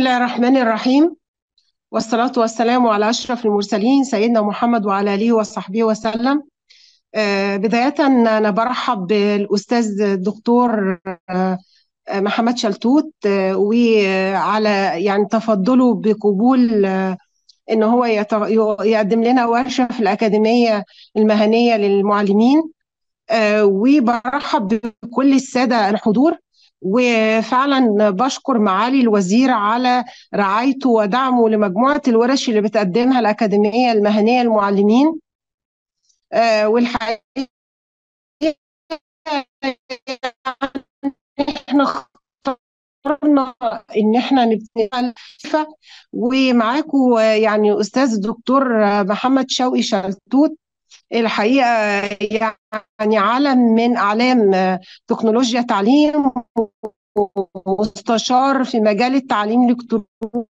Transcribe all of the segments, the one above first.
الله الرحمن الرحيم، والصلاة والسلام على أشرف المرسلين سيدنا محمد وعلى آله وصحبه وسلم. بداية أنا برحب بالأستاذ الدكتور محمد شلتوت، وعلى يعني تفضله بقبول إن هو يقدم لنا ورشة في الأكاديمية المهنية للمعلمين. وبرحب بكل السادة الحضور، وفعلا بشكر معالي الوزير على رعايته ودعمه لمجموعة الورش اللي بتقدمها الأكاديمية المهنية للمعلمين. والحقيقة احنا اخترنا ان احنا نبتدي، ومعاكم يعني استاذ الدكتور محمد شوقي شلتوت. الحقيقة يعني علم من أعلام تكنولوجيا التعليم، ومستشار في مجال التعليم الإلكتروني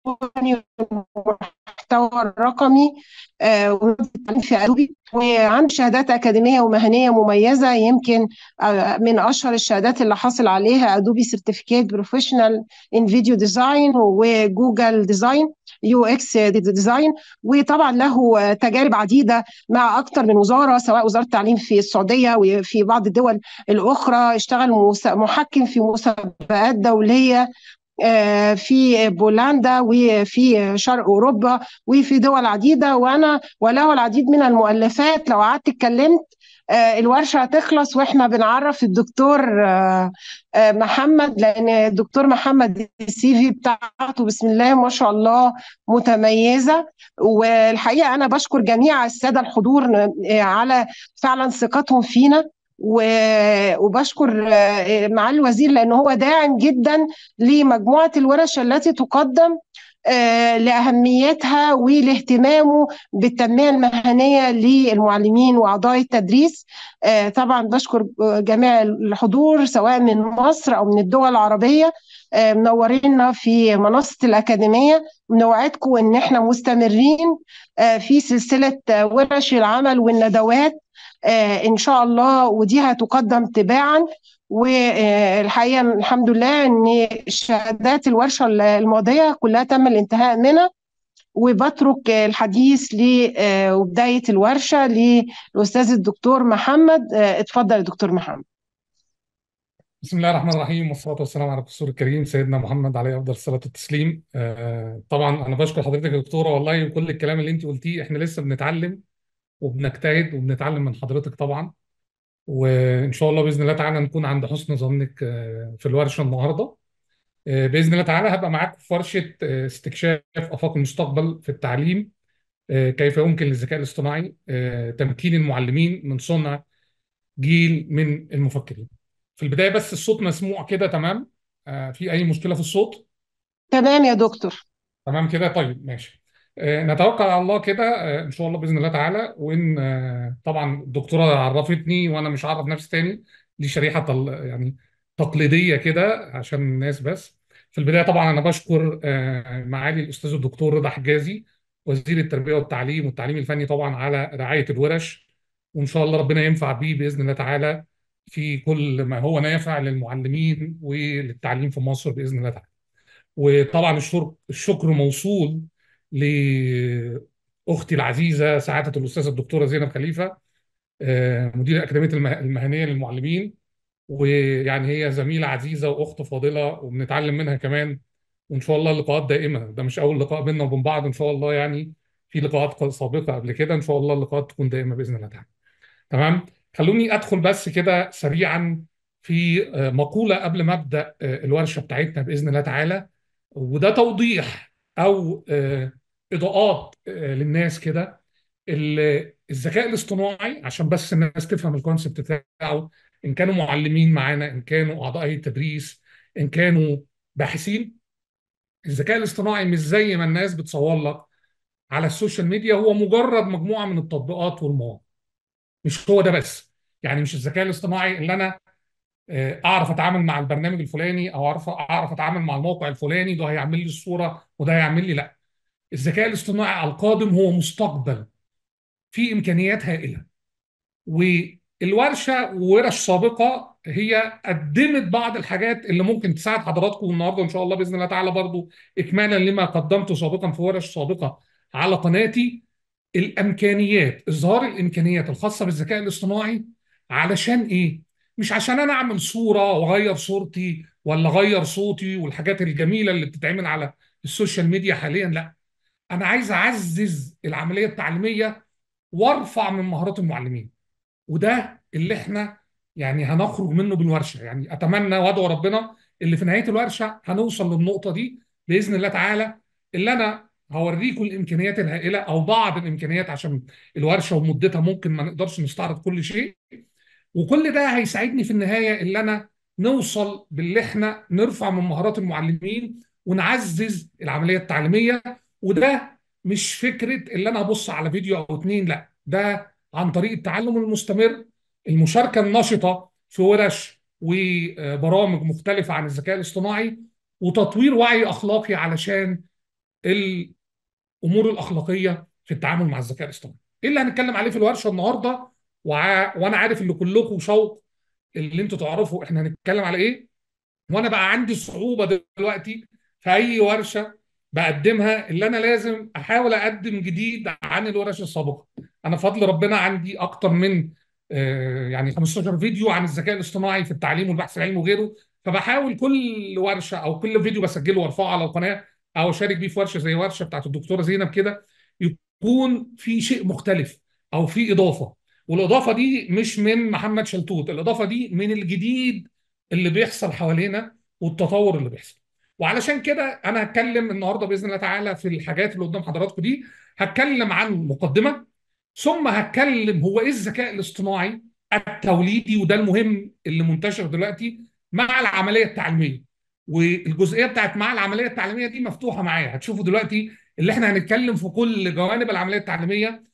والمحتوى الرقمي، والتعليم في أدوبي، وعنده شهادات أكاديمية ومهنية مميزة. يمكن من أشهر الشهادات اللي حصل عليها أدوبي سيرتيفيكيت بروفيشنال إن فيديو ديزاين، وجوجل ديزاين يو اكس ديزاين. وطبعا له تجارب عديدة مع أكثر من وزارة، سواء وزارة التعليم في السعودية وفي بعض الدول الأخرى. اشتغل محكم في مسابقات دولية في بولندا وفي شرق أوروبا وفي دول عديدة، وله العديد من المؤلفات. لو قعدت اتكلمت الورشة هتخلص واحنا بنعرف الدكتور محمد، لأن الدكتور محمد السي في بتاعته بسم الله ما شاء الله متميزة. والحقيقة أنا بشكر جميع السادة الحضور على فعلا ثقتهم فينا، وبشكر معالي الوزير لأنه هو داعم جدا لمجموعة الورش التي تقدم لأهميتها ولاهتمامه بالتنمية المهنية للمعلمين وأعضاء التدريس. طبعا بشكر جميع الحضور سواء من مصر أو من الدول العربية، منورينا في منصة الأكاديمية. ونوعدكم إن احنا مستمرين في سلسلة ورش العمل والندوات إن شاء الله، ودي هتقدم تباعا. والحقيقة الحمد لله إن شهادات الورشة الماضية كلها تم الانتهاء منها. وبترك الحديث وبداية الورشة للأستاذ الدكتور محمد. اتفضل يا دكتور محمد. بسم الله الرحمن الرحيم، والصلاة والسلام على الرسول الكريم سيدنا محمد عليه أفضل الصلاة والتسليم. طبعا أنا بشكر حضرتك يا دكتورة، والله وكل الكلام اللي أنت قلتيه إحنا لسه بنتعلم وبنجتهد وبنتعلم من حضرتك طبعا. وإن شاء الله بإذن الله تعالى نكون عند حسن ظنك في الورشة النهاردة. بإذن الله تعالى هبقى معاك في ورشة استكشاف آفاق المستقبل في التعليم. كيف يمكن للذكاء الاصطناعي تمكين المعلمين من صنع جيل من المفكرين. في البداية بس الصوت مسموع كده تمام؟ في أي مشكلة في الصوت؟ تمام يا دكتور. تمام كده، طيب ماشي. نتوكل على الله كده إن شاء الله بإذن الله تعالى. وإن طبعا الدكتورة عرفتني وأنا مش عارف نفسي تاني، دي شريحة يعني تقليدية كده عشان الناس بس. في البداية طبعا أنا بشكر معالي الأستاذ الدكتور رضا حجازي وزير التربية والتعليم الفني طبعا على رعاية الورش. وإن شاء الله ربنا ينفع بيه بإذن الله تعالى في كل ما هو نافع للمعلمين وللتعليم في مصر بإذن الله تعالى. وطبعا الشكر موصول لاختي العزيزه سعاده الاستاذه الدكتوره زينب خليفه، مدير الاكاديميه المهنيه للمعلمين. ويعني هي زميله عزيزه واخت فاضله وبنتعلم منها كمان. وان شاء الله اللقاءات دائمه، ده مش اول لقاء بيننا وبين بعض ان شاء الله، يعني في لقاءات سابقه قبل كده، ان شاء الله اللقاءات تكون دائمه باذن الله تعالى. تمام. خلوني ادخل بس كده سريعا في مقوله قبل ما ابدا الورشه بتاعتنا باذن الله تعالى. وده توضيح او اضاءات للناس كده. الذكاء الاصطناعي عشان بس الناس تفهم الكونسبت بتاعه، ان كانوا معلمين معانا، ان كانوا اعضاء هيئه تدريس، ان كانوا باحثين. الذكاء الاصطناعي مش زي ما الناس بتصور لك على السوشيال ميديا، هو مجرد مجموعه من التطبيقات والمواقع. مش هو ده بس. يعني مش الذكاء الاصطناعي اللي انا اعرف اتعامل مع البرنامج الفلاني او اعرف اتعامل مع الموقع الفلاني، ده هيعمل لي الصوره وده هيعمل لي. لا، الذكاء الاصطناعي القادم هو مستقبل فيه امكانيات هائله. والورشه وورش سابقه هي قدمت بعض الحاجات اللي ممكن تساعد حضراتكم النهارده ان شاء الله باذن الله تعالى، برضو اكمالا لما قدمته سابقا في ورش سابقه على قناتي. الامكانيات، اظهار الامكانيات الخاصه بالذكاء الاصطناعي. علشان ايه؟ مش عشان انا اعمل صوره واغير صورتي ولا اغير صوتي والحاجات الجميله اللي بتتعمل على السوشيال ميديا حاليا، لا. انا عايز اعزز العمليه التعليميه وارفع من مهارات المعلمين. وده اللي احنا يعني هنخرج منه بالورشه. يعني اتمنى وادعو ربنا اللي في نهايه الورشه هنوصل للنقطه دي باذن الله تعالى، اللي انا هوريكم الامكانيات الهائله او بعض الامكانيات، عشان الورشه ومدتها ممكن ما نقدرش نستعرض كل شيء. وكل ده هيساعدني في النهايه اللي انا نوصل باللي احنا نرفع من مهارات المعلمين ونعزز العمليه التعليميه. وده مش فكره اللي انا ابص على فيديو او اتنين، لا، ده عن طريق التعلم المستمر، المشاركه النشطه في ورش وبرامج مختلفه عن الذكاء الاصطناعي، وتطوير وعي اخلاقي علشان الامور الاخلاقيه في التعامل مع الذكاء الاصطناعي. ايه اللي هنتكلم عليه في الورشه النهارده؟ وانا عارف ان كلكم شوق اللي انتوا تعرفوا احنا هنتكلم على ايه. وانا بقى عندي صعوبه دلوقتي في اي ورشه بقدمها، اللي انا لازم احاول اقدم جديد عن الورش السابقه. انا بفضل ربنا عندي اكتر من يعني 15 فيديو عن الذكاء الاصطناعي في التعليم والبحث العلمي وغيره. فبحاول كل ورشه او كل فيديو بسجله وارفعه على القناه او اشارك بيه في ورشه زي ورشه بتاعت الدكتوره زينب كده، يكون في شيء مختلف او في اضافه. والاضافه دي مش من محمد شلتوت، الاضافه دي من الجديد اللي بيحصل حوالينا والتطور اللي بيحصل. وعلشان كده انا هتكلم النهارده باذن الله تعالى في الحاجات اللي قدام حضراتكم دي. هتكلم عن مقدمه، ثم هتكلم هو ايه الذكاء الاصطناعي التوليدي، وده المهم اللي منتشر دلوقتي مع العمليه التعليميه. والجزئيه بتاعت مع العمليه التعليميه دي مفتوحه معايا، هتشوفوا دلوقتي اللي احنا هنتكلم في كل جوانب العمليه التعليميه،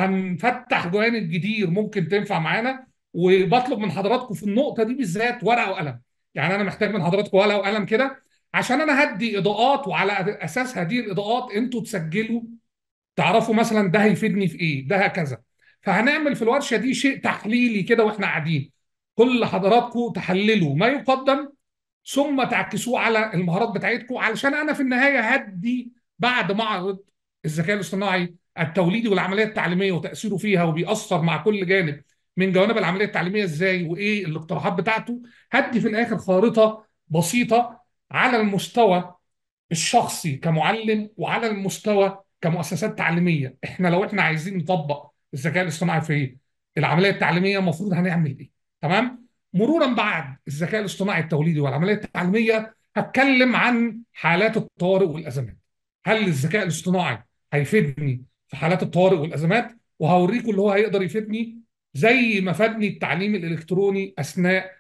وهنفتح جوانب جديد ممكن تنفع معانا. وبطلب من حضراتكم في النقطه دي بالذات ورقه وقلم. يعني انا محتاج من حضراتكم ورقه وقلم كده، عشان انا هدي اضاءات، وعلى اساس هذه الاضاءات انتوا تسجلوا تعرفوا مثلا ده هيفيدني في ايه، ده هكذا. فهنعمل في الورشه دي شيء تحليلي كده واحنا قاعدين، كل حضراتكم تحللوا ما يقدم ثم تعكسوه على المهارات بتاعتكم، علشان انا في النهايه هدي بعد معرض الذكاء الاصطناعي التوليدي والعمليه التعليميه وتاثيره فيها وبيأثر مع كل جانب من جوانب العمليه التعليميه ازاي وايه الاقتراحات بتاعته. هدي في الاخر خارطه بسيطه على المستوى الشخصي كمعلم وعلى المستوى كمؤسسات تعليميه. احنا لو احنا عايزين نطبق الذكاء الاصطناعي في العمليه التعليميه المفروض هنعمل ايه؟ تمام؟ مرورا بعد الذكاء الاصطناعي التوليدي والعمليه التعليميه، هتكلم عن حالات الطوارئ والازمات. هل الذكاء الاصطناعي هيفيدني في حالات الطوارئ والازمات؟ وهوريكم اللي هو هيقدر يفيدني زي ما فادني التعليم الالكتروني اثناء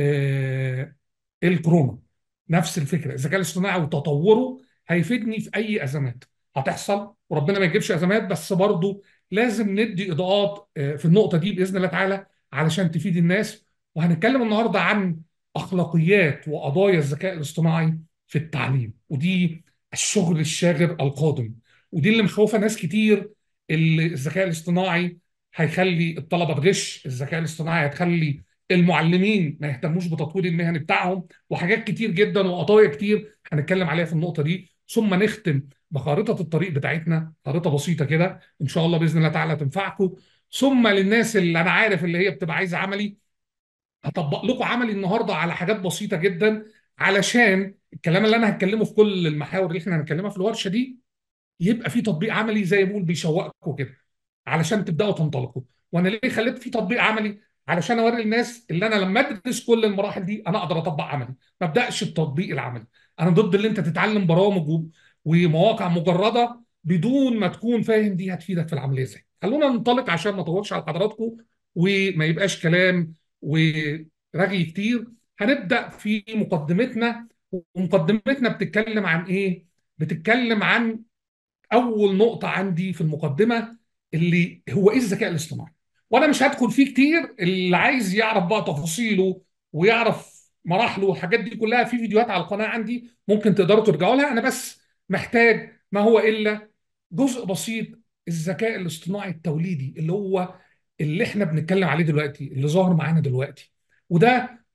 الكورونا. نفس الفكره، الذكاء الاصطناعي وتطوره هيفيدني في اي ازمات هتحصل، وربنا ما يجيبش ازمات، بس برضه لازم ندي اضاءات في النقطه دي باذن الله تعالى علشان تفيد الناس. وهنتكلم النهارده عن اخلاقيات وقضايا الذكاء الاصطناعي في التعليم، ودي الشغل الشاغر القادم، ودي اللي مخوفه ناس كتير. اللي الذكاء الاصطناعي هيخلي الطلبه تغش، الذكاء الاصطناعي هتخلي المعلمين ما يهتموش بتطوير المهن بتاعهم، وحاجات كتير جدا وقضايا كتير هنتكلم عليها في النقطه دي. ثم نختم بخارطه الطريق بتاعتنا، خارطه بسيطه كده ان شاء الله باذن الله تعالى تنفعكم. ثم للناس اللي انا عارف اللي هي بتبقى عايزه عملي، هطبق لكم عملي النهارده على حاجات بسيطه جدا، علشان الكلام اللي انا هتكلمه في كل المحاور اللي احنا هنتكلمها في الورشه دي يبقى في تطبيق عملي زي ما بقول بيشوقكم كده علشان تبداوا تنطلقوا. وانا ليه خليت في تطبيق عملي؟ علشان اوري الناس اللي انا لما ادرس كل المراحل دي انا اقدر اطبق عملي، ما ابداش التطبيق العملي. انا ضد اللي انت تتعلم برامج ومواقع مجرده بدون ما تكون فاهم دي هتفيدك في العمليه ازاي. خلونا ننطلق عشان ما اطولش على حضراتكم وما يبقاش كلام ورغي كتير. هنبدا في مقدمتنا، ومقدمتنا بتتكلم عن ايه؟ بتتكلم عن اول نقطه عندي في المقدمه اللي هو ايه الذكاء الاصطناعي. وانا مش هدخل فيه كتير، اللي عايز يعرف بقى تفاصيله ويعرف مراحله والحاجات دي كلها في فيديوهات على القناه عندي ممكن تقدروا ترجعوا لها. انا بس محتاج ما هو الا جزء بسيط، الذكاء الاصطناعي التوليدي اللي هو اللي احنا بنتكلم عليه دلوقتي، اللي ظاهر معانا دلوقتي. وده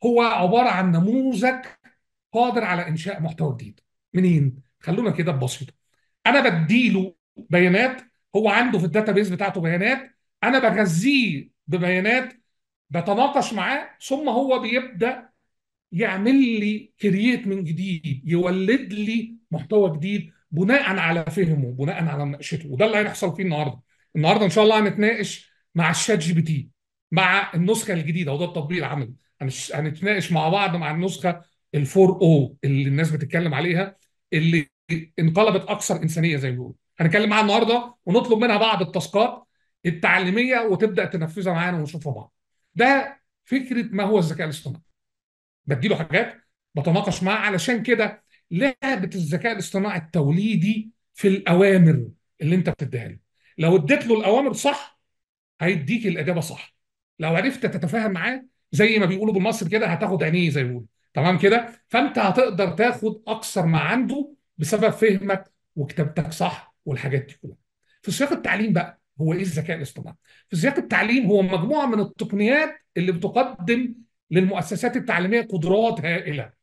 هو عباره عن نموذج قادر على انشاء محتوى جديد. منين؟ خلونا كده ببساطه. انا بديله بيانات، هو عنده في الداتابيز بتاعته بيانات، انا بغذيه ببيانات، بتناقش معاه، ثم هو بيبدا يعمل لي كرييت من جديد، يولد لي محتوى جديد بناء على فهمه، بناء على مناقشته. وده اللي هيحصل فيه النهارده. النهارده ان شاء الله هنتناقش مع الشات جي بي تي، مع النسخه الجديده، وده التطبيق العملي. هنتناقش مع بعض مع النسخه الفور او اللي الناس بتتكلم عليها، اللي انقلبت اكثر انسانيه زي ما بيقولوا. هنتكلم معاها النهارده ونطلب منها بعض التاسكات التعليميه وتبدا تنفذها معانا ونشوفها بعض. ده فكره ما هو الذكاء الاصطناعي. بديله حاجات، بتناقش معاه. علشان كده لعبه الذكاء الاصطناعي التوليدي في الاوامر اللي انت بتديها له. لو اديت له الاوامر صح هيديك الاجابه صح. لو عرفت تتفاهم معاه زي ما بيقولوا بالمصري كده هتاخد عينيه زي ما بيقولوا. تمام كده؟ فانت هتقدر تاخد اكثر ما عنده بسبب فهمك وكتابتك صح والحاجات دي كلها. في سياق التعليم بقى، هو ايه الذكاء الاصطناعي؟ في سياق التعليم هو مجموعه من التقنيات اللي بتقدم للمؤسسات التعليميه قدرات هائله.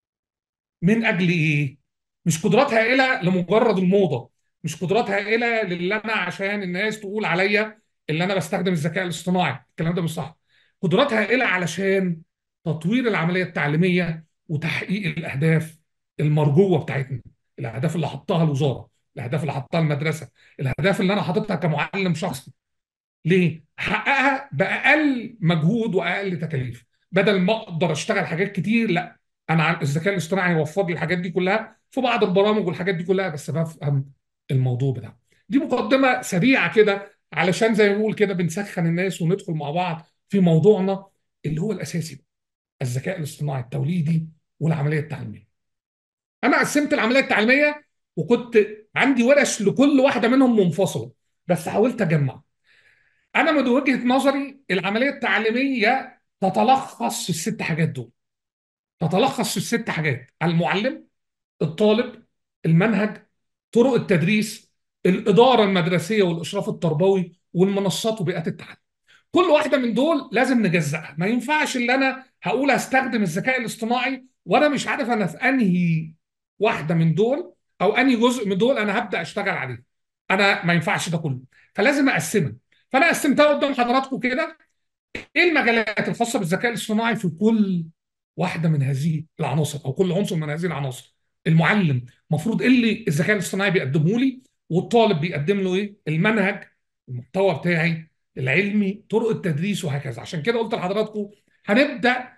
من اجل ايه؟ مش قدرات هائله لمجرد الموضه، مش قدرات هائله للي انا عشان الناس تقول عليا اللي انا بستخدم الذكاء الاصطناعي. الكلام ده مش صح. قدرات هائله علشان تطوير العمليه التعليميه وتحقيق الاهداف المرجوه بتاعتنا، الاهداف اللي حطها الوزاره، الاهداف اللي حطها المدرسه، الاهداف اللي انا حاططها كمعلم شخصي. ليه؟ حققها باقل مجهود واقل تكاليف. بدل ما اقدر اشتغل حاجات كتير، لا، انا الذكاء الاصطناعي هيوفر لي الحاجات دي كلها في بعض البرامج والحاجات دي كلها، بس بفهم الموضوع بتاعه. دي مقدمه سريعه كده علشان زي ما بنقول كده بنسخن الناس وندخل مع بعض في موضوعنا اللي هو الاساسي، الذكاء الاصطناعي التوليدي والعمليه التعليميه. انا قسمت العمليه التعليميه وكنت عندي ورش لكل واحده منهم منفصله، بس حاولت اجمع. انا من وجهة نظري العملية التعليمية تتلخص في الست حاجات دول. تتلخص في الست حاجات: المعلم، الطالب، المنهج، طرق التدريس، الإدارة المدرسية والإشراف التربوي، والمنصات وبيئات التعلم. كل واحدة من دول لازم نجزأها. ما ينفعش اللي أنا هقول هستخدم الذكاء الاصطناعي وأنا مش عارف أنا في أنهي واحدة من دول أو أنهي جزء من دول أنا هبدأ أشتغل عليه. أنا ما ينفعش ده كله، فلازم أقسمها. فأنا قسمتها قدام حضراتكم كده: ايه المجالات الخاصه بالذكاء الاصطناعي في كل واحده من هذه العناصر او كل عنصر من هذه العناصر. المعلم المفروض ايه اللي الذكاء الاصطناعي بيقدمه لي، والطالب بيقدم له ايه، المنهج، المحتوى بتاعي العلمي، طرق التدريس، وهكذا. عشان كده قلت لحضراتكم هنبدا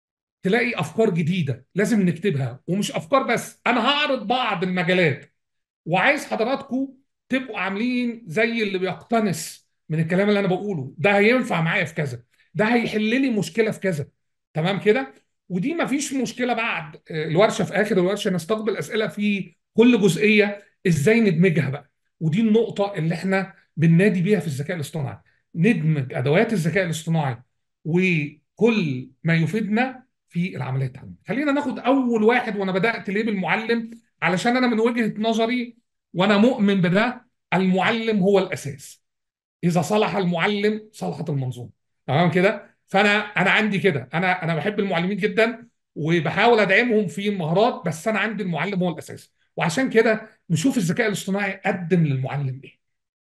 تلاقي افكار جديده لازم نكتبها، ومش افكار بس، انا هعرض بعض المجالات وعايز حضراتكم تبقوا عاملين زي اللي بيقتنص من الكلام اللي انا بقوله. ده هينفع معايا في كذا، ده هيحل لي مشكله في كذا. تمام كده؟ ودي ما فيش مشكله بعد الورشه، في اخر الورشه نستقبل اسئله في كل جزئيه ازاي ندمجها بقى. ودي النقطه اللي احنا بننادي بيها في الذكاء الاصطناعي: ندمج ادوات الذكاء الاصطناعي وكل ما يفيدنا في العمليه التعليميه. خلينا ناخد اول واحد، وانا بدات ليه بالمعلم؟ علشان انا من وجهة نظري وانا مؤمن بده، المعلم هو الاساس. اذا صلح المعلم صلحت المنظومه. تمام كده؟ فانا عندي كده، انا بحب المعلمين جدا وبحاول ادعمهم في المهارات، بس انا عندي المعلم هو الاساس. وعشان كده نشوف الذكاء الاصطناعي قدم للمعلم ايه.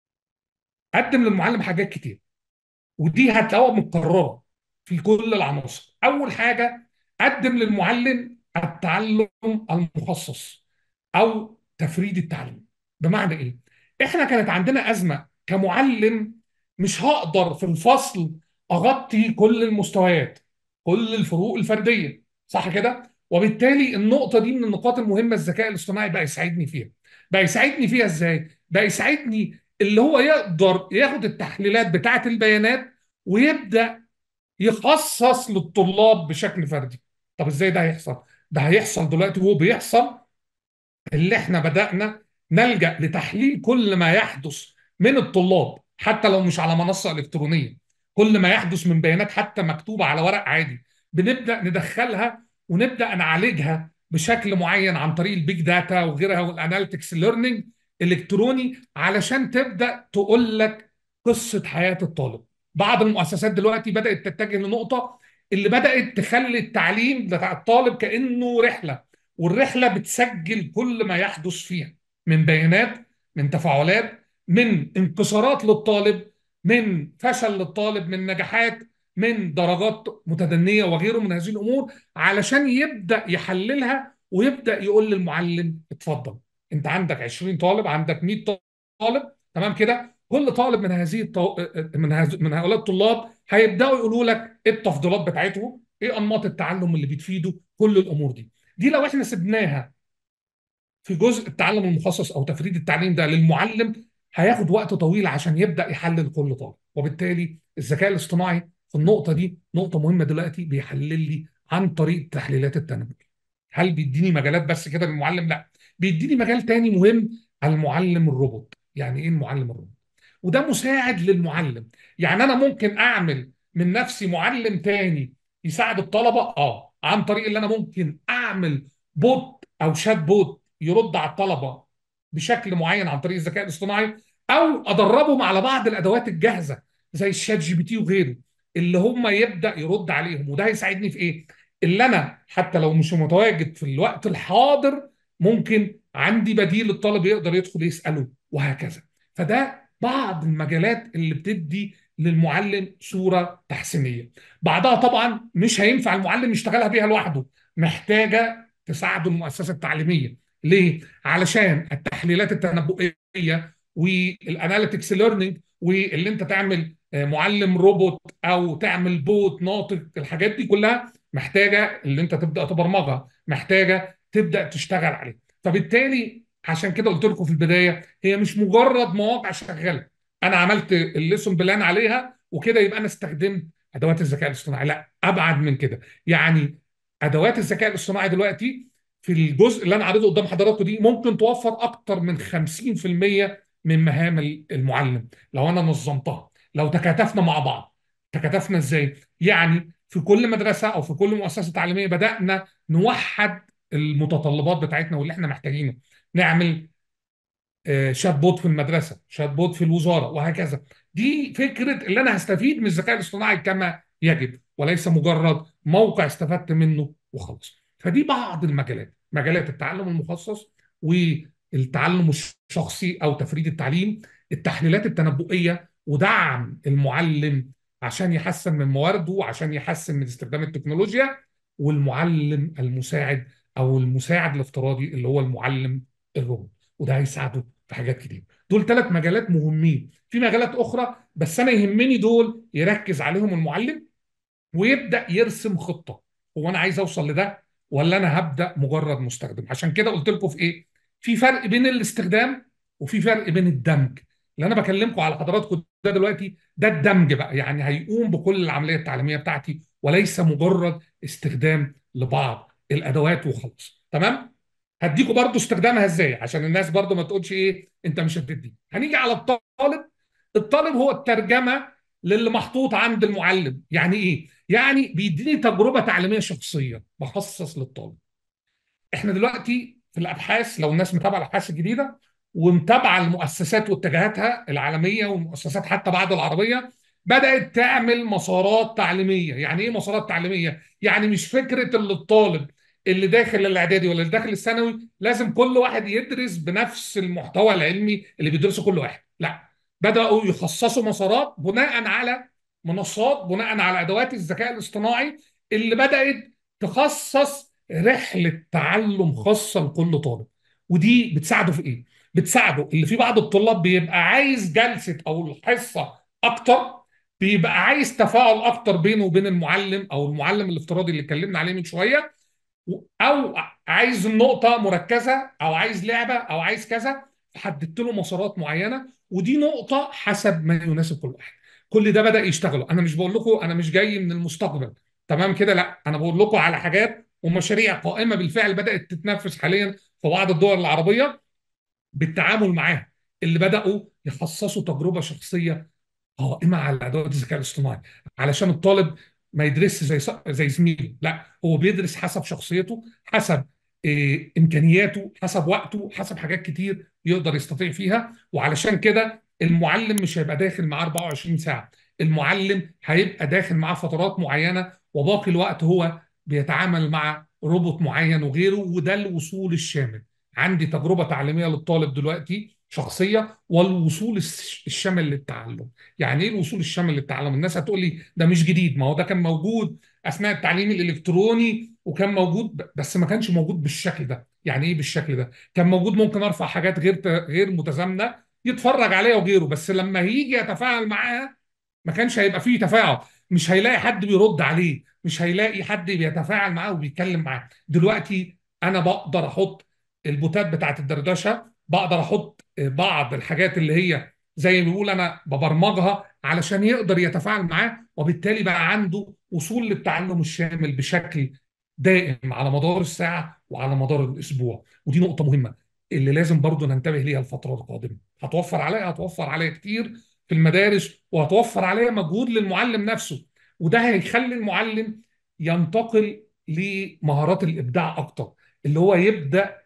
قدم للمعلم حاجات كتير، ودي هتلاقوها متكرره في كل العناصر. اول حاجه، قدم للمعلم التعلم المخصص او تفريد التعليم. بمعنى ايه؟ احنا كانت عندنا ازمه كمعلم، مش هقدر في الفصل اغطي كل المستويات، كل الفروق الفرديه، صح كده؟ وبالتالي النقطه دي من النقاط المهمه الذكاء الاصطناعي بقى يساعدني فيها. بقى يساعدني فيها ازاي؟ بقى يساعدني اللي هو يقدر ياخد التحليلات بتاعه البيانات ويبدا يخصص للطلاب بشكل فردي. طب ازاي ده هيحصل؟ ده هيحصل دلوقتي وهو بيحصل، اللي احنا بدأنا نلجأ لتحليل كل ما يحدث من الطلاب حتى لو مش على منصة إلكترونية. كل ما يحدث من بيانات حتى مكتوبة على ورق عادي بنبدأ ندخلها ونبدأ نعالجها بشكل معين عن طريق البيج داتا وغيرها والاناليتكس ليرنينج الكتروني، علشان تبدأ تقول لك قصة حياة الطالب. بعض المؤسسات دلوقتي بدأت تتجه لنقطة اللي بدات تخلي التعليم بتاع الطالب كانه رحله، والرحله بتسجل كل ما يحدث فيها من بيانات، من تفاعلات، من انكسارات للطالب، من فشل للطالب، من نجاحات، من درجات متدنيه وغيره من هذه الامور، علشان يبدا يحللها ويبدا يقول للمعلم اتفضل انت عندك 20 طالب، عندك 100 طالب، تمام كده. كل طالب من من هؤلاء الطلاب هيبداوا يقولوا لك ايه التفضيلات بتاعتهم، ايه انماط التعلم اللي بتفيده، كل الامور دي. دي لو احنا سبناها في جزء التعلم المخصص او تفريد التعليم ده للمعلم، هياخد وقت طويل عشان يبدا يحلل كل طالب. وبالتالي الذكاء الاصطناعي في النقطه دي نقطه مهمه دلوقتي، بيحلل لي عن طريق التحليلات التنبؤيه. هل بيديني مجالات بس كده للمعلم؟ لا، بيديني مجال تاني مهم، المعلم الروبوت. يعني ايه المعلم الروبوت؟ وده مساعد للمعلم. يعني انا ممكن اعمل من نفسي معلم تاني يساعد الطلبه، عن طريق اللي انا ممكن اعمل بوت او شات بوت يرد على الطلبه بشكل معين عن طريق الذكاء الاصطناعي، او ادربهم على بعض الادوات الجاهزه زي الشات جي بي تي وغيره، اللي هم يبدا يرد عليهم. وده هيساعدني في ايه؟ اللي انا حتى لو مش متواجد في الوقت الحاضر، ممكن عندي بديل الطالب يقدر يدخل يساله، وهكذا. فده بعض المجالات اللي بتدي للمعلم صوره تحسينيه. بعدها طبعا مش هينفع المعلم يشتغلها بيها لوحده، محتاجه تساعده المؤسسه التعليميه. ليه؟ علشان التحليلات التنبؤيه والاناليتكس ليرنينج، واللي انت تعمل معلم روبوت او تعمل بوت ناطق، الحاجات دي كلها محتاجه اللي انت تبدا تبرمجها، محتاجه تبدا تشتغل عليها. فبالتالي عشان كده قلت لكم في البدايه، هي مش مجرد مواقع شغاله انا عملت الليسون بلان عليها وكده يبقى انا استخدمت ادوات الذكاء الاصطناعي. لا، ابعد من كده. يعني ادوات الذكاء الاصطناعي دلوقتي في الجزء اللي انا عارضه قدام حضراتكم دي ممكن توفر اكتر من 50% من مهام المعلم لو انا نظمتها، لو تكاتفنا مع بعض. تكاتفنا ازاي؟ يعني في كل مدرسه او في كل مؤسسه تعليميه بدانا نوحد المتطلبات بتاعتنا واللي احنا محتاجينه. نعمل شات بوت في المدرسه، شات بوت في الوزاره، وهكذا. دي فكره اللي انا هستفيد من الذكاء الاصطناعي كما يجب، وليس مجرد موقع استفدت منه وخلاص. فدي بعض المجالات، مجالات التعلم المخصص والتعلم الشخصي او تفريد التعليم، التحليلات التنبؤيه ودعم المعلم عشان يحسن من موارده وعشان يحسن من استخدام التكنولوجيا، والمعلم المساعد او المساعد الافتراضي اللي هو المعلم الروبوت، وده هيساعده في حاجات كتير. دول 3 مجالات مهمين. في مجالات اخرى بس انا يهمني دول يركز عليهم المعلم ويبدا يرسم خطه. هو انا عايز اوصل لده ولا انا هبدا مجرد مستخدم؟ عشان كده قلت لكم في ايه، في فرق بين الاستخدام وفي فرق بين الدمج. اللي انا بكلمكم على حضراتكم ده دلوقتي ده الدمج بقى، يعني هيقوم بكل العمليه التعليميه بتاعتي وليس مجرد استخدام لبعض الادوات وخلاص. تمام؟ هديكوا برضو استخدامها ازاي عشان الناس برضو ما تقولش ايه انت مش هتدي. هنيجي على الطالب. الطالب هو الترجمه للي محطوط عند المعلم. يعني ايه؟ يعني بيديني تجربه تعليميه شخصيه بخصص للطالب. احنا دلوقتي في الابحاث، لو الناس متابعه الابحاث الجديده ومتابعه المؤسسات واتجاهاتها العالميه والمؤسسات حتى بعد العربيه، بدات تعمل مسارات تعليميه. يعني ايه مسارات تعليميه؟ يعني مش فكره اللي الطالب اللي داخل الاعدادي ولا اللي داخل الثانوي لازم كل واحد يدرس بنفس المحتوى العلمي اللي بيدرسه كل واحد. لا، بداوا يخصصوا مسارات بناء على منصات، بناء على ادوات الذكاء الاصطناعي اللي بدات تخصص رحله تعلم خاصه لكل طالب. ودي بتساعده في ايه؟ بتساعده اللي في بعض الطلاب بيبقى عايز جلسه او الحصه اكتر، بيبقى عايز تفاعل اكتر بينه وبين المعلم او المعلم الافتراضي اللي اتكلمنا عليه من شويه، او عايز النقطه مركزه او عايز لعبه او عايز كذا. حددت له مسارات معينه، ودي نقطه حسب ما يناسب كل واحد. كل ده بدا يشتغلوا. انا مش بقول لكم انا مش جاي من المستقبل، تمام كده، لا، انا بقول لكم على حاجات ومشاريع قائمه بالفعل بدات تتنفذ حاليا في بعض الدول العربيه بالتعامل معاها، اللي بداوا يخصصوا تجربه شخصيه قائمه على ادوات الذكاء الاصطناعي، علشان الطالب ما يدرسش زي زميله. لا، هو بيدرس حسب شخصيته، حسب امكانياته، حسب وقته، حسب حاجات كتير يقدر يستطيع فيها. وعلشان كده المعلم مش هيبقى داخل معاه 24 ساعه، المعلم هيبقى داخل معاه فترات معينه، وباقي الوقت هو بيتعامل مع روبوت معين وغيره. وده الوصول الشامل. عندي تجربه تعليميه للطالب دلوقتي شخصيه، والوصول الشامل للتعلم. يعني ايه الوصول الشامل للتعلم؟ الناس هتقول لي ده مش جديد، ما هو ده كان موجود اثناء التعليم الالكتروني، وكان موجود بس ما كانش موجود بالشكل ده. يعني ايه بالشكل ده؟ كان موجود ممكن ارفع حاجات غير متزامنه يتفرج عليها وغيره، بس لما هيجي يتفاعل معاها ما كانش هيبقى فيه تفاعل. مش هيلاقي حد بيرد عليه، مش هيلاقي حد بيتفاعل معاه وبيتكلم معاه. دلوقتي انا بقدر احط البوتات بتاعت الدردشه، بقدر احط بعض الحاجات اللي هي زي ما بيقول انا ببرمجها علشان يقدر يتفاعل معاه، وبالتالي بقى عنده وصول للتعلم الشامل بشكل دائم على مدار الساعه وعلى مدار الاسبوع. ودي نقطه مهمه اللي لازم برضو ننتبه ليها الفتره القادمه. هتوفر عليا كتير في المدارس، وهتوفر عليا مجهود للمعلم نفسه. وده هيخلي المعلم ينتقل لمهارات الابداع اكتر، اللي هو يبدا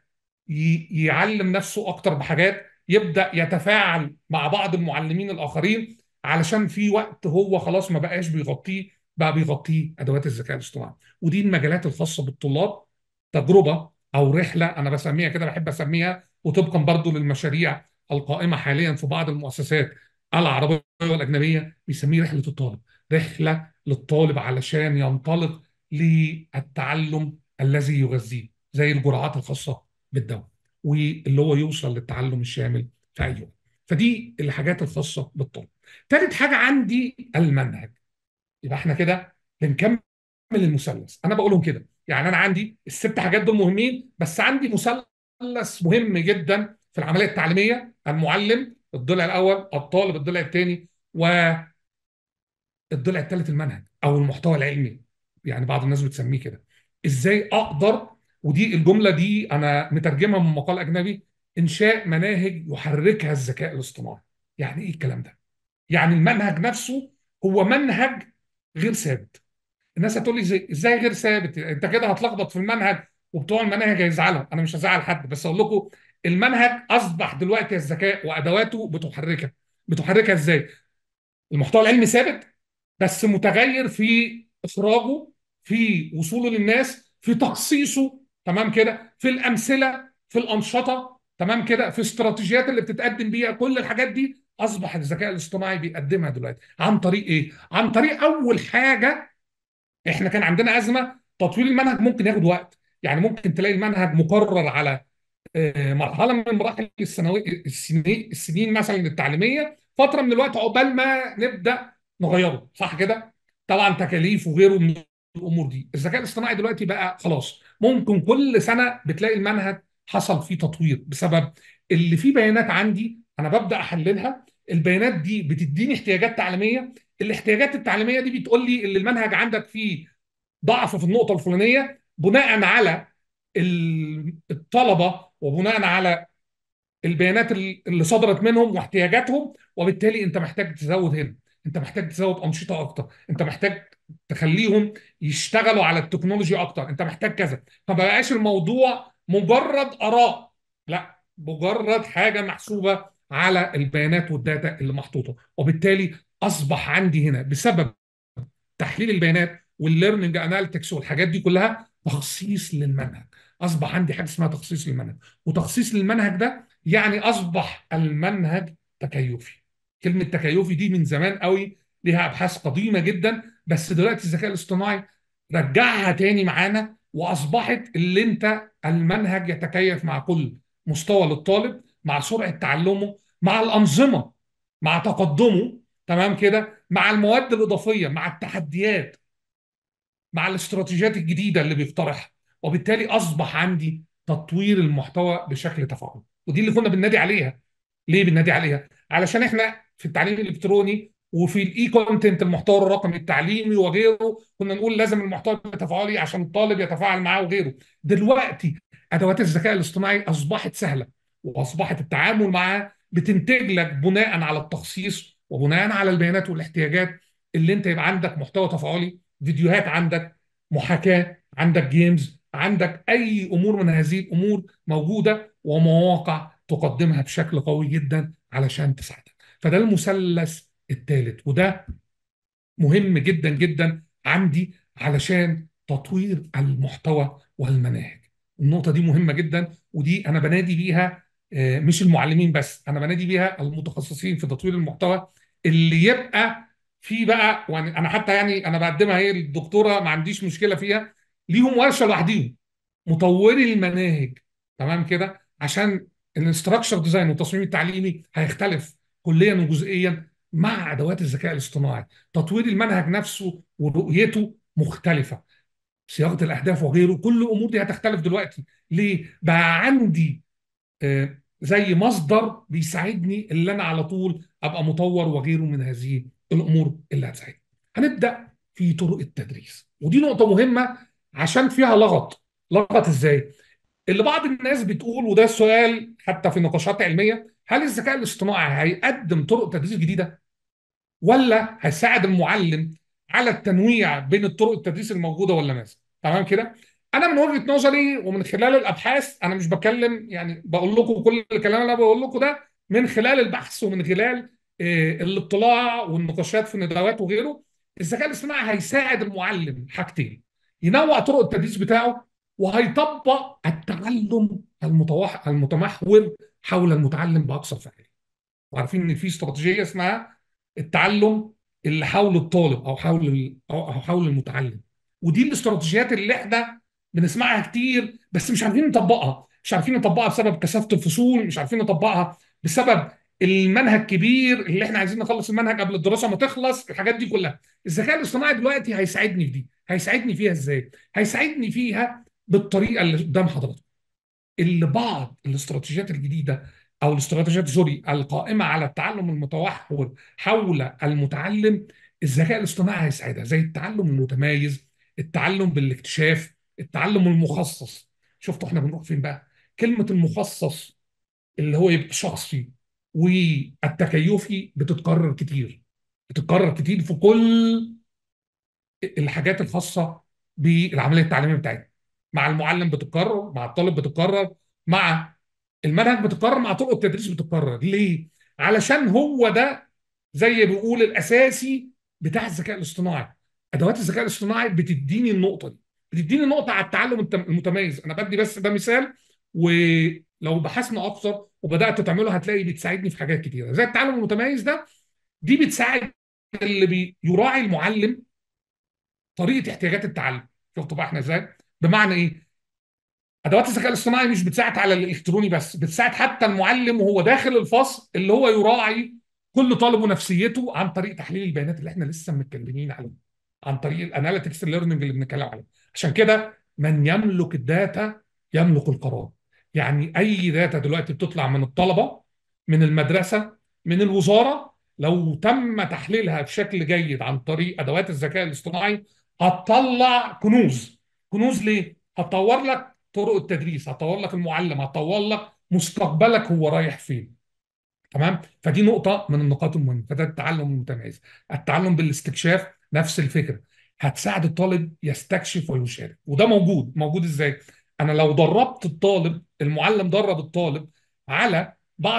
يعلم نفسه اكتر بحاجات، يبدا يتفاعل مع بعض المعلمين الاخرين، علشان في وقت هو خلاص ما بقاش بيغطيه، بقى بيغطيه ادوات الذكاء الاصطناعي. ودي المجالات الخاصه بالطلاب. تجربه او رحله انا بسميها كده، بحب اسميها، وطبقا برضو للمشاريع القائمه حاليا في بعض المؤسسات العربيه والاجنبيه، بيسميه رحله الطالب. رحله للطالب علشان ينطلق للتعلم الذي يغذيه، زي الجرعات الخاصه بالدواء، واللي هو يوصل للتعلم الشامل في اي وقت. فدي الحاجات الخاصه بالطالب. ثالث حاجه عندي المنهج. يبقى احنا كده بنكمل المثلث. انا بقولهم كده، يعني انا عندي الست حاجات دول مهمين، بس عندي مثلث مهم جدا في العمليه التعليميه: المعلم الضلع الاول، الطالب الضلع الثاني، والضلع الثالث المنهج او المحتوى العلمي. يعني بعض الناس بتسميه كده. ازاي اقدر، ودي الجمله دي انا مترجمها من مقال اجنبي: انشاء مناهج يحركها الذكاء الاصطناعي. يعني ايه الكلام ده؟ يعني المنهج نفسه هو منهج غير ثابت. الناس هتقول لي ازاي غير ثابت؟ انت كده هتلخبط في المنهج، وبتوع المناهج هيزعلوا. انا مش هزعل حد، بس اقول لكم المنهج اصبح دلوقتي الذكاء وادواته بتحركها ازاي؟ المحتوى العلمي ثابت، بس متغير في اخراجه، في وصوله للناس، في تخصيصه، تمام كده، في الامثله، في الانشطه، تمام كده، في استراتيجيات اللي بتتقدم بيها. كل الحاجات دي اصبح الذكاء الاصطناعي بيقدمها دلوقتي عن طريق ايه؟ عن طريق اول حاجه، احنا كان عندنا ازمه تطوير المنهج ممكن ياخد وقت. يعني ممكن تلاقي المنهج مقرر على مرحله من مراحل السنين مثلا التعليميه، فتره من الوقت عقبال ما نبدا نغيره، صح كده؟ طبعا تكاليف وغيره من الامور دي. الذكاء الاصطناعي دلوقتي بقى خلاص ممكن كل سنه بتلاقي المنهج حصل فيه تطوير، بسبب اللي فيه بيانات عندي انا ببدا احللها. البيانات دي بتديني احتياجات تعليميه، الاحتياجات التعليميه دي بتقول لي اللي المنهج عندك فيه ضعف في النقطه الفلانيه، بناء على الطلبه وبناء على البيانات اللي صدرت منهم واحتياجاتهم. وبالتالي انت محتاج تزود هنا، انت محتاج تزود انشطه اكتر، انت محتاج تخليهم يشتغلوا على التكنولوجيا اكتر، انت محتاج كذا. فما بقاش الموضوع مجرد اراء، لا، مجرد حاجه محسوبه على البيانات والداتا اللي محطوطه. وبالتالي اصبح عندي هنا بسبب تحليل البيانات والليرنينج اناليتكس والحاجات دي كلها تخصيص للمنهج. اصبح عندي حاجه اسمها تخصيص للمنهج، وتخصيص للمنهج ده يعني اصبح المنهج تكيفي. كلمه تكيفي دي من زمان قوي، ليها ابحاث قديمه جدا، بس دلوقتي الذكاء الاصطناعي رجعها تاني معانا، واصبحت اللي انت المنهج يتكيف مع كل مستوى للطالب، مع سرعه تعلمه، مع الانظمه، مع تقدمه، تمام كده، مع المواد الاضافيه، مع التحديات، مع الاستراتيجيات الجديده اللي بيقترحها. وبالتالي اصبح عندي تطوير المحتوى بشكل تفاعلي، ودي اللي كنا بننادي عليها. ليه بننادي عليها؟ علشان احنا في التعليم الالكتروني وفي الاي كونتنت، المحتوى الرقمي التعليمي وغيره، كنا نقول لازم المحتوى يبقى تفاعلي عشان الطالب يتفاعل معاه وغيره. دلوقتي ادوات الذكاء الاصطناعي اصبحت سهله، واصبحت التعامل معاه بتنتج لك بناء على التخصيص وبناء على البيانات والاحتياجات، اللي انت يبقى عندك محتوى تفاعلي، فيديوهات عندك، محاكاة عندك، جيمز عندك، أي أمور من هذه الأمور موجودة، ومواقع تقدمها بشكل قوي جدا علشان تساعدك. فده المثلث الثالث، وده مهم جدا جدا عندي علشان تطوير المحتوى والمناهج. النقطة دي مهمة جدا، ودي أنا بنادي بيها مش المعلمين بس، أنا بنادي بيها المتخصصين في تطوير المحتوى، اللي يبقى في بقى، يعني أنا حتى يعني أنا بقدمها هي الدكتورة ما عنديش مشكلة فيها، ليهم ورشة لوحديهم مطوري المناهج. تمام كده، عشان الاستراكشر ديزاين والتصميم التعليمي هيختلف كليا وجزئيا مع ادوات الذكاء الاصطناعي. تطوير المنهج نفسه ورؤيته مختلفه، صياغه الاهداف وغيره، كل الامور دي هتختلف دلوقتي. ليه؟ بقى عندي زي مصدر بيساعدني اللي انا على طول ابقى مطور وغيره من هذه الامور اللي هتساعدني. هنبدا في طرق التدريس، ودي نقطه مهمه عشان فيها لغط. لغط ازاي؟ اللي بعض الناس بتقول، وده سؤال حتى في نقاشات علميه، هل الذكاء الاصطناعي هيقدم طرق تدريس جديده ولا هيساعد المعلم على التنويع بين الطرق التدريس الموجوده ولا ماذا؟ تمام كده. انا من وجهه نظري ومن خلال الابحاث، انا مش بتكلم يعني بقول لكم كل الكلام اللي انا بقول لكم ده من خلال البحث ومن خلال الاطلاع والنقاشات في الندوات وغيره. الذكاء الاصطناعي هيساعد المعلم حاجتين: ينوع طرق التدريس بتاعه، وهيطبق التعلم المتمحور حول المتعلم باقصى فعاليه. وعارفين ان في استراتيجيه اسمها التعلم اللي حول الطالب او حول المتعلم، ودي الاستراتيجيات اللي احنا بنسمعها كتير بس مش عارفين نطبقها. مش عارفين نطبقها بسبب كثافه الفصول، مش عارفين نطبقها بسبب المنهج كبير اللي احنا عايزين نخلص المنهج قبل الدراسه ما تخلص. الحاجات دي كلها الذكاء الاصطناعي دلوقتي هيساعدني في دي. هيساعدني فيها ازاي؟ هيساعدني فيها بالطريقه اللي قدام حضرتك، اللي بعض الاستراتيجيات الجديده او الاستراتيجيات سوري القائمه على التعلم المتوحد حول المتعلم، الذكاء الاصطناعي هيساعدها، زي التعلم المتميز، التعلم بالاكتشاف، التعلم المخصص. شفتوا احنا بنروح فين بقى؟ كلمه المخصص اللي هو يبقى شخصي، والتكيفي بتتكرر كتير، بتتكرر كتير في كل الحاجات الخاصه بالعمليه التعليميه بتاعتنا. مع المعلم بتتكرر، مع الطالب بتتكرر، مع المنهج بتتكرر، مع طرق التدريس بتتكرر. ليه؟ علشان هو ده زي بيقول الاساسي بتاع الذكاء الاصطناعي. ادوات الذكاء الاصطناعي بتديني النقطه دي، بتديني نقطه على التعلم المتميز. انا بدي بس ده مثال، ولو بحثنا اكتر وبدات تعمله هتلاقي بتساعدني في حاجات كتيره زي التعلم المتميز ده. دي بتساعد اللي بيراعي المعلم طريقه احتياجات التعلم. شفتوا بقى احنا ازاي؟ بمعنى ايه؟ ادوات الذكاء الاصطناعي مش بتساعد على الالكتروني بس، بتساعد حتى المعلم وهو داخل الفصل اللي هو يراعي كل طالب ونفسيته عن طريق تحليل البيانات اللي احنا لسه متكلمين عليه، عن طريق الاناليتكس ليرنينج اللي بنتكلم عليه. عشان كده من يملك الداتا يملك القرار. يعني اي داتا دلوقتي بتطلع من الطلبه، من المدرسه، من الوزاره، لو تم تحليلها بشكل جيد عن طريق ادوات الذكاء الاصطناعي هتطلع كنوز. كنوز ليه؟ هتطور لك طرق التدريس، هتطور لك المعلم، هتطور لك مستقبلك هو رايح فين. تمام. فدي نقطه من النقاط المهمه. فده التعلم المتميز. التعلم بالاستكشاف نفس الفكره، هتساعد الطالب يستكشف ويشارك. وده موجود ازاي؟ انا لو دربت الطالب، المعلم درب الطالب على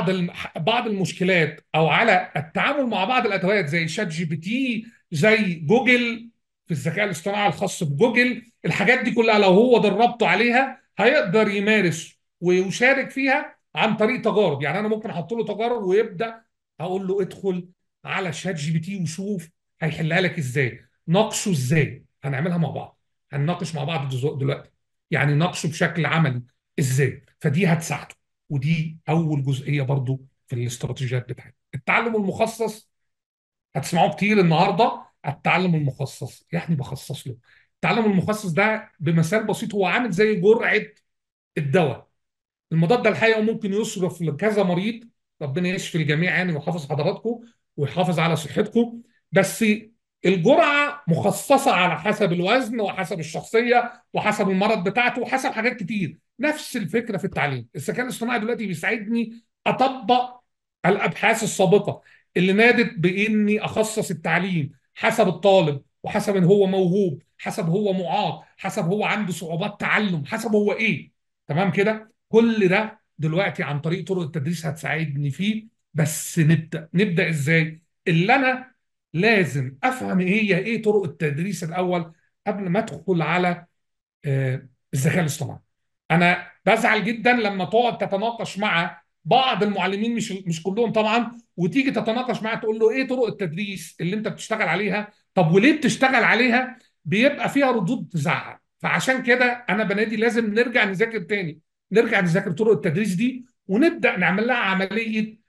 بعض المشكلات او على التعامل مع بعض الادوات زي شات جي بي تي، زي جوجل في الذكاء الاصطناعي الخاص بجوجل، الحاجات دي كلها لو هو دربته عليها هيقدر يمارس ويشارك فيها عن طريق تجارب. يعني انا ممكن احط له تجارب ويبدا اقول له ادخل على شات جي بي تي وشوف هيحلها لك ازاي، ناقشه ازاي. هنعملها مع بعض، هنناقش مع بعض دلوقتي، يعني ناقشه بشكل عملي ازاي. فدي هتساعده، ودي اول جزئيه برضو في الاستراتيجيات بتاعتنا. التعلم المخصص هتسمعوه كتير النهارده. التعلم المخصص يعني بخصص له. التعلم المخصص ده بمثال بسيط هو عامل زي جرعه الدواء. المضاد ده الحقيقه ممكن يصرف لكذا مريض، ربنا يشفي الجميع يعني ويحافظ حضراتكم ويحافظ على صحتكم. بس الجرعه مخصصه على حسب الوزن وحسب الشخصيه وحسب المرض بتاعته وحسب حاجات كتير. نفس الفكره في التعليم. الذكاء الاصطناعي دلوقتي بيساعدني اطبق الابحاث السابقه اللي نادت باني اخصص التعليم حسب الطالب وحسب ان هو موهوب، حسب هو معاق، حسب هو عنده صعوبات تعلم، حسب هو ايه. تمام كده. كل ده دلوقتي عن طريق طرق التدريس هتساعدني فيه، بس نبدا ازاي؟ اللي انا لازم افهم ايه طرق التدريس الاول قبل ما ادخل على الذكاء الاصطناعي. انا بزعل جدا لما تقعد تتناقش مع بعض المعلمين، مش كلهم طبعا، وتيجي تتناقش معاه تقول له ايه طرق التدريس اللي انت بتشتغل عليها، طب وليه بتشتغل عليها؟ بيبقى فيها ردود تزعل. فعشان كده انا بنادي لازم نرجع نذاكر تاني، نرجع نذاكر طرق التدريس دي، ونبدا نعمل لها عمليه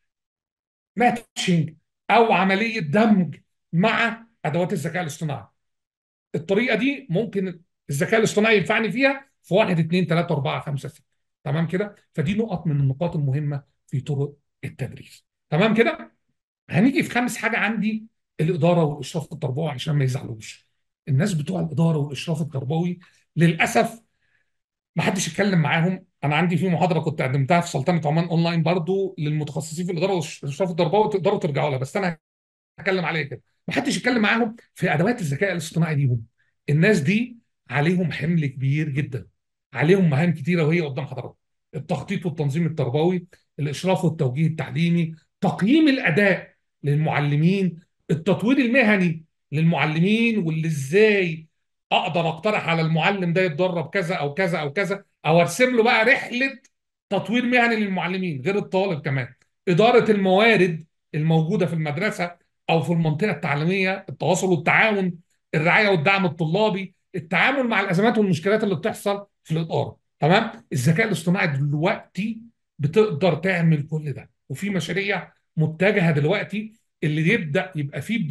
ماتشنج او عمليه دمج مع ادوات الذكاء الاصطناعي. الطريقه دي ممكن الذكاء الاصطناعي ينفعني فيها في واحد اثنين ثلاثه اربعه خمسه سته. تمام كده؟ فدي نقط من النقاط المهمه في طرق التدريس. تمام كده؟ هنيجي في خامس حاجه عندي، الاداره والاشراف التربوي، عشان ما يزعلوش الناس بتوع الاداره والاشراف التربوي. للاسف ما حدش يتكلم معاهم. انا عندي في محاضره كنت قدمتها في سلطنه عمان اونلاين برضو للمتخصصين في الاداره والاشراف التربوي، تقدروا ترجعوا لها، بس انا اتكلم عليه كده. ما حدش يتكلم معاهم في ادوات الذكاء الاصطناعي ليهم. الناس دي عليهم حمل كبير جدا، عليهم مهام كتيره وهي قدام حضرتك: التخطيط والتنظيم التربوي، الاشراف والتوجيه التعليمي، تقييم الاداء للمعلمين، التطوير المهني للمعلمين، واللي ازاي اقدر اقترح على المعلم ده يتدرب كذا او كذا او كذا، او ارسم له بقى رحله تطوير مهني للمعلمين غير الطالب كمان، اداره الموارد الموجوده في المدرسه او في المنطقه التعليميه، التواصل والتعاون، الرعايه والدعم الطلابي، التعامل مع الازمات والمشكلات اللي بتحصل في الاداره. تمام؟ الذكاء الاصطناعي دلوقتي بتقدر تعمل كل ده، وفي مشاريع متجهه دلوقتي اللي يبدا يبقى فيه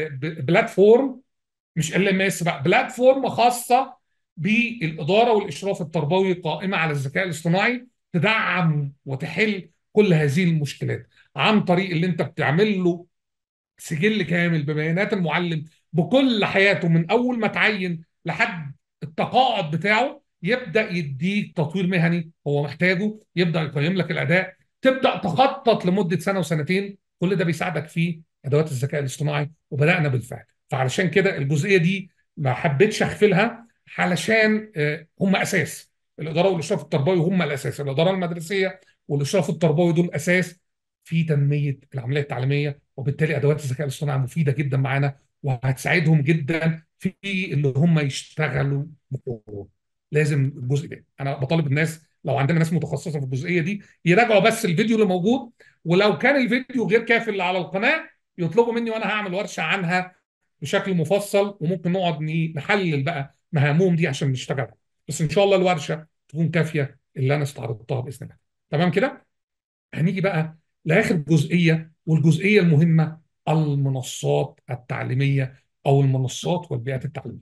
بلاتفورم، مش ال ام اس بقى، بلاتفورم خاصه بالاداره والاشراف التربوي قائمه على الذكاء الاصطناعي، تدعم وتحل كل هذه المشكلات عن طريق اللي انت بتعمل له سجل كامل ببيانات المعلم بكل حياته من اول ما تعين لحد التقاعد بتاعه، يبدا يديك تطوير مهني هو محتاجه، يبدا يقيم لك الاداء، تبدا تخطط لمده سنه وسنتين. كل ده بيساعدك فيه ادوات الذكاء الاصطناعي، وبدانا بالفعل. فعلشان كده الجزئيه دي ما حبيتش اغفلها، علشان هم اساس الاداره والاشراف التربوي، هم الاساس. الاداره المدرسيه والاشراف التربوي دول اساس في تنميه العمليه التعليميه، وبالتالي ادوات الذكاء الاصطناعي مفيده جدا معانا، وهتساعدهم جدا في ان هم يشتغلوا بقوه. لازم الجزء ده انا بطالب الناس، لو عندنا ناس متخصصه في الجزئيه دي، يراجعوا بس الفيديو اللي موجود، ولو كان الفيديو غير كافي اللي على القناه يطلبوا مني، وانا هعمل ورشه عنها بشكل مفصل، وممكن نقعد نحلل بقى مهامهم دي عشان نشتغل. بس ان شاء الله الورشه تكون كافيه اللي انا استعرضتها باذن الله. تمام كده؟ هنيجي بقى لاخر جزئيه، والجزئيه المهمه: المنصات التعليميه او المنصات والبيئات التعليميه.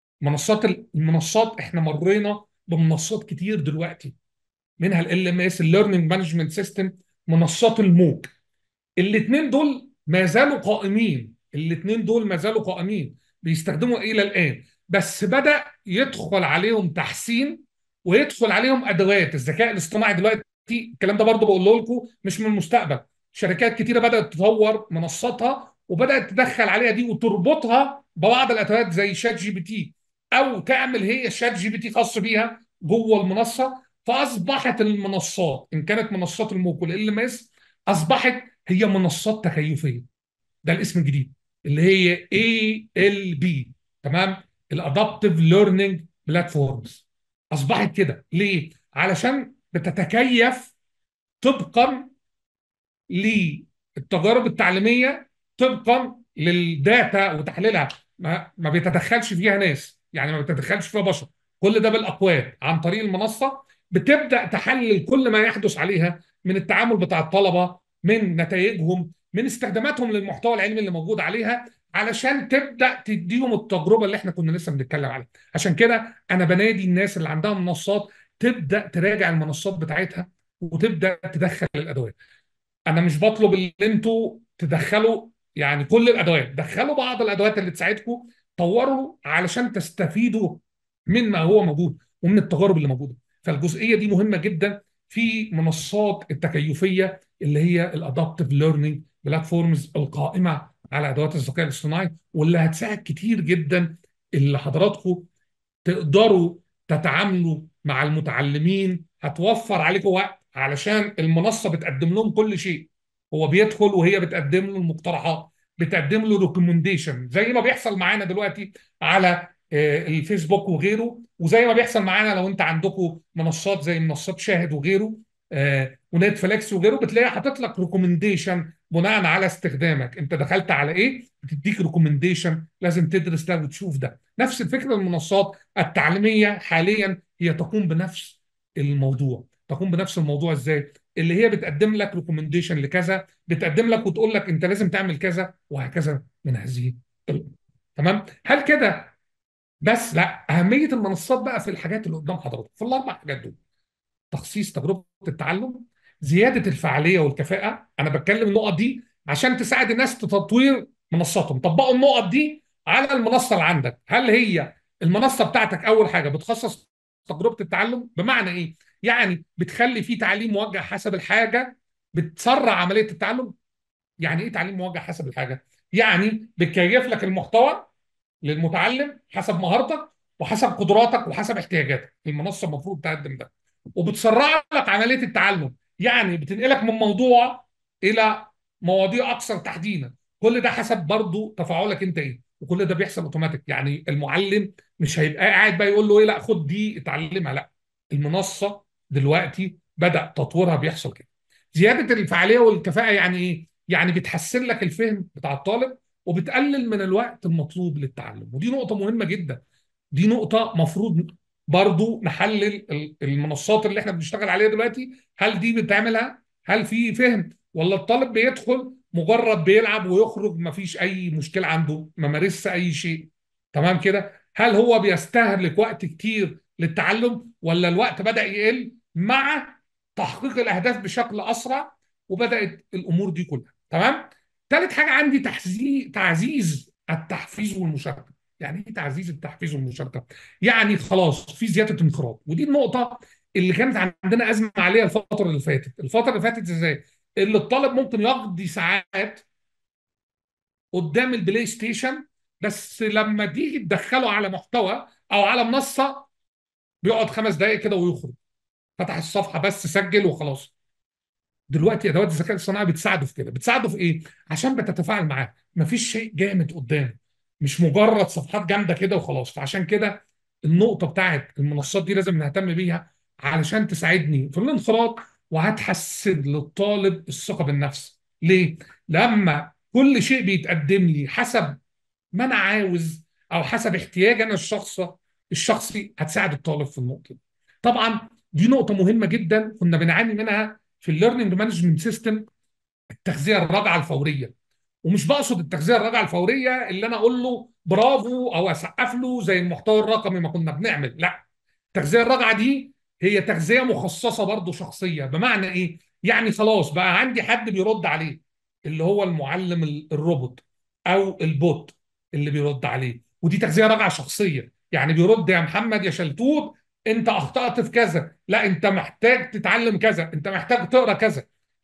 المنصات احنا مرينا بمنصات كتير دلوقتي، منها ال ام اس، الليرنينج مانجمنت سيستم، منصات الموك. الاثنين دول ما زالوا قائمين، الاثنين دول ما زالوا قائمين بيستخدموا الى الان، بس بدأ يدخل عليهم تحسين ويدخل عليهم ادوات الذكاء الاصطناعي دلوقتي. الكلام ده برضه بقول لكم مش من المستقبل، شركات كتيره بدأت تطور منصاتها وبدأت تدخل عليها دي وتربطها ببعض الادوات زي شات جي بي تي، او تعمل هي شات جي بي تي خاص بيها جوه المنصه. فاصبحت المنصات ان كانت منصات الموك والال ام اس، اصبحت هي منصات تكيفيه. ده الاسم الجديد اللي هي اي ال بي. تمام؟ الادابتيف ليرنينج بلاتفورمز. اصبحت كده ليه؟ علشان بتتكيف طبقا للتجارب التعليميه، طبقا للداتا وتحليلها. ما بيتدخلش فيها ناس، يعني ما بيتدخلش فيها بشر. كل ده بالاكواد عن طريق المنصه، بتبدا تحلل كل ما يحدث عليها من التعامل بتاع الطلبه، من نتائجهم، من استخداماتهم للمحتوى العلمي اللي موجود عليها، علشان تبدا تديهم التجربه اللي احنا كنا لسه بنتكلم عليها. عشان كده انا بنادي الناس اللي عندها منصات تبدا تراجع المنصات بتاعتها وتبدا تدخل الادوات. انا مش بطلب ان انتوا تدخلوا يعني كل الادوات، دخلوا بعض الادوات اللي تساعدكم، طوروا علشان تستفيدوا من ما هو موجود ومن التجارب اللي موجوده. فالجزئيه دي مهمه جدا في منصات التكيفيه اللي هي الادابتيف ليرنينج بلاتفورمز القائمه على ادوات الذكاء الاصطناعي، واللي هتساعد كتير جدا اللي حضراتكم تقدروا تتعاملوا مع المتعلمين. هتوفر عليكم وقت علشان المنصه بتقدم لهم كل شيء. هو بيدخل وهي بتقدم له المقترحات، بتقدم له ريكومنديشن زي ما بيحصل معانا دلوقتي على الفيسبوك وغيره، وزي ما بيحصل معانا لو انت عندكم منصات زي منصات شاهد وغيره ونتفليكس وغيره، بتلاقي حاطط لك ريكومنديشن بناء على استخدامك، انت دخلت على ايه بتديك ريكومنديشن، لازم تدرس ده وتشوف ده. نفس الفكره المنصات التعليميه حاليا هي تقوم بنفس الموضوع. تقوم بنفس الموضوع ازاي؟ اللي هي بتقدم لك ريكومنديشن لكذا، بتقدم لك وتقول لك انت لازم تعمل كذا وهكذا من هذه الأمور. تمام؟ هل كده بس؟ لا، اهميه المنصات بقى في الحاجات اللي قدام حضرتك في الاربع حاجات دول: تخصيص تجربه التعلم، زياده الفعاليه والكفاءه. انا بتكلم النقط دي عشان تساعد الناس في تطوير منصاتهم. طبقوا النقط دي على المنصه اللي عندك. هل هي المنصه بتاعتك اول حاجه بتخصص تجربه التعلم؟ بمعنى ايه؟ يعني بتخلي فيه تعليم موجه حسب الحاجه، بتسرع عمليه التعلم. يعني ايه تعليم موجه حسب الحاجه؟ يعني بتكيف لك المحتوى للمتعلم حسب مهارتك وحسب قدراتك وحسب احتياجاتك. المنصه المفروض تقدم ده. وبتسرع لك عمليه التعلم، يعني بتنقلك من موضوع الى مواضيع اكثر تحديدا. كل ده حسب برضو تفاعلك انت ايه، وكل ده بيحصل اوتوماتيك. يعني المعلم مش هيبقى قاعد بقى يقول له ايه لا خد دي اتعلمها، لا. المنصه دلوقتي بدأ تطويرها بيحصل كده. زياده الفعاليه والكفاءه يعني ايه؟ يعني بتحسن لك الفهم بتاع الطالب، وبتقلل من الوقت المطلوب للتعلم. ودي نقطة مهمة جدا. دي نقطة مفروض برضو نحلل المنصات اللي احنا بنشتغل عليها دلوقتي، هل دي بتعملها؟ هل في فهم؟ ولا الطالب بيدخل مجرد بيلعب ويخرج مفيش أي مشكلة عنده، ما مارسش أي شيء؟ تمام كده؟ هل هو بيستهلك وقت كتير للتعلم، ولا الوقت بدأ يقل مع تحقيق الأهداف بشكل أسرع، وبدأت الأمور دي كلها؟ تمام؟ ثالث حاجة عندي تعزيز التحفيز والمشاركة. يعني ايه تعزيز التحفيز والمشاركة؟ يعني خلاص في زيادة انخراط. ودي النقطة اللي كانت عندنا أزمة عليها الفترة اللي فاتت. الفترة اللي فاتت ازاي؟ اللي الطالب ممكن يقضي ساعات قدام البلاي ستيشن، بس لما تيجي تدخله على محتوى أو على منصة بيقعد 5 دقايق كده ويخرج، فتح الصفحة بس سجل وخلاص. دلوقتي ادوات الذكاء الصناعي بتساعده في كده. بتساعده في ايه؟ عشان بتتفاعل معاه، مفيش شيء جامد قدام، مش مجرد صفحات جامده كده وخلاص. فعشان كده النقطه بتاعت المنصات دي لازم نهتم بيها علشان تساعدني في الانخراط، وهتحسن للطالب الثقه بالنفس. ليه؟ لما كل شيء بيتقدم لي حسب ما انا عاوز او حسب احتياج انا الشخصي، هتساعد الطالب في النقطه دي. طبعا دي نقطه مهمه جدا كنا بنعاني منها في الليرنينج مانجمنت سيستم: التغذيه الراجعه الفوريه. ومش بقصد التغذيه الراجعه الفوريه اللي انا اقول له برافو او اسقف له زي المحتوى الرقمي ما كنا بنعمل، لا. التغذيه الراجعه دي هي تغذيه مخصصه برضه شخصيه. بمعنى ايه؟ يعني خلاص بقى عندي حد بيرد عليه، اللي هو المعلم الروبوت او البوت اللي بيرد عليه. ودي تغذيه راجعه شخصيه، يعني بيرد يا محمد يا شلتوت انت اخطأت في كذا، لا انت محتاج تتعلم كذا، انت محتاج تقرا كذا.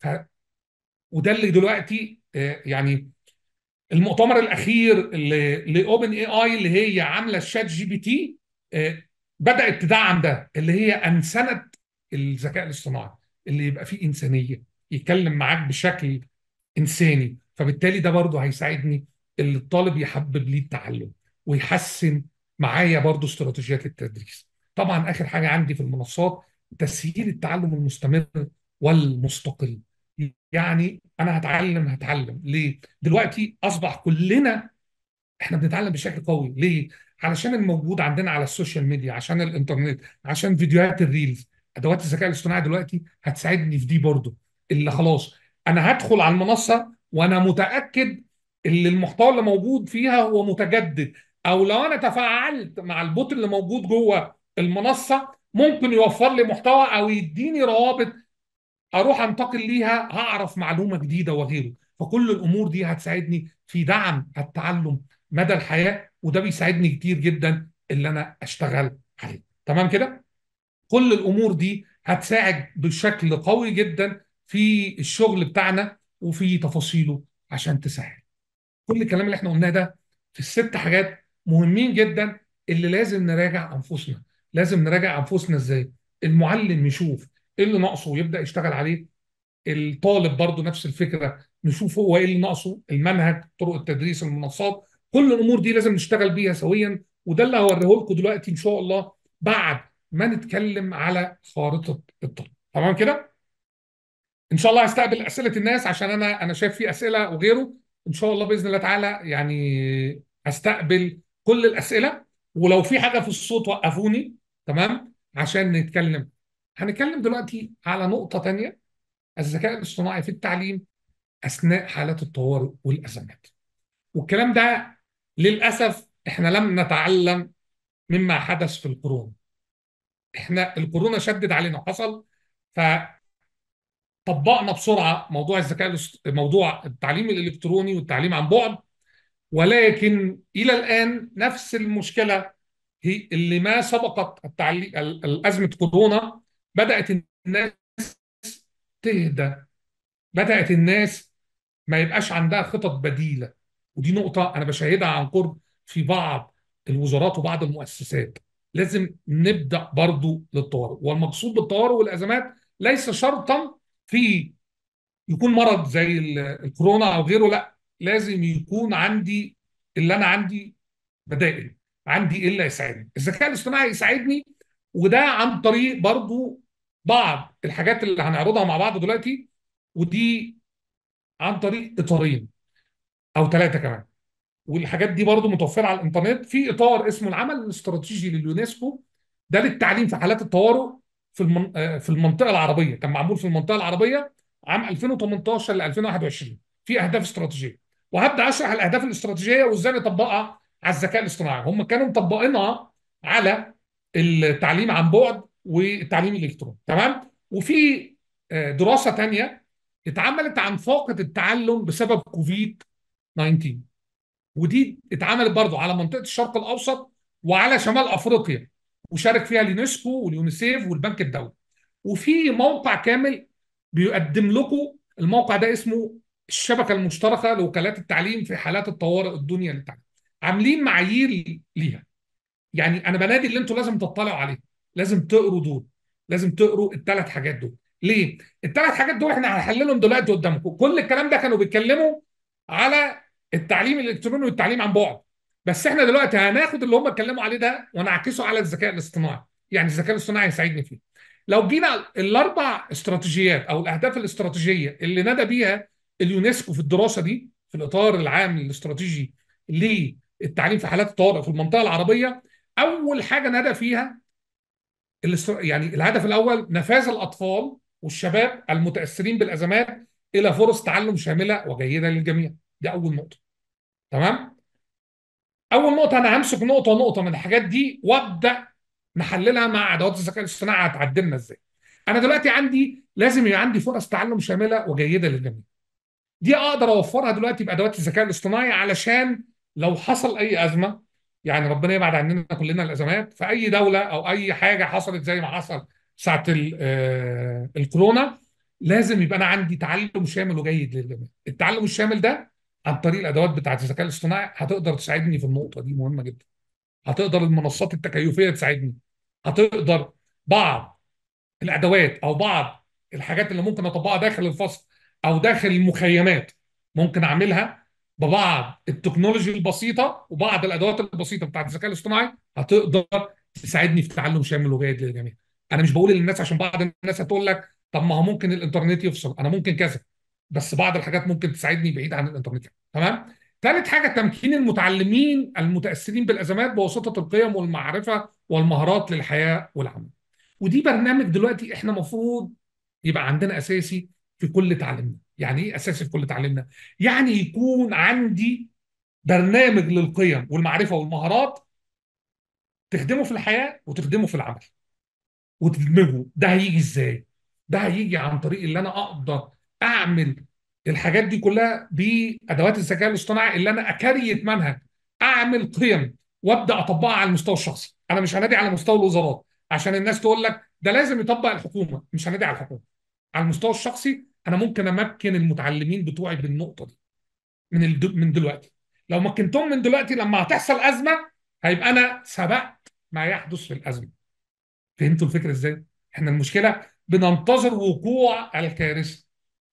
وده اللي دلوقتي يعني المؤتمر الاخير لاوبن اي اي اللي هي عامله الشات جي بي تي بدات تدعم ده، اللي هي انسنه الذكاء الاصطناعي، اللي يبقى فيه انسانيه، يتكلم معاك بشكل انساني. فبالتالي ده برضه هيساعدني اللي الطالب يحبب لي التعلم ويحسن معايا برضه استراتيجيات التدريس. طبعا اخر حاجه عندي في المنصات تسهيل التعلم المستمر والمستقل. يعني انا هتعلم ليه؟ دلوقتي اصبح كلنا احنا بنتعلم بشكل قوي. ليه؟ علشان الموجود عندنا على السوشيال ميديا، عشان الانترنت، عشان فيديوهات الريلز. ادوات الذكاء الاصطناعي دلوقتي هتساعدني في دي برضه. اللي خلاص انا هدخل على المنصه وانا متاكد ان المحتوى اللي موجود فيها هو متجدد، او لو انا تفاعلت مع البوت اللي موجود جوه المنصه ممكن يوفر لي محتوى او يديني روابط اروح انتقل ليها، هعرف معلومه جديده وغيره. فكل الامور دي هتساعدني في دعم التعلم مدى الحياه، وده بيساعدني كتير جدا اللي انا اشتغل عليه. تمام كده؟ كل الامور دي هتساعد بشكل قوي جدا في الشغل بتاعنا وفي تفاصيله عشان تسهل. كل الكلام اللي احنا قلناه ده في ال6 حاجات مهمين جدا اللي لازم نراجع انفسنا. لازم نراجع انفسنا ازاي؟ المعلم يشوف ايه اللي ناقصه ويبدا يشتغل عليه، الطالب برضو نفس الفكره، نشوف هو ايه اللي ناقصه، المنهج، طرق التدريس، المنصات، كل الامور دي لازم نشتغل بيها سويا. وده اللي هوريه لكم دلوقتي ان شاء الله بعد ما نتكلم على خارطه الطريق. تمام كده؟ ان شاء الله هستقبل اسئله الناس، عشان انا شايف في اسئله وغيره. ان شاء الله باذن الله تعالى يعني هستقبل كل الاسئله. ولو في حاجه في الصوت وقفوني، تمام، عشان نتكلم. هنتكلم دلوقتي على نقطه تانية: الذكاء الاصطناعي في التعليم اثناء حالات الطوارئ والازمات. والكلام ده للاسف احنا لم نتعلم مما حدث في الكورونا. احنا الكورونا شدد علينا وحصل، فطبقنا بسرعه موضوع موضوع التعليم الالكتروني والتعليم عن بعد. ولكن الى الان نفس المشكله هي اللي ما سبقت التعليم الازمه كورونا. بدات الناس تهدى، بدات الناس ما يبقاش عندها خطط بديله. ودي نقطة أنا بشاهدها عن قرب في بعض الوزارات وبعض المؤسسات. لازم نبدأ برضو للطوارئ، والمقصود بالطوارئ والأزمات ليس شرطا في يكون مرض زي الكورونا أو غيره، لا، لازم يكون عندي اللي أنا عندي بدائل، عندي إيه اللي يساعدني. الذكاء الاصطناعي يساعدني، وده عن طريق برضو بعض الحاجات اللي هنعرضها مع بعض دلوقتي. ودي عن طريق إطارين أو ثلاثة كمان. والحاجات دي برضو متوفرة على الإنترنت في إطار اسمه العمل الاستراتيجي لليونسكو. ده للتعليم في حالات الطوارئ في المنطقة العربية. كان معمول في المنطقة العربية عام 2018 ل 2021 في أهداف استراتيجية. وهبدأ أشرح الأهداف الاستراتيجية وإزاي نطبقها على الذكاء الاصطناعي. هم كانوا مطبقينها على التعليم عن بعد والتعليم الإلكتروني، تمام. وفي دراسة تانية اتعملت عن فاقد التعلم بسبب كوفيد 19، ودي اتعملت برضو على منطقه الشرق الاوسط وعلى شمال افريقيا، وشارك فيها اليونسكو واليونيسيف والبنك الدولي. وفي موقع كامل بيقدم لكم، الموقع ده اسمه الشبكه المشتركه لوكالات التعليم في حالات الطوارئ الدنيا للتعليم. عاملين معايير ليها. يعني انا بنادي اللي انتوا لازم تطلعوا عليه، لازم تقروا دول، لازم تقروا الثلاث حاجات دول. ليه؟ الثلاث حاجات دول احنا هنحللهم دلوقتي قدامكم. كل الكلام ده كانوا بيتكلموا على التعليم الالكتروني والتعليم عن بعد، بس احنا دلوقتي هناخد اللي هم اتكلموا عليه ده ونعكسه على الذكاء الاصطناعي. يعني الذكاء الاصطناعي يساعدني فيه. لو جينا الاربع استراتيجيات او الاهداف الاستراتيجيه اللي نادى بيها اليونسكو في الدراسه دي في الاطار العام الاستراتيجي للتعليم في حالات الطوارئ في المنطقه العربيه، اول حاجه ندى فيها يعني الهدف الاول: نفاذ الاطفال والشباب المتاثرين بالازمات الى فرص تعلم شامله وجيده للجميع. دي اول نقطه، تمام. اول نقطه انا همسك نقطه نقطه من الحاجات دي وابدا نحللها مع ادوات الذكاء الاصطناعي هتعدلنا ازاي. انا دلوقتي عندي لازم يبقى عندي فرص تعلم شامله وجيده للجميع. دي اقدر اوفرها دلوقتي بادوات الذكاء الاصطناعي، علشان لو حصل اي ازمه، يعني ربنا يبعد عننا كلنا الازمات في اي دوله او اي حاجه حصلت زي ما حصل ساعه الكورونا، لازم يبقى انا عندي تعلم شامل وجيد للجميع. التعلم الشامل ده عن طريق الادوات بتاعت الذكاء الاصطناعي هتقدر تساعدني في النقطه دي، مهمه جدا. هتقدر المنصات التكيفيه تساعدني، هتقدر بعض الادوات او بعض الحاجات اللي ممكن اطبقها داخل الفصل او داخل المخيمات، ممكن اعملها ببعض التكنولوجي البسيطه وبعض الادوات البسيطه بتاعت الذكاء الاصطناعي هتقدر تساعدني في تعلم شامل وجيد للجميع. انا مش بقول للناس، عشان بعض الناس هتقول لك طب ما هو ممكن الانترنت يفصل، انا ممكن كذا، بس بعض الحاجات ممكن تساعدني بعيد عن الانترنت، تمام. ثالث حاجه: تمكين المتعلمين المتاثرين بالازمات بواسطه القيم والمعرفه والمهارات للحياه والعمل. ودي برنامج دلوقتي احنا المفروض يبقى عندنا اساسي في كل تعليمنا. يعني ايه اساسي في كل تعليمنا؟ يعني يكون عندي برنامج للقيم والمعرفه والمهارات تخدمه في الحياه وتخدمه في العمل وتدمجه. ده هيجي ازاي؟ ده هيجي عن طريق اللي انا اقدر اعمل الحاجات دي كلها بادوات الذكاء الاصطناعي، اللي انا اكريت منهج، اعمل قيم وابدا اطبقها على المستوى الشخصي. انا مش هنادي على مستوى الوزارات عشان الناس تقول لك ده لازم يطبق الحكومه، مش هنادي على الحكومه. على المستوى الشخصي انا ممكن امكن المتعلمين بتوعي بالنقطه دي من دلوقتي. لو مكنتهم من دلوقتي، لما هتحصل ازمه هيبقى انا سبقت ما يحدث في الازمه. فهمتوا الفكره ازاي؟ احنا المشكله بننتظر وقوع الكارثه،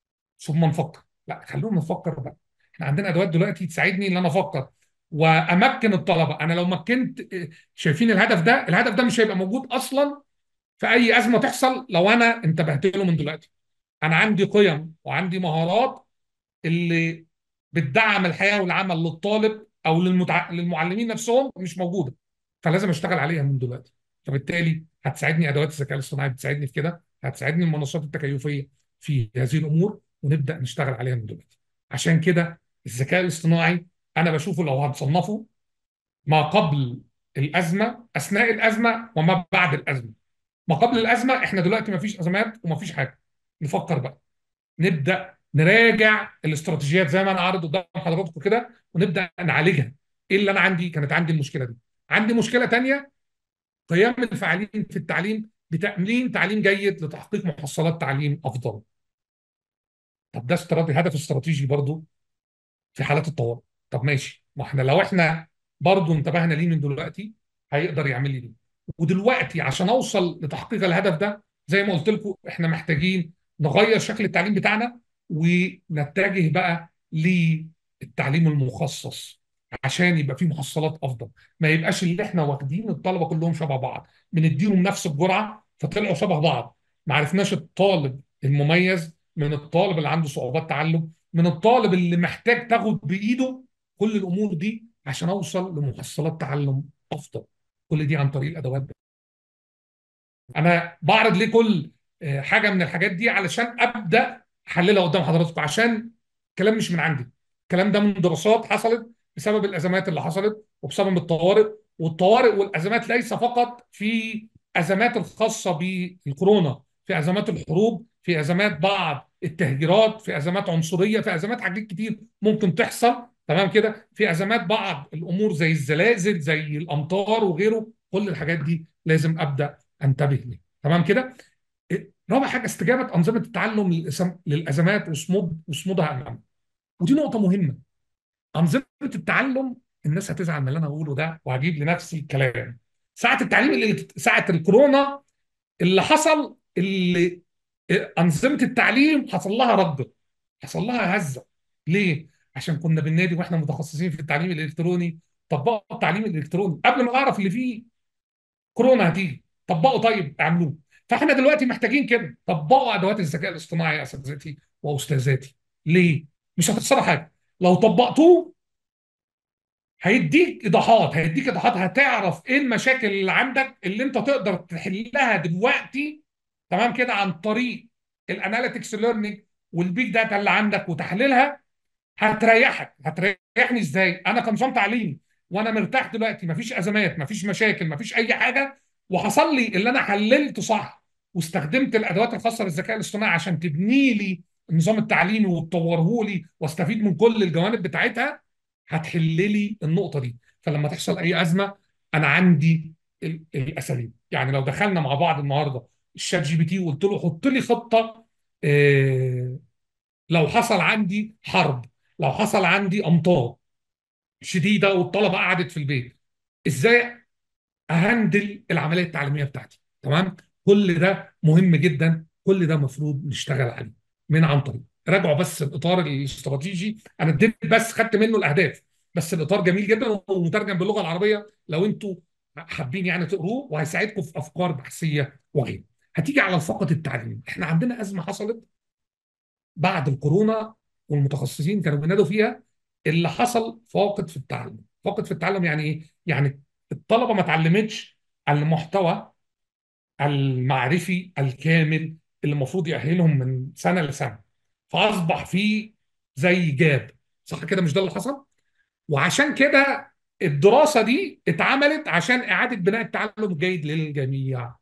ثم نفكر. لا، خلونا نفكر بقى. احنا عندنا ادوات دلوقتي تساعدني ان انا افكر وامكن الطلبه. انا لو مكنت، شايفين الهدف ده مش هيبقى موجود اصلا في اي ازمه تحصل لو انا انتبهت له من دلوقتي. انا عندي قيم وعندي مهارات اللي بتدعم الحياه والعمل للطالب او للمعلمين نفسهم مش موجوده، فلازم اشتغل عليها من دلوقتي. فبالتالي هتساعدني ادوات الذكاء الاصطناعي، بتساعدني في كده، هتساعدني المنصات التكيفيه في هذه الامور، ونبدا نشتغل عليها من دلوقتي. عشان كده الذكاء الاصطناعي انا بشوفه لو هنصنفه ما قبل الازمه، اثناء الازمه، وما بعد الازمه. ما قبل الازمه احنا دلوقتي ما فيش ازمات وما فيش حاجه، نفكر بقى، نبدا نراجع الاستراتيجيات زي ما انا عارض قدام حضراتكم كده، ونبدا نعالجها. ايه اللي انا كانت عندي المشكله دي. عندي مشكله تانية: قيام الفاعلين في التعليم بتأمين تعليم جيد لتحقيق محصلات تعليم افضل. طب ده هدف استراتيجي برضو في حالات الطوارئ. طب ماشي، ما احنا لو احنا برضو انتبهنا ليه من دلوقتي هيقدر يعمل لي دي. ودلوقتي عشان اوصل لتحقيق الهدف ده زي ما قلت لكم احنا محتاجين نغير شكل التعليم بتاعنا، ونتجه بقى للتعليم المخصص عشان يبقى فيه محصلات افضل. ما يبقاش اللي احنا واخدين الطلبه كلهم شبه بعض، بنديهم نفس الجرعه فطلعوا شبه بعض. ما عرفناش الطالب المميز من الطالب اللي عنده صعوبات تعلم، من الطالب اللي محتاج تاخد بايده كل الامور دي عشان اوصل لمحصلات تعلم افضل. كل دي عن طريق الادوات. انا بعرض ليه كل حاجه من الحاجات دي علشان ابدا احللها قدام حضراتكم، عشان الكلام مش من عندي. الكلام ده من دراسات حصلت بسبب الازمات اللي حصلت وبسبب الطوارئ. والطوارئ والازمات ليس فقط في ازمات الخاصه بالكورونا، في ازمات الحروب، في ازمات بعض التهجيرات، في ازمات عنصريه، في ازمات حاجات كتير ممكن تحصل. تمام كده، في ازمات بعض الامور زي الزلازل زي الامطار وغيره. كل الحاجات دي لازم ابدا انتبه ليه. تمام كده. رابع حاجه: استجابه انظمه التعلم للازمات وصمودها امامها. ودي نقطه مهمه. انظمه التعلم، الناس هتزعل من اللي انا هقوله ده وهجيب لنفسي الكلام. ساعه التعليم ساعه الكورونا اللي حصل، اللي انظمه التعليم حصل لها رد، حصل لها هزه. ليه؟ عشان كنا بالنادي واحنا متخصصين في التعليم الالكتروني، طبقوا التعليم الالكتروني قبل ما نعرف اللي فيه كورونا هتيجي. طبقوا، طيب اعملوه. فاحنا دلوقتي محتاجين كده، طبقوا ادوات الذكاء الاصطناعي يا اساتذتي واستاذاتي. ليه؟ مش هتخسروا حاجه لو طبقتوه. هيديك ايضاحات هتعرف ايه المشاكل اللي عندك اللي انت تقدر تحلها دلوقتي. تمام كده، عن طريق الاناليتكس ليرنينج والبيج داتا اللي عندك وتحليلها. هتريحني ازاي انا كنظام تعليمي وانا مرتاح دلوقتي، مفيش ازمات، مفيش مشاكل، مفيش اي حاجه، وحصل لي اللي انا حللت صح واستخدمت الادوات الخاصه بالذكاء الاصطناعي عشان تبني لي النظام التعليمي وتطوره لي واستفيد من كل الجوانب بتاعتها. هتحل لي النقطه دي. فلما تحصل اي ازمه انا عندي الاساليب. يعني لو دخلنا مع بعض النهارده الشات جي بي تي وقلت له حط لي خطه، لو حصل عندي حرب، لو حصل عندي امطار شديده والطلبه قعدت في البيت، ازاي اهندل العمليه التعليميه بتاعتي. تمام. كل ده مهم جدا، كل ده المفروض نشتغل عليه من عن طريق. راجعوا بس الاطار الاستراتيجي، انا اديت بس خدت منه الاهداف، بس الاطار جميل جدا ومترجم باللغه العربيه لو انتوا حابين يعني تقروه، وهيساعدكم في افكار بحثيه وغيره. هتيجي على فقط التعليم. احنا عندنا ازمه حصلت بعد الكورونا والمتخصصين كانوا بينادوا فيها، اللي حصل فاقد في التعلم. فاقد في التعلم يعني ايه؟ يعني الطلبه ما اتعلمتش المحتوى المعرفي الكامل اللي المفروض يأهلهم من سنه لسنه، فاصبح في زي جاب. صح كده؟ مش ده اللي حصل؟ وعشان كده الدراسه دي اتعملت عشان اعاده بناء التعلم الجيد للجميع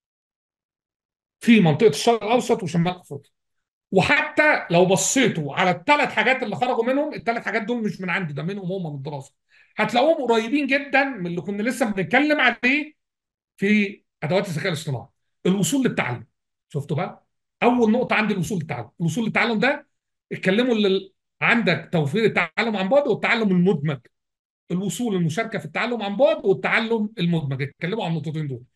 في منطقه الشرق الاوسط وشمال افريقيا. وحتى لو بصيتوا على الثلاث حاجات اللي خرجوا منهم، الثلاث حاجات دول مش من عندي، ده منهم هم من الدراسه، هتلاقوهم قريبين جدا من اللي كنا لسه بنتكلم عليه في ادوات الذكاء الاصطناعي. الوصول للتعلم. شفتوا بقى؟ اول نقطه عندي الوصول للتعلم. الوصول للتعلم ده اتكلموا اللي عندك توفير التعلم عن بعد والتعلم المدمج. الوصول المشاركه في التعلم عن بعد والتعلم المدمج، اتكلموا عن النقطتين دول.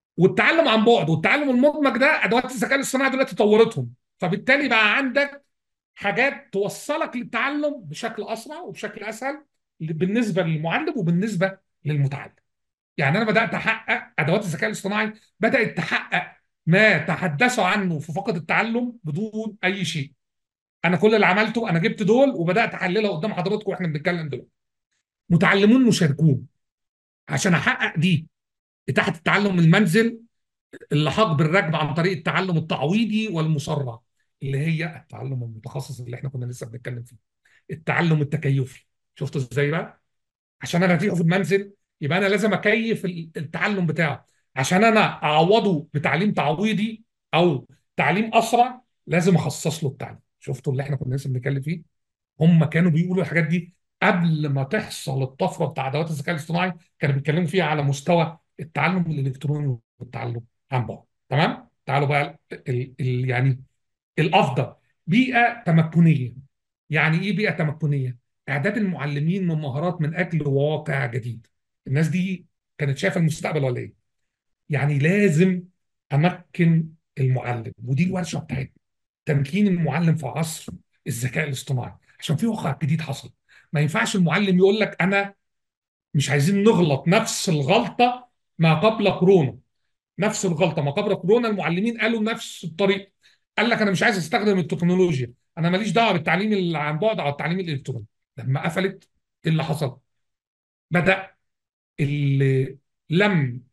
والتعلم عن بعد والتعلم المدمج ده ادوات الذكاء الاصطناعي دلوقتي طورتهم. فبالتالي بقى عندك حاجات توصلك للتعلم بشكل اسرع وبشكل اسهل بالنسبه للمعلم وبالنسبه للمتعلم. يعني انا بدات احقق ادوات الذكاء الاصطناعي بدات تحقق ما تحدثوا عنه في فقد التعلم بدون اي شيء. انا كل اللي عملته انا جبت دول وبدات احللها قدام حضراتكم واحنا بنتكلم دلوقتي. متعلمون مشاركون عشان احقق دي اتاحه التعلم من المنزل، اللحاق بالركب عن طريق التعلم التعويضي والمسرع اللي هي التعلم المتخصص اللي احنا كنا لسه بنتكلم فيه، التعلم التكيفي. شفتوا ازاي بقى؟ عشان انا اديله في المنزل يبقى انا لازم اكيف التعلم بتاعه. عشان انا اعوضه بتعليم تعويضي او تعليم اسرع لازم اخصص له التعليم. شفتوا اللي احنا كنا لسه بنتكلم فيه؟ هم كانوا بيقولوا الحاجات دي قبل ما تحصل الطفره بتاع ادوات الذكاء الاصطناعي، كانوا بيتكلموا فيها على مستوى التعلم الالكتروني والتعلم عن بعد. تمام؟ تعالوا بقى يعني الافضل بيئه تمكنيه. يعني ايه بيئه تمكنيه؟ اعداد المعلمين من مهارات من اجل واقع جديد. الناس دي كانت شايفه المستقبل ولا ايه؟ يعني لازم امكن المعلم، ودي الورشه بتاعتنا، تمكين المعلم في عصر الذكاء الاصطناعي عشان في واقع جديد حصل. ما ينفعش المعلم يقول لك انا مش عايزين نغلط نفس الغلطه ما قبل كورونا. نفس الغلطه ما قبل كورونا المعلمين قالوا نفس الطريقه. قال لك انا مش عايز استخدم التكنولوجيا، انا ماليش دعوه بالتعليم اللي عن بعد او التعليم الالكتروني. لما قفلت ايه اللي حصل؟ بدا اللي لم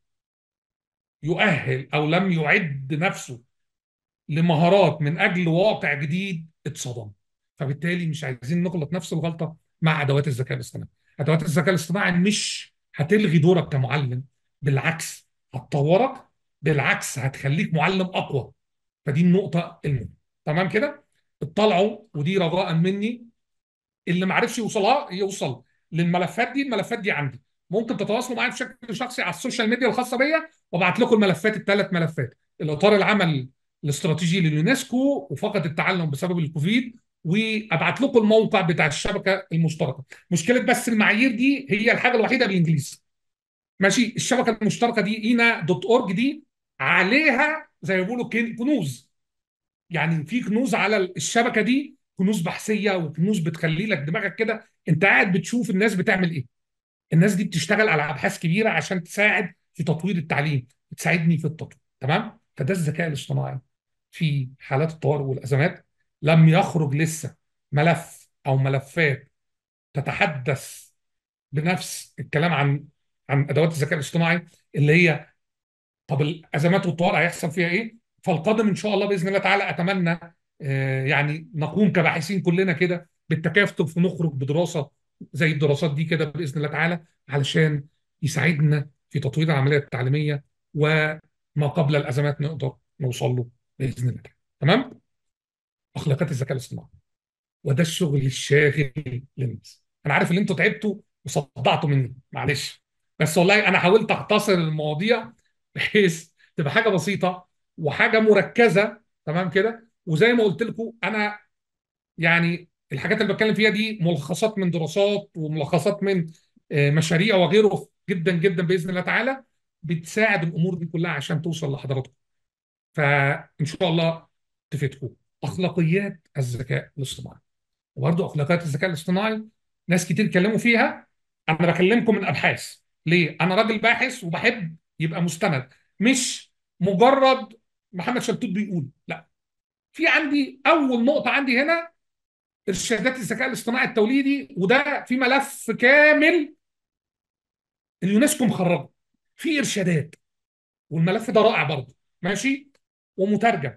يؤهل او لم يعد نفسه لمهارات من اجل واقع جديد اتصدم. فبالتالي مش عايزين نغلط نفس الغلطه مع ادوات الذكاء الاصطناعي. ادوات الذكاء الاصطناعي مش هتلغي دورك كمعلم، بالعكس هتطورك، بالعكس هتخليك معلم اقوى. فدي النقطه المهمه. تمام كده؟ اطلعوا، ودي رجاء مني، اللي ما عرفش يوصلها يوصل للملفات دي. الملفات دي عندي، ممكن تتواصلوا معايا بشكل شخصي على السوشيال ميديا الخاصه بيا وابعت لكم الملفات، الثلاث ملفات: الاطار العمل الاستراتيجي لليونسكو وفقد التعلم بسبب الكوفيد، وابعت لكم الموقع بتاع الشبكه المشتركه. مشكله بس المعايير دي هي الحاجه الوحيده بالانجليزي. ماشي؟ الشبكه المشتركه دي اينا دوت اورج دي عليها زي ما بيقولوا كنوز. يعني في كنوز على الشبكه دي، كنوز بحثيه وكنوز بتخلي لك دماغك كده انت قاعد بتشوف الناس بتعمل ايه. الناس دي بتشتغل على ابحاث كبيره عشان تساعد في تطوير التعليم، بتساعدني في التطوير. تمام؟ فده الذكاء الاصطناعي في حالات الطوارئ والازمات. لم يخرج لسه ملف او ملفات تتحدث بنفس الكلام عن ادوات الذكاء الاصطناعي اللي هي طب الازمات والطوارئ هيحصل فيها ايه. فالقادم ان شاء الله باذن الله تعالى اتمنى يعني نقوم كباحثين كلنا كده بالتكاتف ونخرج بدراسه زي الدراسات دي كده باذن الله تعالى، علشان يساعدنا في تطوير العمليه التعليميه وما قبل الازمات نقدر نوصل له باذن الله. تمام؟ اخلاقات الذكاء الاصطناعي، وده الشغل الشاغل للناس. انا عارف ان انتوا تعبتوا وصدعتوا مني، معلش، بس والله انا حاولت اختصر المواضيع بحيث تبقى حاجه بسيطه وحاجه مركزه. تمام كده؟ وزي ما قلت لكم انا يعني الحاجات اللي بتكلم فيها دي ملخصات من دراسات وملخصات من مشاريع وغيره جدا جدا باذن الله تعالى، بتساعد الامور دي كلها عشان توصل لحضراتكم. فان شاء الله تفيدكم. اخلاقيات الذكاء الاصطناعي، وبرضه اخلاقيات الذكاء الاصطناعي ناس كتير اتكلموا فيها. انا بكلمكم من ابحاث. ليه؟ انا راجل باحث وبحب يبقى مستند، مش مجرد محمد شلتوت بيقول. لا، في عندي اول نقطه عندي هنا ارشادات الذكاء الاصطناعي التوليدي، وده في ملف كامل اليونسكو مخرجه في ارشادات، والملف ده رائع برضه. ماشي؟ ومترجم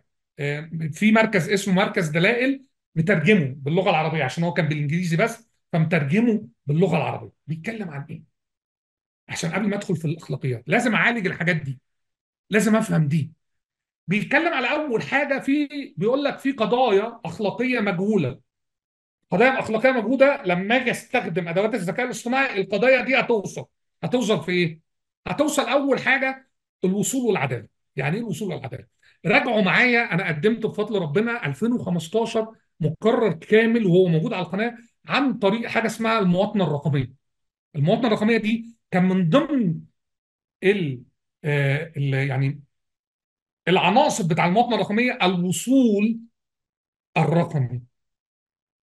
في مركز اسمه مركز دلائل مترجمه باللغه العربيه عشان هو كان بالانجليزي بس، فمترجمه باللغه العربيه. بيتكلم عن ايه؟ عشان قبل ما ادخل في الاخلاقيات لازم اعالج الحاجات دي، لازم افهم دي. بيتكلم على اول حاجه في، بيقول لك في قضايا اخلاقيه مجهوله. قضايا اخلاقيه مجهوله لما اجي استخدم ادوات الذكاء الاصطناعي القضايا دي هتوصل في ايه؟ هتوصل اول حاجه الوصول والعداله. يعني ايه الوصول والعداله؟ راجعوا معايا، انا قدمت بفضل ربنا 2015 مقرر كامل وهو موجود على القناه عن طريق حاجه اسمها المواطنه الرقميه. المواطنه الرقميه دي كان من ضمن يعني العناصر بتاع المواطنه الرقميه الوصول الرقمي.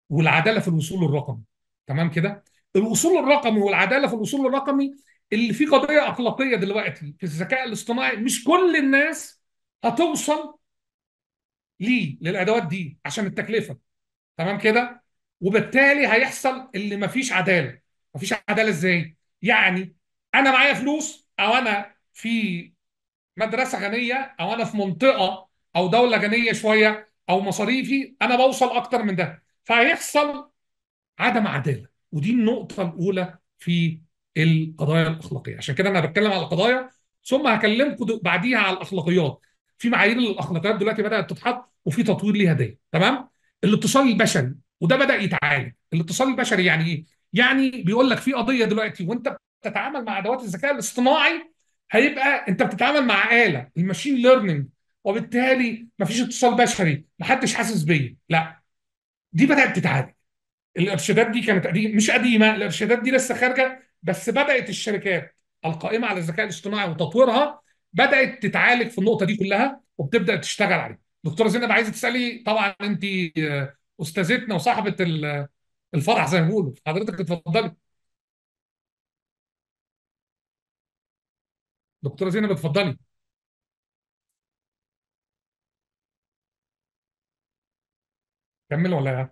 والعداله في الوصول الرقمي. تمام كده؟ الوصول الرقمي والعداله في الوصول الرقمي، اللي فيه قضيه اخلاقيه دلوقتي في الذكاء الاصطناعي، مش كل الناس هتوصل للادوات دي عشان التكلفه. تمام كده؟ وبالتالي هيحصل اللي مفيش عداله. مفيش عداله ازاي؟ يعني انا معايا فلوس، او انا في مدرسه غنيه، او انا في منطقه او دوله غنيه شويه، او مصاريفي انا بوصل اكتر من ده، فهيحصل عدم عداله. ودي النقطه الاولى في القضايا الاخلاقيه. عشان كده انا بتكلم على القضايا، ثم هكلمكم بعديها على الاخلاقيات. في معايير للاخلاقيات دلوقتي بدات تتحط، وفي تطوير ليها دي. تمام؟ الاتصال البشري، وده بدا يتعالج. الاتصال البشري يعني ايه؟ يعني بيقول لك في قضيه دلوقتي وانت بتتعامل مع ادوات الذكاء الاصطناعي، هيبقى انت بتتعامل مع آلة الماشين ليرنينج، وبالتالي مفيش اتصال بشري، محدش حاسس بيا. لا، دي بدات تتعالج. الارشادات دي كانت مش قديمه، الارشادات دي لسه خارجه، بس بدات الشركات القائمه على الذكاء الاصطناعي وتطويرها بدات تتعالج في النقطه دي كلها، وبتبدا تشتغل عليها. دكتوره زينب، عايزه تسالي؟ طبعا انت استاذتنا وصاحبه الفرح زي ما بيقولوا. حضرتك اتفضلي. دكتوره زينب اتفضلي. كمل ولا؟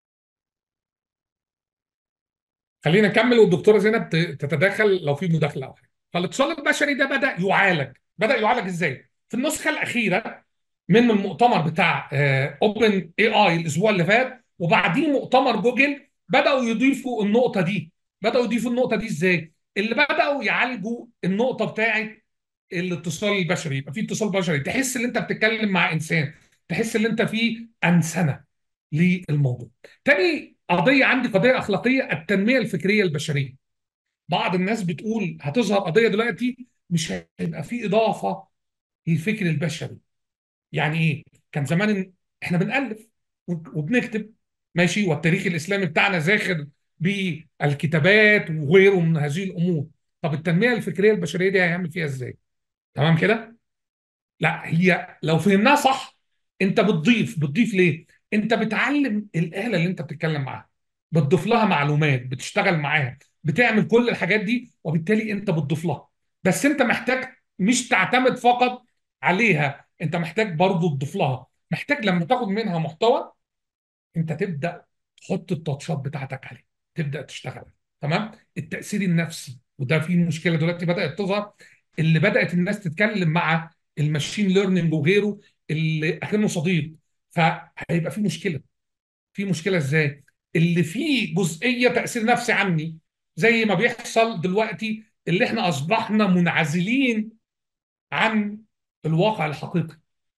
خلينا نكمل والدكتوره زينب تتداخل لو في مداخله او حاجه. فالاتصال البشري ده بدا يعالج ازاي؟ في النسخه الاخيره من المؤتمر بتاع اوبن اي اي الاسبوع اللي فات، وبعديه مؤتمر جوجل، بداوا يضيفوا النقطه دي. ازاي؟ اللي بداوا يعالجوا النقطه بتاعت الاتصال البشري. يبقى في اتصال بشري، تحس ان انت بتتكلم مع انسان، تحس ان انت في انسنه للموضوع. تاني قضيه عندي، قضيه اخلاقيه، التنميه الفكريه البشريه. بعض الناس بتقول هتظهر قضيه دلوقتي مش هيبقى في اضافه للفكر البشري. يعني ايه؟ كان زمان احنا بنألف وبنكتب، ماشي، والتاريخ الاسلامي بتاعنا زاخر بالكتابات وغيره من هذه الامور. طب التنميه الفكريه البشريه دي هيعمل فيها ازاي؟ تمام كده؟ لا، هي لو فهمناها صح، انت بتضيف ليه؟ انت بتعلم الآلة اللي انت بتتكلم معاها، بتضيف لها معلومات، بتشتغل معاها، بتعمل كل الحاجات دي، وبالتالي انت بتضيف لها. بس انت محتاج مش تعتمد فقط عليها، انت محتاج برضه تضيف لها. محتاج لما تاخد منها محتوى، انت تبدا تحط التاتشات بتاعتك عليه، تبدا تشتغل. تمام؟ التاثير النفسي، وده في مشكله دلوقتي بدات تظهر، اللي بدات الناس تتكلم مع الماشين ليرنينج وغيره اللي اكنه صديق، فهيبقى في مشكله. ازاي؟ اللي فيه جزئيه تاثير نفسي عني، زي ما بيحصل دلوقتي، اللي احنا اصبحنا منعزلين عن الواقع الحقيقي،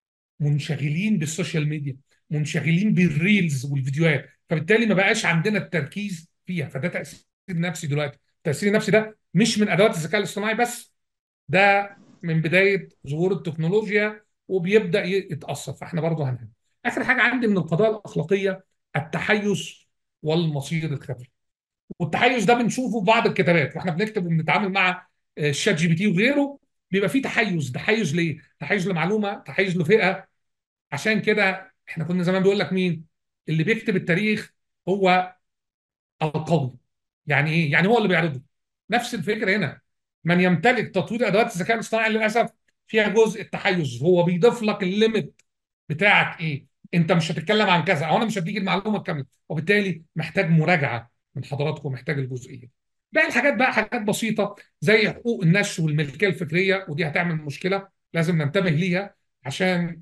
منشغلين بالسوشيال ميديا، منشغلين بالريلز والفيديوهات، فبالتالي ما بقاش عندنا التركيز فيها. فده تأثير نفسي دلوقتي. التأثير النفسي ده مش من أدوات الذكاء الاصطناعي بس، ده من بداية ظهور التكنولوجيا وبيبدأ يتأثر. فاحنا برضه هنهم. آخر حاجة عندي من القضايا الأخلاقية، التحيز والمصير الخفي. والتحيز ده بنشوفه في بعض الكتابات واحنا بنكتب وبنتعامل مع الشات جي بي تي وغيره. بيبقى فيه تحيز. تحيز ليه؟ تحيز لمعلومة، تحيز لفئة. عشان كده احنا كنا زمان بيقول لك مين اللي بيكتب التاريخ؟ هو القوي. يعني ايه؟ يعني هو اللي بيعرضه. نفس الفكره هنا. من يمتلك تطوير ادوات الذكاء الاصطناعي للاسف فيها جزء التحيز، هو بيضيف لك الليمت بتاعك ايه. انت مش هتتكلم عن كذا، او انا مش هديك المعلومه الكامله، وبالتالي محتاج مراجعه من حضراتكم، محتاج الجزئيه. باقي الحاجات بقى حاجات بسيطه زي حقوق النشر والملكيه الفكريه، ودي هتعمل مشكله لازم ننتبه ليها. عشان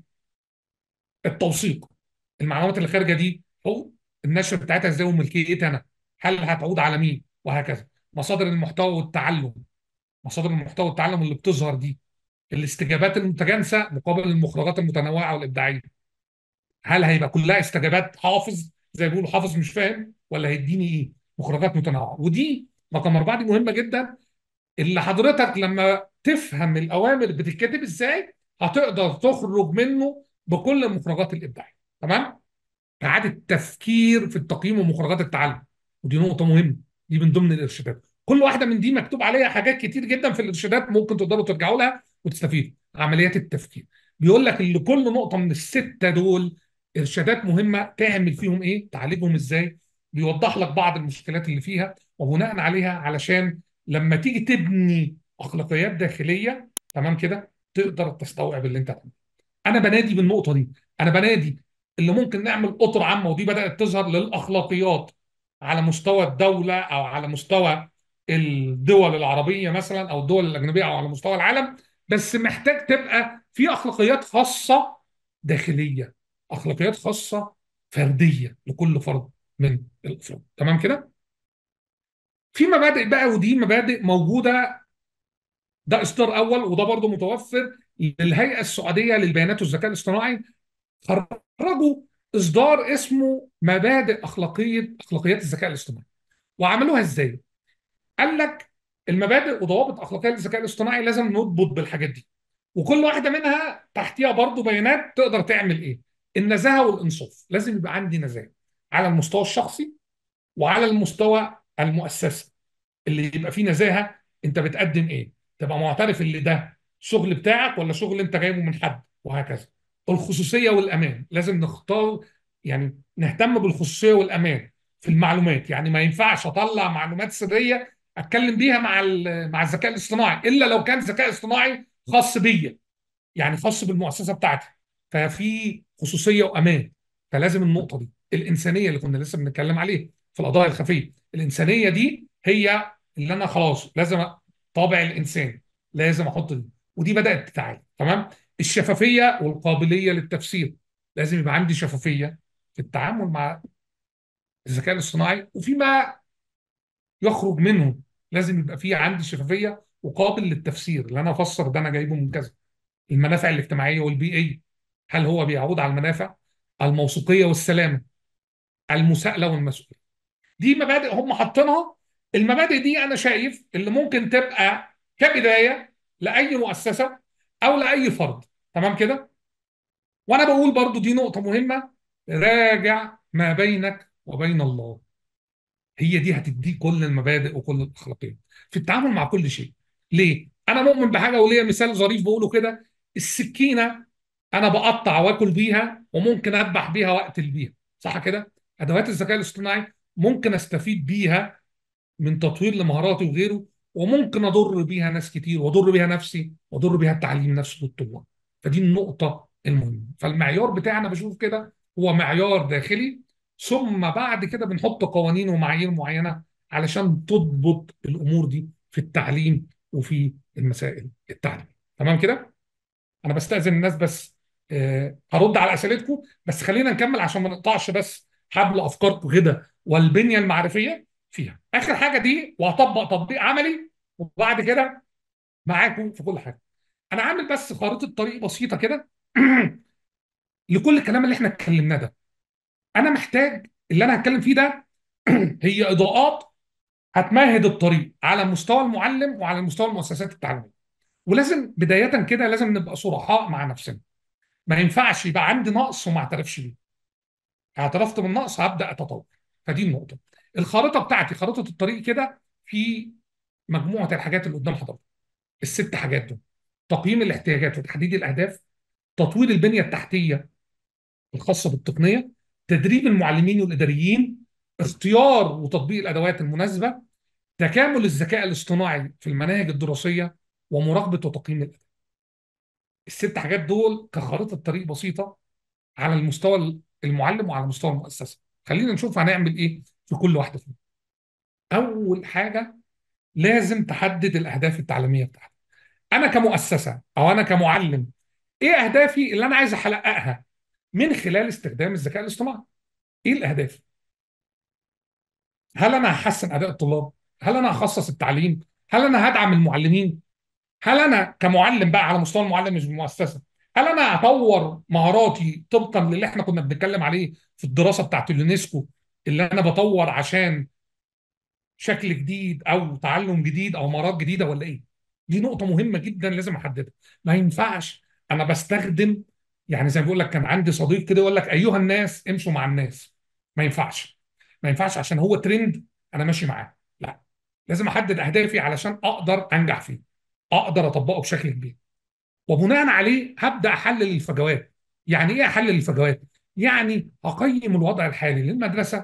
التوثيق، المعلومات اللي خارجه دي حقوق النشر بتاعتها ازاي، وملكيتها انا، هل هتعود على مين، وهكذا. مصادر المحتوى والتعلم، اللي بتظهر دي، الاستجابات المتجانسه مقابل المخرجات المتنوعه والابداعيه، هل هيبقى كلها استجابات حافظ زي ما بيقولوا حافظ مش فاهم، ولا هيديني ايه؟ مخرجات متنوعه. ودي رقم 4 دي مهمه جدا، اللي حضرتك لما تفهم الاوامر بتتكتب ازاي هتقدر تخرج منه بكل المخرجات الابداعيه. تمام؟ إعادة تفكير في التقييم ومخرجات التعلم، ودي نقطة مهمة. دي من ضمن الإرشادات. كل واحدة من دي مكتوب عليها حاجات كتير جدا في الإرشادات، ممكن تقدروا ترجعوا لها وتستفيدوا. عمليات التفكير، بيقول لك ان كل نقطة من الستة دول إرشادات مهمة، تعمل فيهم إيه؟ تعالجهم إزاي؟ بيوضح لك بعض المشكلات اللي فيها، وبناء عليها علشان لما تيجي تبني اخلاقيات داخليه، تمام كده، تقدر تستوعب اللي انت هتعمله. انا بنادي بالنقطه دي، انا بنادي اللي ممكن نعمل اطر عامه، ودي بدات تظهر للاخلاقيات على مستوى الدوله او على مستوى الدول العربيه مثلا او الدول الاجنبيه او على مستوى العالم. بس محتاج تبقى في اخلاقيات خاصه داخليه، اخلاقيات خاصه فرديه لكل فرد من الافراد، تمام كده. في مبادئ بقى، ودي مبادئ موجوده، ده اصدار اول وده برضه متوفر للهيئه السعوديه للبيانات والذكاء الاصطناعي. خرجوا اصدار اسمه مبادئ اخلاقيات الذكاء الاصطناعي. وعملوها ازاي؟ قال لك المبادئ وضوابط اخلاقيه للذكاء الاصطناعي لازم نضبط بالحاجات دي، وكل واحده منها تحتيها برضه بيانات تقدر تعمل ايه. النزاهه والانصاف، لازم يبقى عندي نزاهه على المستوى الشخصي وعلى المستوى المؤسسي. اللي يبقى فيه نزاهه، انت بتقدم ايه، تبقى معترف اللي ده شغل بتاعك ولا شغل انت جايبه من حد، وهكذا. الخصوصيه والامان، لازم نختار، يعني نهتم بالخصوصيه والامان في المعلومات. يعني ما ينفعش اطلع معلومات سريه اتكلم بيها مع الذكاء الاصطناعي الا لو كان ذكاء اصطناعي خاص بيا، يعني خاص بالمؤسسه بتاعتي، ففي خصوصيه وامان. فلازم النقطه دي الانسانيه اللي كنا لسه بنتكلم عليها في القضايا الخفيه، الانسانيه دي هي اللي انا خلاص لازم طابع الانسان لازم احط دي، ودي بدات تتعالج، تمام. الشفافيه والقابليه للتفسير، لازم يبقى عندي شفافيه في التعامل مع الذكاء الاصطناعي وفيما يخرج منه. لازم يبقى في عندي شفافيه وقابل للتفسير، اللي انا افسر ده انا جايبه من كذا. المنافع الاجتماعيه والبيئيه، هل هو بيعود على المنافع؟ الموثوقيه والسلامه، المساءله والمسؤوليه. دي مبادئ هم حاطينها. المبادئ دي انا شايف اللي ممكن تبقى كبدايه لاي مؤسسه او لاي فرد، تمام كده. وانا بقول برضو دي نقطه مهمه، راجع ما بينك وبين الله، هي دي هتديك كل المبادئ وكل الاخلاقيات في التعامل مع كل شيء. ليه؟ انا مؤمن بحاجه، وليا مثال ظريف بقوله كده. السكينه انا بقطع واكل بيها وممكن اذبح بيها واقتل بيها، صح كده؟ ادوات الذكاء الاصطناعي ممكن استفيد بيها من تطوير لمهاراتي وغيره، وممكن اضر بيها ناس كتير واضر بيها نفسي واضر بيها التعليم نفسه للطلاب. فدي النقطه المهمه. فالمعيار بتاعنا بشوف كده هو معيار داخلي، ثم بعد كده بنحط قوانين ومعايير معينه علشان تضبط الامور دي في التعليم وفي المسائل التعليميه، تمام كده. انا بستأذن الناس بس، هرد على اسئلتكم، بس خلينا نكمل عشان ما نقطعش بس حبل افكاركم كده والبنيه المعرفيه فيها. اخر حاجه دي، وهطبق تطبيق عملي، وبعد كده معاكم في كل حاجه. انا عامل بس خارطه طريق بسيطه كده لكل الكلام اللي احنا اتكلمناه ده. انا محتاج اللي انا هتكلم فيه ده هي اضاءات هتمهد الطريق على مستوى المعلم وعلى مستوى المؤسسات التعليميه. ولازم بدايه كده لازم نبقى صرحاء مع نفسنا. ما ينفعش يبقى عندي نقص وما اعترفش بيه. اعترفت بالنقص هبدا اتطور. فدي النقطه. الخارطه بتاعتي، خارطه الطريق كده، في مجموعه الحاجات اللي قدام حضرتك، الست حاجات دول: تقييم الاحتياجات وتحديد الاهداف، تطوير البنيه التحتيه الخاصه بالتقنيه، تدريب المعلمين والاداريين، اختيار وتطبيق الادوات المناسبه، تكامل الذكاء الاصطناعي في المناهج الدراسيه، ومراقبه وتقييم الاداء. الست حاجات دول كخارطه طريق بسيطه على المستوى المعلم وعلى مستوى المؤسسه. خلينا نشوف هنعمل ايه في كل واحده فيهم. اول حاجه لازم تحدد الاهداف التعليميه بتاعتك. انا كمؤسسه او انا كمعلم، ايه اهدافي اللي انا عايز احققها من خلال استخدام الذكاء الاصطناعي؟ ايه الاهداف؟ هل انا هحسن اداء الطلاب؟ هل انا هخصص التعليم؟ هل انا هدعم المعلمين؟ هل انا كمعلم بقى على مستوى المعلم مش المؤسسه، هل انا هطور مهاراتي طبقا للي احنا كنا بنتكلم عليه في الدراسه بتاعت اليونسكو، اللي انا بطور عشان شكل جديد او تعلم جديد او مهارات جديده، ولا ايه؟ دي نقطه مهمه جدا لازم احددها. ما ينفعش انا بستخدم، يعني زي ما بيقول لك، كان عندي صديق كده يقول لك ايها الناس امشوا مع الناس. ما ينفعش. ما ينفعش عشان هو ترند انا ماشي معاه، لا. لازم احدد اهدافي علشان اقدر انجح فيه، اقدر اطبقه بشكل كبير، وبناء عليه هبدا احلل الفجوات. يعني ايه احلل الفجوات؟ يعني اقيم الوضع الحالي للمدرسه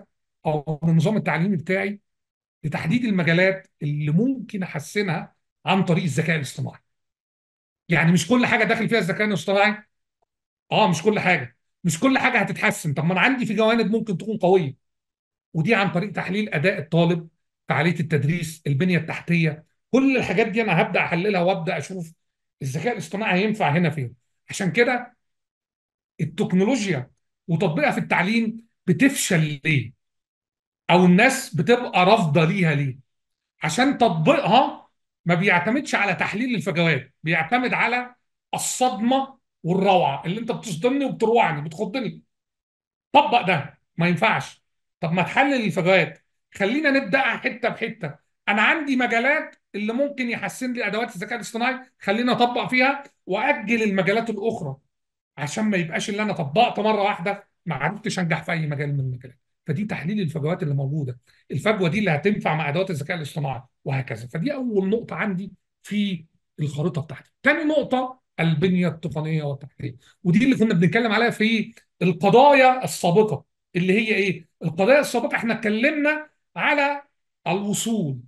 او من النظام التعليمي بتاعي لتحديد المجالات اللي ممكن احسنها عن طريق الذكاء الاصطناعي. يعني مش كل حاجه داخل فيها الذكاء الاصطناعي، مش كل حاجه، مش كل حاجه هتتحسن. طب ما انا عندي في جوانب ممكن تكون قويه، ودي عن طريق تحليل اداء الطالب، فعاليه التدريس، البنيه التحتيه. كل الحاجات دي انا هبدا احللها وابدا اشوف الذكاء الاصطناعي هينفع هنا فين. عشان كده التكنولوجيا وتطبيقها في التعليم بتفشل ليه؟ او الناس بتبقى رافضه ليها ليه؟ عشان تطبيقها ما بيعتمدش على تحليل الفجوات، بيعتمد على الصدمه والروعه، اللي انت بتصدمني وبتروعني بتخضني. طبق ده ما ينفعش. طب ما تحلل الفجوات. خلينا نبدأ حتة بحتة. أنا عندي مجالات اللي ممكن يحسن لي أدوات الذكاء الاصطناعي، خلينا أطبق فيها وأجل المجالات الأخرى، عشان ما يبقاش اللي أنا طبقت مرة واحدة ما عرفتش أنجح في أي مجال من المجالات. فدي تحليل الفجوات اللي موجودة، الفجوة دي اللي هتنفع مع أدوات الذكاء الاصطناعي وهكذا. فدي أول نقطة عندي في الخريطة بتاعتي. تاني نقطة البنية التقنية والتحتية، ودي اللي كنا بنتكلم عليها في القضايا السابقة. اللي هي ايه؟ القضايا السابقة احنا اتكلمنا على الوصول.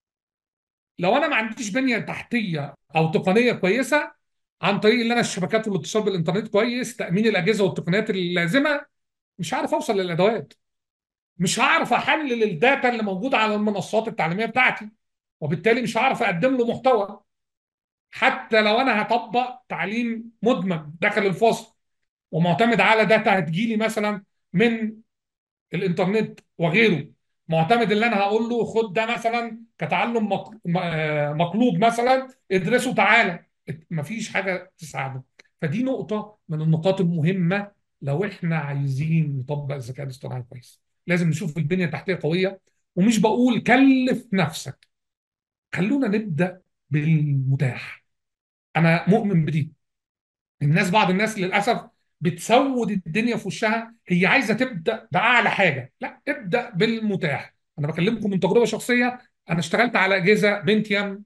لو انا ما عنديش بنية تحتية او تقنية كويسة، عن طريق ان انا الشبكات والاتصال بالانترنت كويس، تأمين الاجهزة والتقنيات اللازمة، مش عارف اوصل للادوات، مش هعرف احلل الداتا اللي موجودة على المنصات التعليمية بتاعتي، وبالتالي مش هعرف اقدم له محتوى. حتى لو انا هطبق تعليم مدمج داخل الفصل ومعتمد على داتا هتجيلي مثلا من الانترنت وغيره، معتمد اللي انا هقول له خد ده مثلا كتعلم مقلوب مثلا ادرسه تعالى، مفيش حاجه تساعده. فدي نقطه من النقاط المهمه. لو احنا عايزين نطبق الذكاء الاصطناعي كويس لازم نشوف البنيه التحتيه قويه. ومش بقول كلف نفسك، خلونا نبدا بالمتاح. انا مؤمن بدي. بعض الناس للاسف بتسود الدنيا في وشها، هي عايزه تبدا باعلى حاجه. لا، ابدا بالمتاح. انا بكلمكم من تجربه شخصيه. انا اشتغلت على اجهزه بنتيوم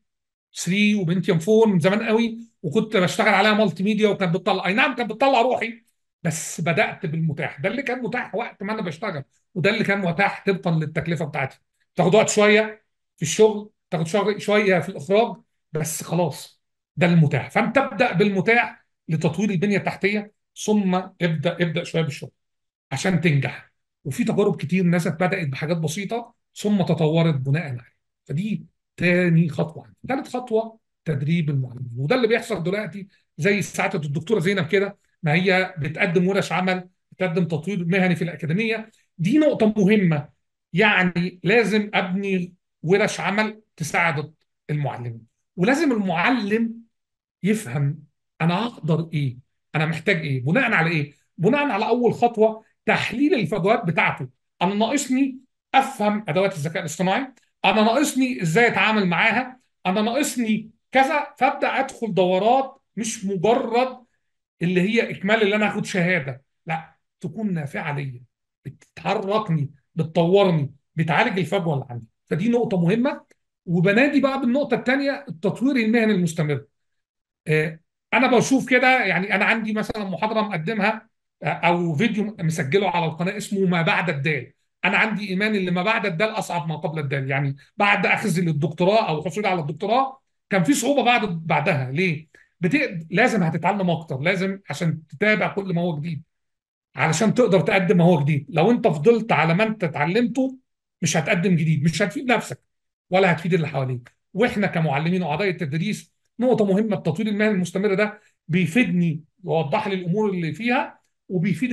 3 وبنتيوم 4 من زمان قوي، وكنت بشتغل عليها مالتي ميديا، وكانت بتطلع، اي نعم كانت بتطلع روحي، بس بدات بالمتاح. ده اللي كان متاح وقت ما انا بشتغل، وده اللي كان متاح طبقا للتكلفه بتاعتي. تاخد وقت شويه في الشغل، تاخد شويه في الاخراج، بس خلاص ده المتاح. فانت ابدا بالمتاح لتطوير البنيه التحتيه، ثم ابدا شويه بالشغل عشان تنجح. وفي تجارب كتير ناس بدات بحاجات بسيطه ثم تطورت بناء عليه. فدي تاني خطوه. ثالث خطوه تدريب المعلمين، وده اللي بيحصل دلوقتي. زي ساعات الدكتوره زينب كده، ما هي بتقدم ورش عمل، بتقدم تطوير مهني في الاكاديميه. دي نقطه مهمه. يعني لازم ابني ورش عمل تساعد المعلمين، ولازم المعلم يفهم انا هقدر ايه، انا محتاج ايه، بناء على ايه؟ بناء على اول خطوه تحليل الفجوات بتاعته. انا ناقصني افهم ادوات الذكاء الاصطناعي، انا ناقصني ازاي اتعامل معاها، انا ناقصني كذا. فابدا ادخل دورات، مش مجرد اللي هي اكمال اللي انا اخد شهاده، لا، تكون نافعه ليا، بتحركني، بتطورني، بتعالج الفجوه اللي عندي. فدي نقطه مهمه. وبنادي بقى بالنقطه الثانيه التطوير المهني المستمر. آه، انا بشوف كده. يعني انا عندي مثلا محاضره مقدمها او فيديو مسجله على القناه اسمه ما بعد الدال. انا عندي ايمان ان ما بعد الدال اصعب ما قبل الدال. يعني بعد اخذ الدكتوراه او حصولي على الدكتوراه كان في صعوبه بعدها. ليه؟ لازم هتتعلم اكتر، لازم عشان تتابع كل ما هو جديد، علشان تقدر تقدم ما هو جديد. لو انت فضلت على ما انت اتعلمته مش هتقدم جديد، مش هتفيد نفسك ولا هتفيد اللي حواليك. واحنا كمعلمين واعضاء التدريس نقطه مهمه، التطوير المهني المستمر ده بيفيدني ويوضح لي الامور اللي فيها، وبيفيد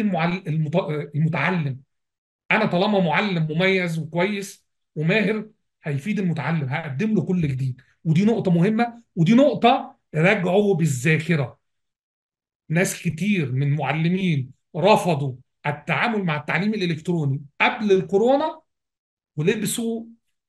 المتعلم. انا طالما معلم مميز وكويس وماهر هيفيد المتعلم، هقدم له كل جديد. ودي نقطه مهمه، ودي نقطه راجعوا بالذاكره. ناس كتير من معلمين رفضوا التعامل مع التعليم الالكتروني قبل الكورونا، ولبسوا،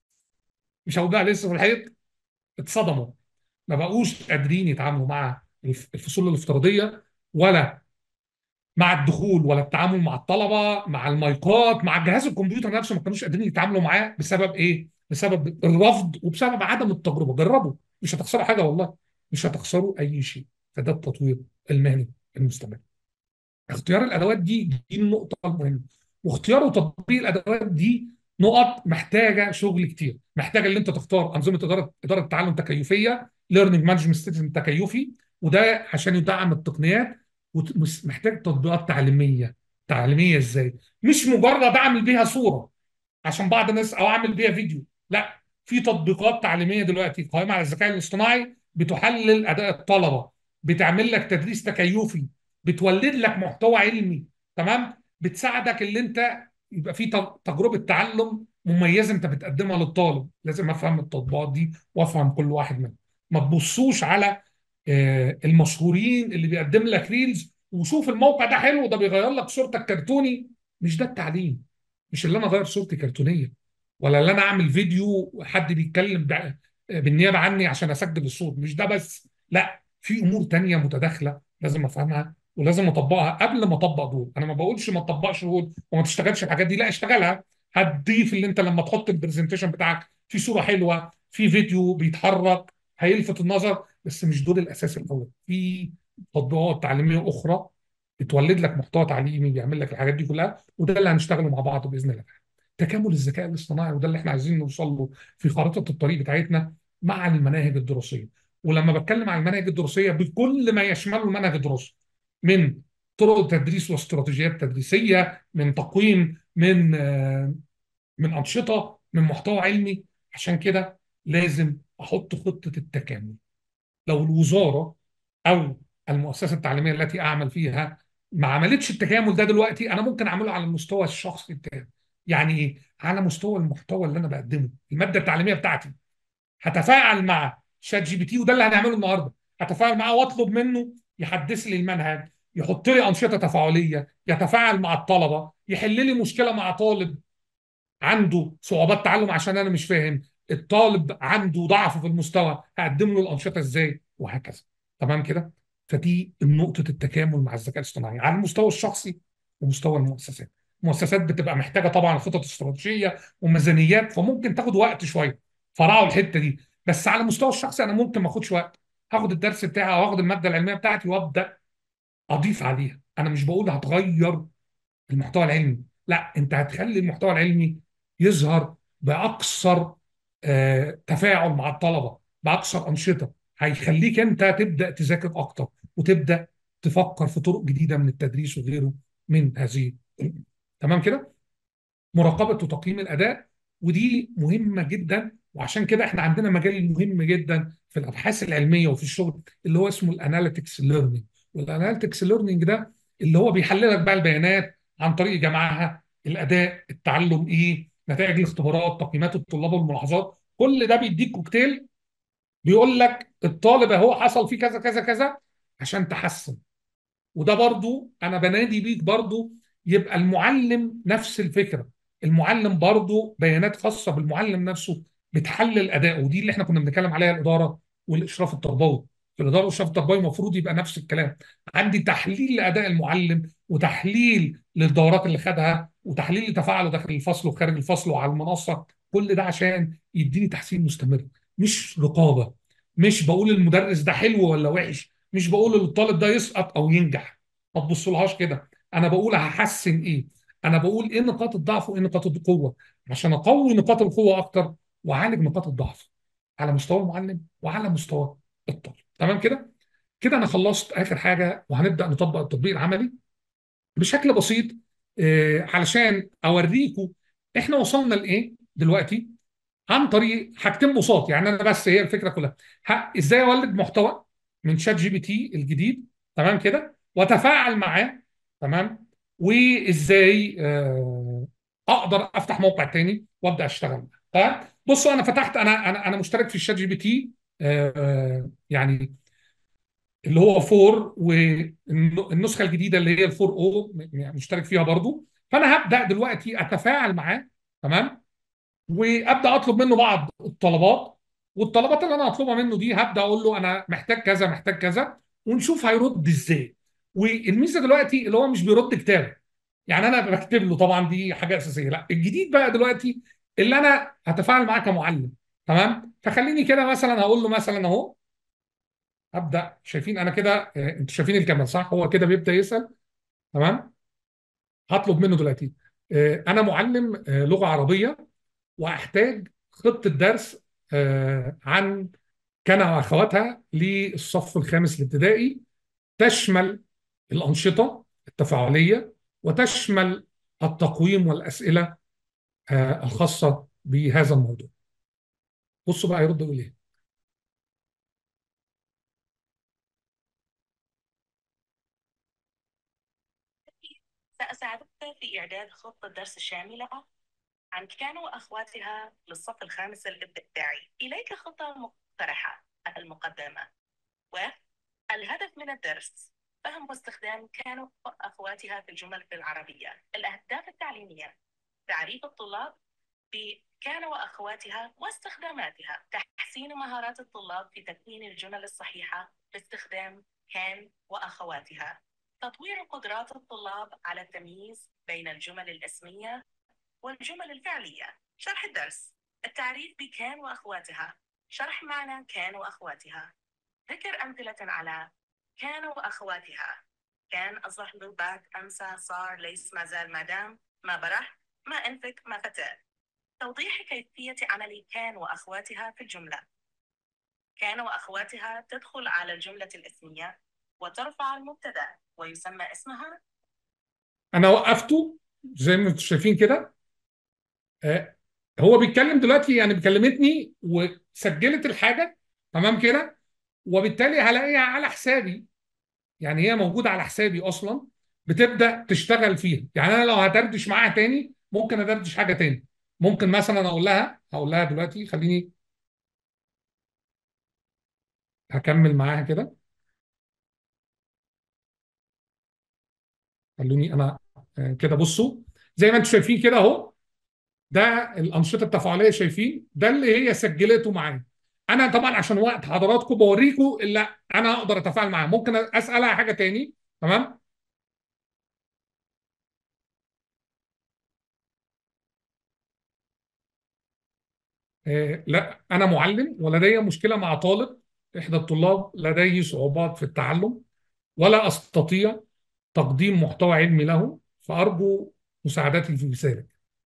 مش هقول بقى لسه في الحيط، اتصدموا. ما بقوش قادرين يتعاملوا مع الفصول الافتراضيه، ولا مع الدخول، ولا التعامل مع الطلبه، مع المايكات، مع جهاز الكمبيوتر نفسه. ما كانوش قادرين يتعاملوا معاه. بسبب ايه؟ بسبب الرفض وبسبب عدم التجربه. جربوا، مش هتخسروا حاجه والله، مش هتخسروا اي شيء. فده التطوير المهني المستمر. اختيار الادوات دي النقطه المهمه، واختيار وتطبيق الادوات دي نقط محتاجه شغل كتير، محتاجه ان انت تختار انظمه اداره التعلم تكيفيه، ليرنينج مانجمنت سيستم تكيفي، وده عشان يدعم التقنيات. ومحتاج تطبيقات تعليميه ازاي؟ مش مجرد اعمل بيها صوره عشان بعض الناس او اعمل بيها فيديو، لا، في تطبيقات تعليميه دلوقتي قائمه على الذكاء الاصطناعي بتحلل اداء الطلبه، بتعمل لك تدريس تكيفي، بتولد لك محتوى علمي، تمام، بتساعدك ان انت يبقى في تجربه تعلم مميزه انت بتقدمها للطالب. لازم افهم التطبيقات دي وافهم كل واحد منهم. ما تبصوش على المشهورين اللي بيقدم لك ريلز وشوف الموقع ده حلو، ده بيغير لك صورتك كرتوني. مش ده التعليم. مش اللي انا اغير صورتي كرتونيه، ولا اللي انا اعمل فيديو حد بيتكلم بالنيابه عني عشان اسجل الصوت. مش ده بس، لا، في امور تانية متداخله لازم افهمها ولازم اطبقها قبل ما اطبق دول. انا ما بقولش ما تطبقش دول وما تشتغلش الحاجات دي، لا، اشتغلها. هتضيف اللي انت لما تحط البرزنتيشن بتاعك في صوره حلوه، في فيديو بيتحرك، هيلفت النظر، بس مش دول الاساس الاول. في تطبيقات تعليميه اخرى بتولد لك محتوى تعليمي بيعمل لك الحاجات دي كلها، وده اللي هنشتغله مع بعض باذن الله. تكامل الذكاء الاصطناعي، وده اللي احنا عايزين نوصل له في خارطه الطريق بتاعتنا مع المناهج الدراسيه. ولما بتكلم عن المناهج الدراسيه بكل ما يشمله المنهج الدراسي، من طرق تدريس واستراتيجيات تدريسيه، من تقويم، من انشطه، من محتوى علمي. عشان كده لازم احط خطه التكامل. لو الوزاره او المؤسسه التعليميه التي اعمل فيها ما عملتش التكامل ده دلوقتي، انا ممكن اعمله على المستوى الشخصي بتاعي. يعني ايه؟ على مستوى المحتوى اللي انا بقدمه، الماده التعليميه بتاعتي، هتفاعل مع شات جي بي تي، وده اللي هنعمله النهارده. هتفاعل معاه واطلب منه يحدث لي المنهج، يحط لي انشطه تفاعليه، يتفاعل مع الطلبه، يحل لي مشكله مع طالب عنده صعوبات تعلم عشان انا مش فاهم، الطالب عنده ضعف في المستوى، هقدم له الانشطه ازاي، وهكذا. تمام كده؟ فدي نقطه التكامل مع الذكاء الاصطناعي على المستوى الشخصي ومستوى المؤسسات. المؤسسات بتبقى محتاجه طبعا خطط استراتيجيه وميزانيات، فممكن تاخد وقت شويه فراعوا الحته دي. بس على المستوى الشخصي انا ممكن ما اخدش وقت، هاخد الدرس بتاعي او هاخد الماده العلميه بتاعتي وابدا اضيف عليها. انا مش بقول هتغير المحتوى العلمي، لا، انت هتخلي المحتوى العلمي يظهر باكثر تفاعل مع الطلبه، باكثر انشطه، هيخليك انت تبدا تذاكر اكتر وتبدا تفكر في طرق جديده من التدريس وغيره من هذه الأمور. تمام كده؟ مراقبه وتقييم الاداء، ودي مهمه جدا. وعشان كده احنا عندنا مجال مهم جدا في الابحاث العلميه وفي الشغل اللي هو اسمه الاناليتكس ليرنينج. والاناليتكس ليرنينج ده اللي هو بيحلل لك بقى البيانات عن طريق جمعها، الاداء، التعلم ايه، نتائج الاختبارات، تقييمات الطلاب والملاحظات. كل ده بيديك كوكتيل بيقول لك الطالب اهو حصل فيه كذا كذا كذا عشان تحسن. وده برضو انا بنادي بيك برضو يبقى المعلم نفس الفكره. المعلم برضو بيانات خاصه بالمعلم نفسه بتحلل اداؤه، ودي اللي احنا كنا بنتكلم عليها، الاداره والاشراف التربوي. في الاداره والاشراف التربوي المفروض يبقى نفس الكلام. عندي تحليل لاداء المعلم، وتحليل للدورات اللي خدها، وتحليل لتفاعله داخل الفصل وخارج الفصل وعلى المنصه. كل ده عشان يديني تحسين مستمر، مش رقابه. مش بقول المدرس ده حلو ولا وحش، مش بقول للطالب ده يسقط او ينجح، ما تبصلهاش كده. انا بقول هحسن ايه، انا بقول ايه نقاط الضعف وايه نقاط القوه، عشان اقوي نقاط القوه اكتر واعالج نقاط الضعف على مستوى المعلم وعلى مستوى الطالب. تمام كده؟ كده انا خلصت اخر حاجه، وهنبدا نطبق التطبيق العملي بشكل بسيط، علشان اوريكم احنا وصلنا لايه دلوقتي عن طريق حاجتين بساط. يعني انا بس هي الفكره كلها، ازاي اولد محتوى من شات جي بي تي الجديد، تمام كده، واتفاعل معاه، تمام، وازاي اقدر افتح موقع تاني وابدا اشتغل معاه. تمام. بصوا، انا فتحت، انا مشترك في الشات جي بي تي، يعني اللي هو 4، والنسخه الجديده اللي هي ال 4 او مشترك فيها برضو. فانا هبدا دلوقتي اتفاعل معاه، تمام، وابدا اطلب منه بعض الطلبات. والطلبات اللي انا هطلبها منه دي هبدا اقول له انا محتاج كذا محتاج كذا، ونشوف هيرد ازاي. والميزه دلوقتي اللي هو مش بيرد كتاب، يعني انا بكتب له، طبعا دي حاجه اساسيه. لا، الجديد بقى دلوقتي اللي انا هتفاعل معاه كمعلم. تمام. فخليني كده مثلا هقول له مثلا اهو، ابدا. شايفين انا كده، انتوا شايفين الكاميرا صح؟ هو كده بيبدا يسال. تمام. هطلب منه دلوقتي انا معلم لغه عربيه، واحتاج خطه درس عن كان واخواتها للصف الخامس الابتدائي، تشمل الانشطه التفاعليه، وتشمل التقويم والاسئله الخاصه بهذا الموضوع. بصوا بقى يرد يقول ايه. سأساعدك في إعداد خطة درس شاملة عن كان وأخواتها للصف الخامس الابتدائي. إليك خطة مقترحة. المقدمة والهدف من الدرس: فهم واستخدام كان وأخواتها في الجمل العربية. الأهداف التعليمية: تعريف الطلاب بكان وأخواتها واستخداماتها، تحسين مهارات الطلاب في تكوين الجمل الصحيحة باستخدام كان وأخواتها، تطوير قدرات الطلاب على التمييز بين الجمل الاسمية والجمل الفعلية. شرح الدرس: التعريف بكان وأخواتها، شرح معنى كان وأخواتها، ذكر أمثلة على كان وأخواتها: كان أصبح بعد، أمسى، صار، ليس، ما زال، ما دام، ما برح، ما أنفك، ما فتى. توضيح كيفية عمل كان وأخواتها في الجملة: كان وأخواتها تدخل على الجملة الاسمية وترفع المبتدأ ويسمى اسمها. انا وقفته زي ما انتم شايفين كده. آه، هو بيتكلم دلوقتي، يعني بكلمتني وسجلت الحاجه تمام كده، وبالتالي هلاقيها على حسابي. يعني هي موجوده على حسابي اصلا، بتبدا تشتغل فيها. يعني انا لو هدردش معاها تاني ممكن ادردش حاجه تاني. ممكن مثلا هقول لها دلوقتي، خليني هكمل معاها كده. خلوني انا كده. بصوا زي ما انتم شايفين كده اهو، ده الانشطه التفاعليه. شايفين ده اللي هي سجلته معايا. انا طبعا عشان وقت حضراتكم بوريكم اللي انا اقدر اتفاعل معاه. ممكن اسالها حاجه تاني. تمام. لا، انا معلم ولدي مشكله مع طالب. احدى الطلاب لديه صعوبات في التعلم، ولا استطيع تقديم محتوى علمي له، فارجو مساعدتي في ذلك.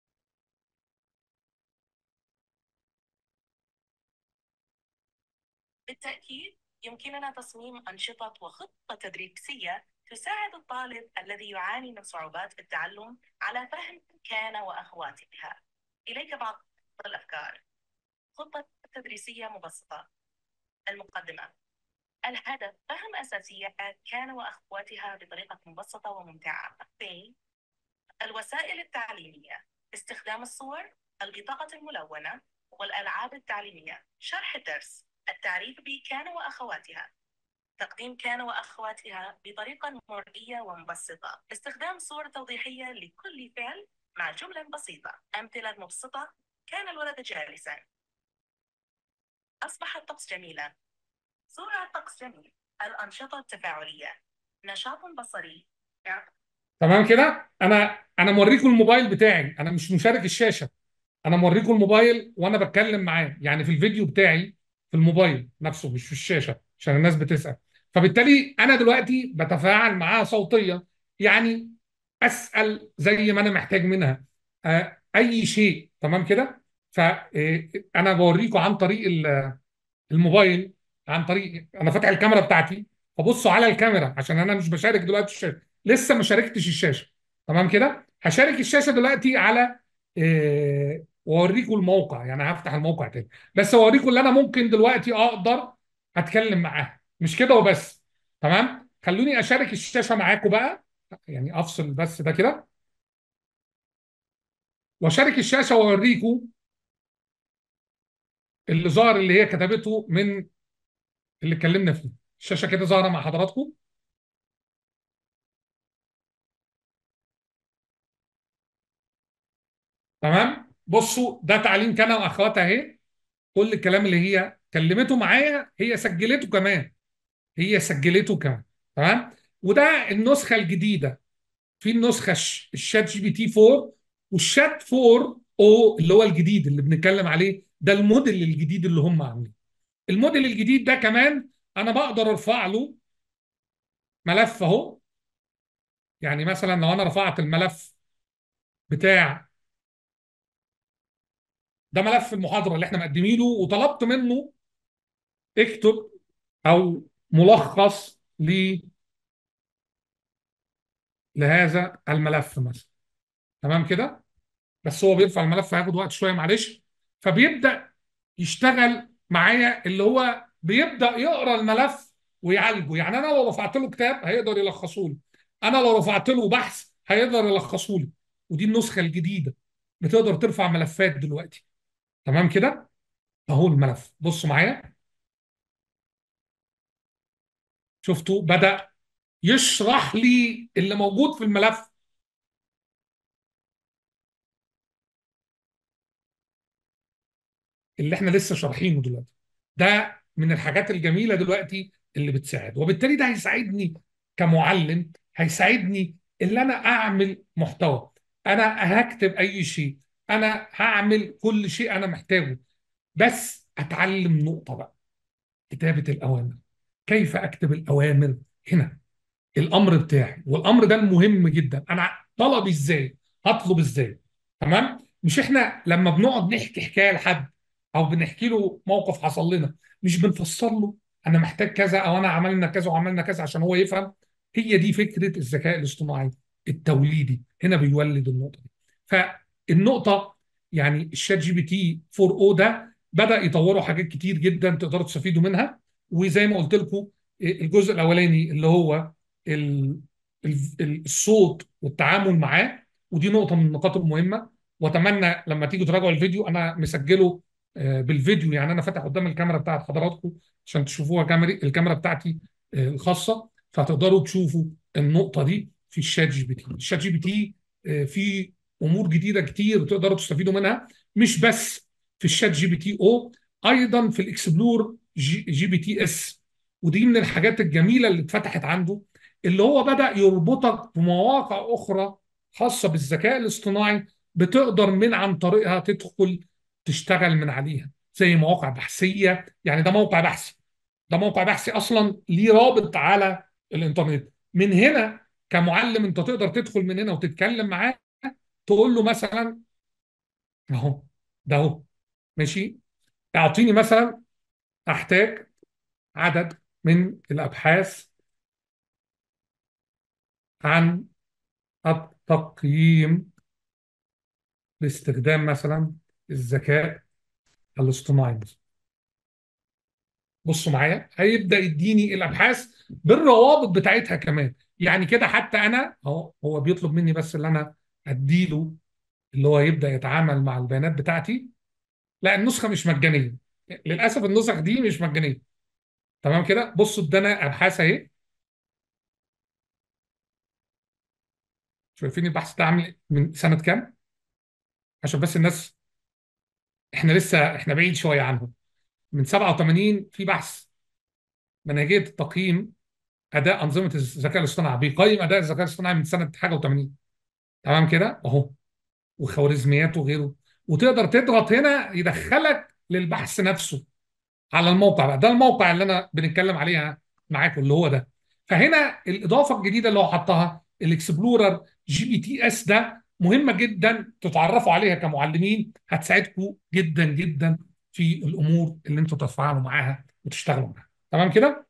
بالتأكيد يمكننا تصميم أنشطة وخطة تدريسية تساعد الطالب الذي يعاني من صعوبات في التعلم على فهم كان وأخواتها. إليك بعض الأفكار. خطة تدريسية مبسطة. المقدمة: الهدف: فهم أساسيات كان وأخواتها بطريقة مبسطة وممتعة. ب. الوسائل التعليمية: استخدام الصور، البطاقة الملونة، والألعاب التعليمية. شرح الدرس: التعريف بكان وأخواتها، تقديم كان وأخواتها بطريقة مرئية ومبسطة، استخدام صور توضيحية لكل فعل مع جملة بسيطة. أمثلة مبسطة: كان الولد جالسا، أصبح الطقس جميلا، صورة الطقس جميل. الأنشطة التفاعلية: نشاط بصري. تمام كده. انا موريكم الموبايل بتاعي، انا مش مشارك الشاشه. انا موريكم الموبايل وانا بتكلم معاه، يعني في الفيديو بتاعي في الموبايل نفسه مش في الشاشه، عشان الناس بتسال. فبالتالي انا دلوقتي بتفاعل معاها صوتيا، يعني اسال زي ما انا محتاج منها اي شيء. تمام كده. فانا بوريكم عن طريق الموبايل، عن طريق انا فاتح الكاميرا بتاعتي. فبصوا على الكاميرا عشان انا مش بشارك دلوقتي الشاشه، لسه ما شاركتش الشاشه. تمام كده. هشارك الشاشه دلوقتي على واوريكم الموقع. يعني هفتح الموقع تاني، بس اوريكم اللي انا ممكن دلوقتي اقدر اتكلم معاها، مش كده وبس. تمام. خلوني اشارك الشاشه معاكم بقى، يعني افصل بس ده كده واشارك الشاشه واوريكم اللي ظهر، اللي هي كتبته من اللي اتكلمنا فيه. الشاشه كده ظاهره مع حضراتكم. تمام. بصوا ده تعليم كان واخواتها اهي. كل الكلام اللي هي كلمته معايا هي سجلته كمان. هي سجلته كمان. تمام. وده النسخه الجديده. في النسخه الشات جي بي تي 4، والشات 4 او اللي هو الجديد اللي بنتكلم عليه ده، الموديل الجديد اللي هم عاملينه. الموديل الجديد ده كمان انا بقدر ارفع له ملف اهو. يعني مثلا لو انا رفعت الملف بتاع ده ملف المحاضره اللي احنا مقدمينه، وطلبت منه اكتب او ملخص لهذا الملف مثلا. تمام كده؟ بس هو بيرفع الملف هياخد وقت شويه معلش. فبيبدا يشتغل معايا، اللي هو بيبدا يقرا الملف ويعالجه. يعني انا لو رفعت له كتاب هيقدر يلخصه لي، انا لو رفعت له بحث هيقدر يلخصه لي. ودي النسخه الجديده، بتقدر ترفع ملفات دلوقتي. تمام كده؟ اهو الملف، بصوا معايا، شفتوا بدا يشرح لي اللي موجود في الملف اللي احنا لسه شارحينه دلوقتي. ده من الحاجات الجميله دلوقتي اللي بتساعد، وبالتالي ده هيساعدني كمعلم، هيساعدني ان انا اعمل محتوى، انا هكتب اي شيء، انا هعمل كل شيء انا محتاجه. بس اتعلم نقطه بقى، كتابه الاوامر. كيف اكتب الاوامر هنا؟ الامر بتاعي، والامر ده المهم جدا، انا طلبي ازاي، هطلب ازاي. تمام؟ مش احنا لما بنقعد نحكي حكايه لحد او بنحكي له موقف حصل لنا، مش بنفسر له انا محتاج كذا، او انا عملنا كذا وعملنا كذا عشان هو يفهم؟ هي دي فكره الذكاء الاصطناعي التوليدي، هنا بيولد النقطه دي. فالنقطه يعني الشات جي بي تي 4 او ده بدا يطوروا حاجات كتير جدا تقدروا تستفيدوا منها. وزي ما قلت لكم، الجزء الاولاني اللي هو ال- الصوت والتعامل معاه، ودي نقطة من النقاط المهمة. واتمنى لما تيجوا تراجعوا الفيديو، انا مسجله بالفيديو، يعني انا فاتح قدام الكاميرا بتاعت حضراتكم عشان تشوفوها، الكاميرا بتاعتي الخاصة، فتقدروا تشوفوا النقطة دي في الشات جي بي تي. الشات جي بي تي فيه امور جديدة كتير تقدروا تستفيدوا منها، مش بس في الشات جي بي تي او، ايضا في الاكسبلور جي بي تي اس. ودي من الحاجات الجميلة اللي اتفتحت عنده، اللي هو بدأ يربطك بمواقع أخرى خاصة بالذكاء الاصطناعي، بتقدر من عن طريقها تدخل تشتغل من عليها، زي مواقع بحثية. يعني ده موقع بحثي، ده موقع بحثي أصلا ليه رابط على الإنترنت. من هنا كمعلم أنت تقدر تدخل من هنا وتتكلم معاه، تقول له مثلا أهو، ده أهو ماشي، اعطيني مثلا، أحتاج عدد من الأبحاث عن التقييم باستخدام مثلا الذكاء الاصطناعي. بصوا معايا، هيبدأ يديني الابحاث بالروابط بتاعتها كمان. يعني كده حتى انا اهو، هو بيطلب مني بس اللي انا اديله، اللي هو يبدأ يتعامل مع البيانات بتاعتي. لا، النسخة مش مجانية للاسف، النسخ دي مش مجانية. تمام كده؟ بصوا ادانا ابحاث اهي، شايفين البحث ده عامل من سنة كام؟ عشان بس الناس، احنا بعيد شوية عنهم. من 87 في بحث منهجية التقييم اداء انظمه الذكاء الاصطناعي، بيقيم اداء الذكاء الاصطناعي من سنه حاجه و80. تمام كده اهو، وخوارزميات وغيره. وتقدر تضغط هنا يدخلك للبحث نفسه على الموقع بقى. ده الموقع اللي انا بنتكلم عليها معاكم اللي هو ده. فهنا الاضافه الجديده اللي هو حطها الاكسبلورر جي بي تي اس، ده مهمه جدا تتعرفوا عليها كمعلمين، هتساعدكم جدا جدا في الامور اللي انتوا تتفاعلوا معاها وتشتغلوا معاها. تمام كده؟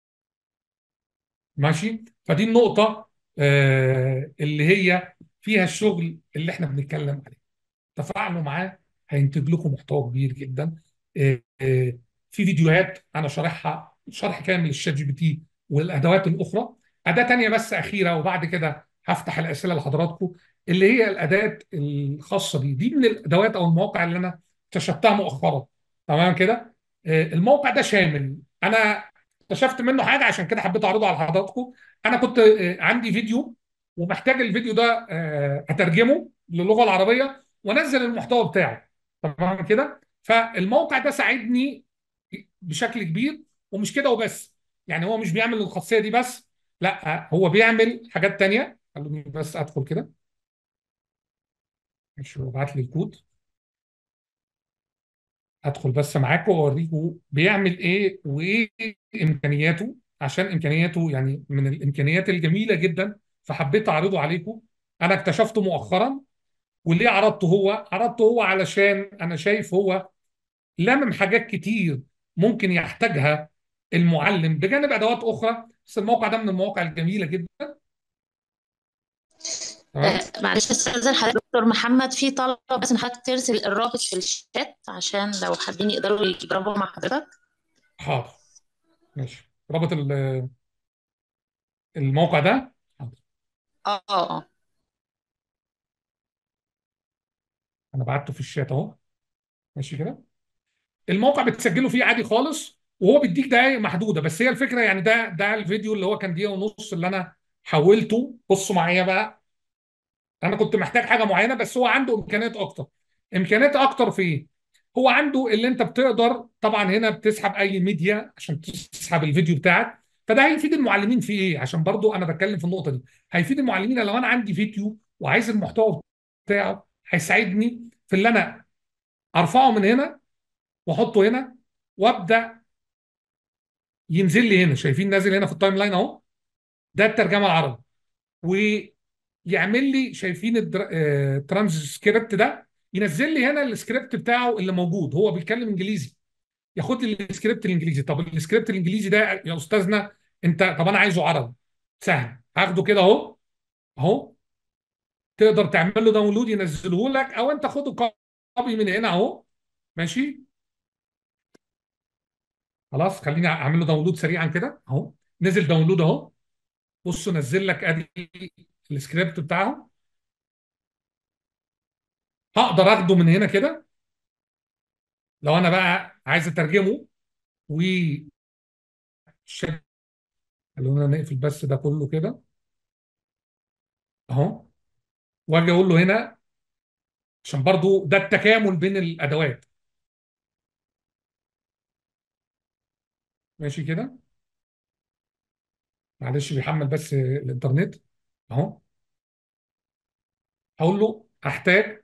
ماشي. فدي النقطة اللي هي فيها الشغل اللي احنا بنتكلم عليه. تفاعلوا معاه، هينتج لكم محتوى كبير جدا. في فيديوهات انا شارحها شرح كامل للشات جي بي تي والادوات الاخرى. اداة تانية بس اخيرة، وبعد كده هفتح الاسئلة لحضراتكم، اللي هي الاداة الخاصة بي. دي من الادوات او المواقع اللي انا اكتشفتها مؤخرا. تمام كده؟ الموقع ده شامل، انا اكتشفت منه حاجه عشان كده حبيت اعرضه على حضراتكم. انا كنت عندي فيديو ومحتاج الفيديو ده اترجمه للغه العربيه وانزل المحتوى بتاعه. تمام كده؟ فالموقع ده ساعدني بشكل كبير. ومش كده وبس، يعني هو مش بيعمل الخاصيه دي بس، لا هو بيعمل حاجات تانية. خلوني بس ادخل كده، مش ابعت لي الكود، ادخل بس معاكم واوريكم بيعمل ايه وايه امكانياته. عشان امكانياته يعني من الامكانيات الجميله جدا، فحبيت اعرضه عليكم. انا اكتشفته مؤخرا وليه عرضته هو؟ عرضته هو علشان انا شايف هو لمم حاجات كتير ممكن يحتاجها المعلم بجانب ادوات اخرى. بس الموقع ده من المواقع الجميله جدا. تمام. معلش استاذن حضرتك دكتور محمد، في طلب بس ان حضرتك ترسل الرابط في الشات عشان لو حابين يقدروا يجربوا مع حضرتك. حاضر. ماشي. رابط الموقع ده. حاضر. اه اه انا بعته في الشات اهو. ماشي كده. الموقع بتسجله فيه عادي خالص، وهو بيديك دقايق محدوده. بس هي الفكره يعني ده الفيديو اللي هو كان دقيقه ونص اللي انا حولته. بصوا معايا بقى. انا كنت محتاج حاجه معينه بس هو عنده امكانيات اكتر. امكانيات اكتر في ايه؟ هو عنده اللي انت بتقدر طبعا هنا بتسحب اي ميديا عشان تسحب الفيديو بتاعك. فده هيفيد المعلمين في ايه؟ عشان برضو انا بتكلم في النقطه دي. هيفيد المعلمين لو انا عندي فيديو وعايز المحتوى بتاعه، هيساعدني في اللي انا ارفعه من هنا واحطه هنا وابدا ينزل لي هنا. شايفين نازل هنا في التايم لاين اهو. ده الترجمه العربي. ويعمل لي، شايفين الترانسكريبت ده ينزل لي هنا السكريبت بتاعه اللي موجود. هو بيتكلم انجليزي، ياخد لي السكريبت الانجليزي. طب السكريبت الانجليزي ده يا استاذنا انت، طب انا عايزه عربي. سهل، هاخده كده اهو. اهو تقدر تعمل له داونلود ينزله لك، او انت خده كوبي من هنا اهو. ماشي. خلاص خليني اعمل له داونلود سريعا كده اهو. نزل داونلود اهو. بصوا نزل لك ادي السكريبت بتاعه. هقدر اخده من هنا كده لو انا بقى عايز اترجمه. و خلونا نقفل بس ده كله كده اهو. واجي اقول له هنا عشان برضو ده التكامل بين الادوات. ماشي كده. معلش بيحمل بس الانترنت اهو. هقول له احتاج،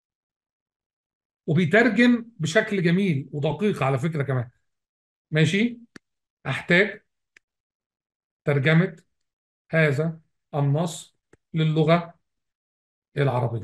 وبيترجم بشكل جميل ودقيق على فكرة كمان. ماشي. احتاج ترجمة هذا النص للغة العربية.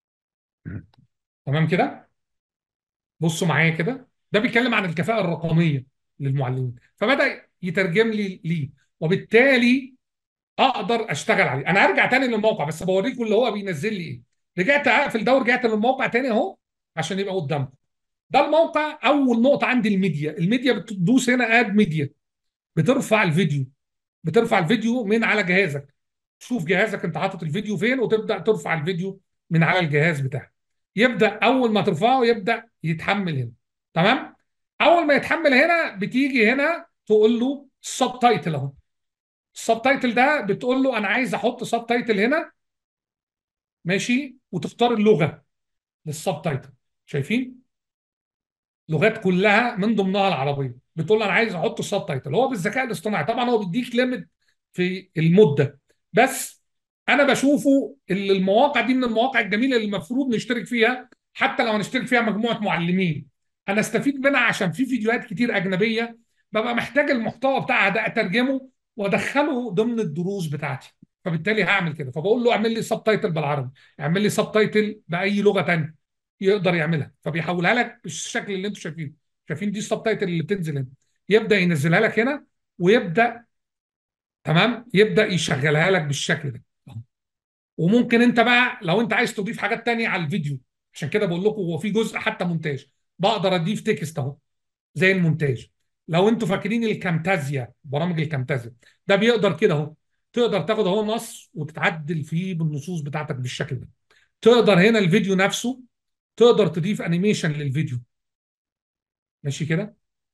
تمام كده. بصوا معايا كده. ده بيتكلم عن الكفاءة الرقمية للمعلمين، فبدأ يترجم لي ليه. وبالتالي اقدر اشتغل عليه. انا هرجع تاني للموقع بس بوريكم اللي هو بينزل لي ايه. رجعت اقفل ده ورجعت للموقع تاني اهو عشان يبقى قدامكم. ده الموقع. اول نقطة عندي الميديا. الميديا بتدوس هنا اد ميديا، بترفع الفيديو. بترفع الفيديو من على جهازك. شوف جهازك انت حاطط الفيديو فين وتبدا ترفع الفيديو من على الجهاز بتاعك. يبدا اول ما ترفعه يبدا يتحمل هنا. تمام. اول ما يتحمل هنا بتيجي هنا تقول له السب تايتل اهو. السب تايتل ده بتقول له انا عايز احط سب تايتل هنا. ماشي. وتختار اللغه للسب تايتل. شايفين لغات كلها من ضمنها العربيه. بتقول له انا عايز احط سب تايتل. هو بالذكاء الاصطناعي طبعا هو بيديك ليميت في المده. بس انا بشوفه المواقع دي من المواقع الجميله اللي المفروض نشترك فيها. حتى لو هنشترك فيها مجموعه معلمين انا استفيد منها، عشان في فيديوهات كتير اجنبيه ببقى محتاج المحتوى بتاعها ده اترجمه وادخله ضمن الدروس بتاعتي. فبالتالي هعمل كده. فبقول له اعمل لي سب تايتل بالعربي، اعمل لي سب تايتل باي لغه تانيه. يقدر يعملها. فبيحولها لك بالشكل اللي انتم شايفينه. شايفين دي السب تايتل اللي بتنزل هنا. يبدا ينزلها لك هنا ويبدا. تمام. يبدا يشغلها لك بالشكل ده. وممكن انت بقى لو انت عايز تضيف حاجات تانية على الفيديو. عشان كده بقول لكم هو في جزء حتى مونتاج. بقدر اضيف تكست اهو زي المونتاج. لو انتوا فاكرين الكامتازيا، برامج الكامتازيا ده بيقدر كده اهو. تقدر تاخد اهو نص وتتعدل فيه بالنصوص بتاعتك بالشكل ده. تقدر هنا الفيديو نفسه تقدر تضيف انيميشن للفيديو. ماشي كده.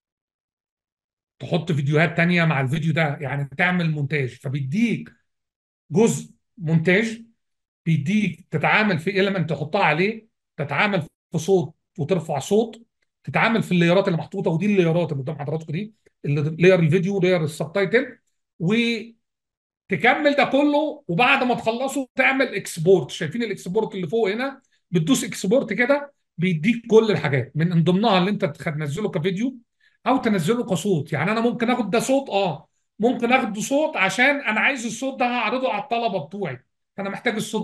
تحط فيديوهات تانية مع الفيديو ده يعني تعمل مونتاج. فبيديك جزء مونتاج، بيديك تتعامل في إيلمنت تحطها عليه، تتعامل في صوت وترفع صوت، تتعامل في الليرات اللي محطوطه. ودي الليرات اللي قدام حضراتكم دي اللي لير الفيديو ولير السبتايتل. تكمل ده كله وبعد ما تخلصه تعمل اكسبورت. شايفين الاكسبورت اللي فوق هنا؟ بتدوس اكسبورت كده بيديك كل الحاجات من ضمنها اللي انت تنزله كفيديو او تنزله كصوت. يعني انا ممكن اخد ده صوت ممكن اخده صوت عشان انا عايز الصوت ده هعرضه على الطلبه بتوعي. فانا محتاج الصوت بس.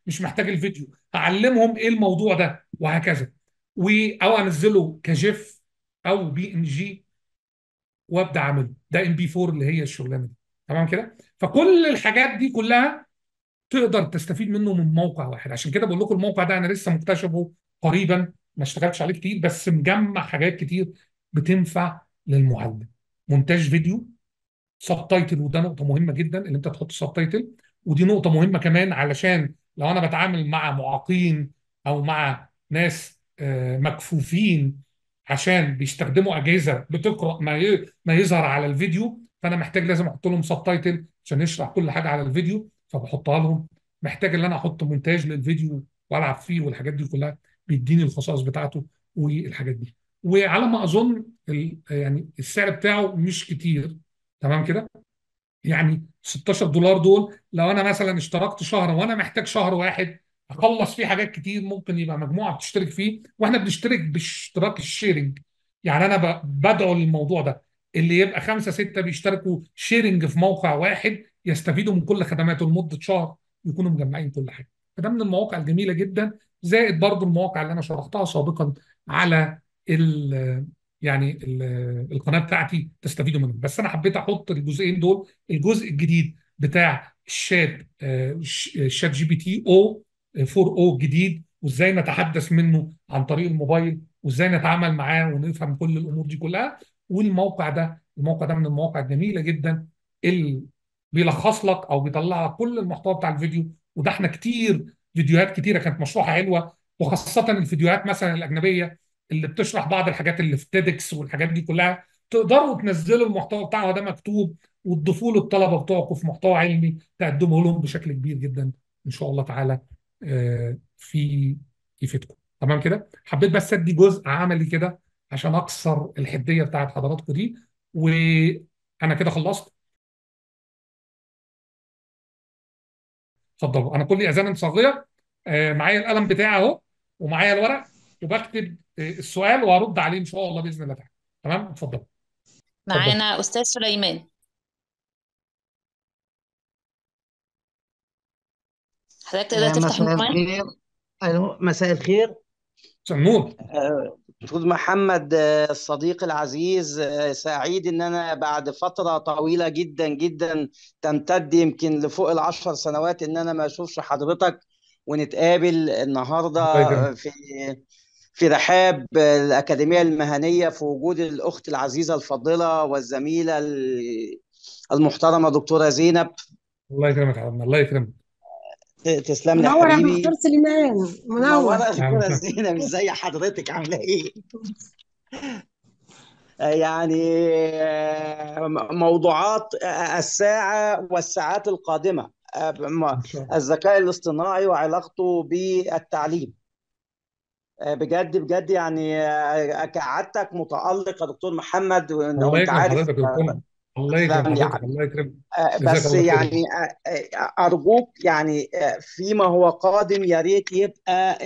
مش محتاج الفيديو، هعلمهم ايه الموضوع ده وهكذا. او انزله كجيف او BNG وابدا اعمله. ده MP4 اللي هي الشغلانه دي. تمام كده. فكل الحاجات دي كلها تقدر تستفيد منه من موقع واحد. عشان كده بقول لكم الموقع ده انا لسه مكتشفه قريبا، ما اشتغلتش عليه كتير، بس مجمع حاجات كتير بتنفع للمعلم. مونتاج فيديو، سب تايتل، وده نقطه مهمه جدا اللي انت تحط سب تايتل. ودي نقطه مهمه كمان علشان لو انا بتعامل مع معاقين او مع ناس مكفوفين عشان بيستخدموا اجهزه بتقرا ما يظهر على الفيديو، فانا محتاج لازم احط لهم سب تايتل عشان يشرح كل حاجه على الفيديو، فبحطها لهم. محتاج ان انا احط مونتاج للفيديو والعب فيه والحاجات دي كلها، بيديني الخصائص بتاعته والحاجات دي. وعلى ما اظن يعني السعر بتاعه مش كتير. تمام كده. يعني $16 دول لو انا مثلا اشتركت شهر وانا محتاج شهر واحد اخلص فيه حاجات كتير، ممكن يبقى مجموعه بتشترك فيه، واحنا بنشترك باشتراك الشيرنج. يعني انا بدعو للموضوع ده، اللي يبقى 5 6 بيشتركوا شيرنج في موقع واحد يستفيدوا من كل خدماته لمده شهر، يكونوا مجمعين كل حاجه. فده من المواقع الجميله جدا. زائد برضو المواقع اللي انا شرحتها سابقا على ال يعني القناه بتاعتي تستفيدوا منهم. بس انا حبيت احط الجزئين دول. الجزء الجديد بتاع الشات GPT او 4 او الجديد، وازاي نتحدث منه عن طريق الموبايل، وازاي نتعامل معاه ونفهم كل الامور دي كلها. والموقع ده، الموقع ده من المواقع الجميله جدا اللي بيلخص لك او بيطلع لك كل المحتوى بتاع الفيديو. وده احنا كتير فيديوهات كتيره كانت مشروحه حلوه، وخاصه الفيديوهات مثلا الاجنبيه اللي بتشرح بعض الحاجات اللي في تيدكس والحاجات دي كلها، تقدروا تنزلوا المحتوى بتاعه ده مكتوب وتضيفوا له الطلبه بتوعكم في محتوى علمي تقدمه لهم بشكل كبير جدا ان شاء الله تعالى. في يفيدكم. تمام كده. حبيت بس ادي جزء عملي كده عشان اكسر الحديه بتاعت حضراتكم دي. وانا كده خلصت. اتفضلوا. انا كل اذان صاغيه. معايا القلم بتاعي اهو، ومعايا الورق، وبكتب السؤال وهرد عليه ان شاء الله باذن الله تعالى. تمام. اتفضل. اتفضل. معانا أستاذ سليمان. حضرتك تقدر تفتح مساء المايك؟ الخير. ألو، مساء الخير. سنور. دكتور محمد، الصديق العزيز، سعيد إن أنا بعد فترة طويلة جدا جدا تمتد يمكن لفوق ال10 سنوات إن أنا ما أشوفش حضرتك ونتقابل النهاردة الله يكرمك. في رحاب الأكاديمية المهنية في وجود الأخت العزيزة الفاضلة والزميلة المحترمة دكتورة زينب. الله يكرمك يا حبيبنا. الله يكرمك. تسلم لي يا منور يا دكتور حبيبي. سليمان، منور. منورة أهلا دكتورة وسهلا. زينب، ازي حضرتك، عاملة ايه؟ يعني موضوعات الساعة والساعات القادمة، ان شاء الله. الذكاء الاصطناعي وعلاقته بالتعليم. بجد بجد يعني كعادتك متألق يا دكتور محمد، الله وانت يكرم عارف. حضرتك يا دكتور. الله يكرم تسلم لي يا حضرتك. حبيبي. الله يكرمك. جزاك بس الله خير. يعني أرجوك يعني فيما هو قادم يا ريت يبقى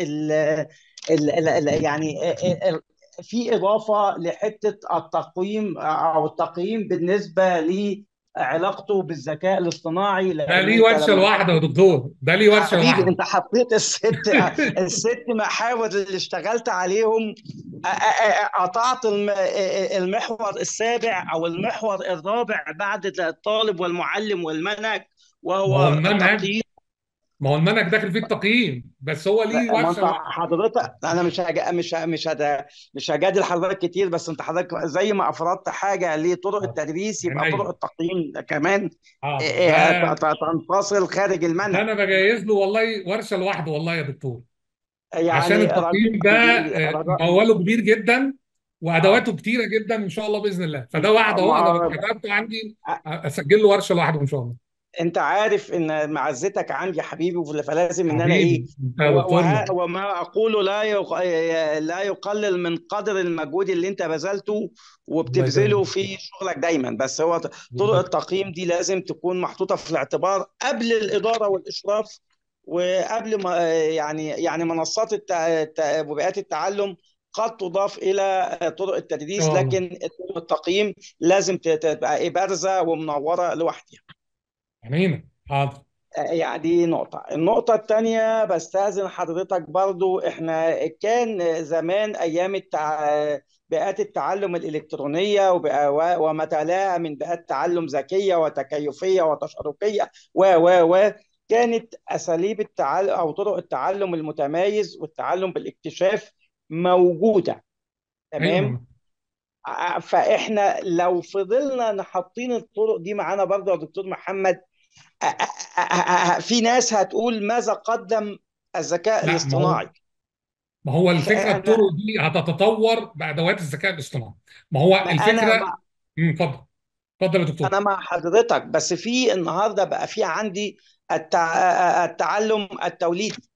يعني في إضافة لحتة التقويم أو التقييم بالنسبة لعلاقته بالذكاء الاصطناعي، ده لأن ليه أنت ورشه لما لوحده يا دكتور. ده ليه ورشه حبيبي لوحده. انت حطيت الست محاور اللي اشتغلت عليهم. قطعت المحور السابع او المحور الرابع بعد الطالب والمعلم والمنهج، ما هو وهو المنهج التقييم. ما هو المنهج داخل فيه التقييم، بس هو ليه ما ورشه انت لوحده. حضرتك، انا مش هجادل حضرتك كتير، بس انت حضرتك زي ما افردت حاجه لطرق التدريس يبقى طرق عينيا. التقييم كمان حاضر. تنفصل خارج ده المنهج. انا بجهز له والله ورشه لوحده والله يا دكتور. عشان يعني رجاء التقييم ده رجاء موله كبير جدا اه وادواته كتيره جدا ان شاء الله باذن الله. فده واحد اهو انا ما كتبته عندي، اسجل له ورشه لوحده ان شاء الله. انت عارف ان معزتك عندي يا حبيبي، فلازم ان انا ايه، حبيبي انت يا دكتورنا. وما اقوله لا يقلل من قدر المجهود اللي انت بذلته الله يكرمك. وبتبذله في شغلك دايما. بس هو طرق التقييم دي لازم تكون محطوطة في الاعتبار قبل الإدارة والإشراف، وقبل ما يعني منصات وبيئات التعلم قد تضاف إلى طرق ان التدريس، شاء الله. لكن طرق التقييم لازم تبقى بارزة ومنورة لوحدها. عينينا. حاضر. يعني دي نقطة. النقطة التانية بستأذن حضرتك برضو، احنا كان زمان أيام بيئات التعلم الإلكترونية وما تلاها من بيئات تعلم ذكية وتكيفية وتشاركية و كانت أساليب التعلم أو طرق التعلم المتميز والتعلم بالاكتشاف موجودة. تمام. ايوه. فاحنا لو فضلنا حاطين الطرق دي معانا برضه يا دكتور محمد، في ناس هتقول ماذا قدم الذكاء لا، الاصطناعي. ما هو الفكره فانا الطرق دي هتتطور بادوات الذكاء الاصطناعي. ما هو ما انا الفكره. مع اتفضل. اتفضل يا دكتور. انا مع حضرتك، بس في النهارده بقى في عندي التعلم التوليدي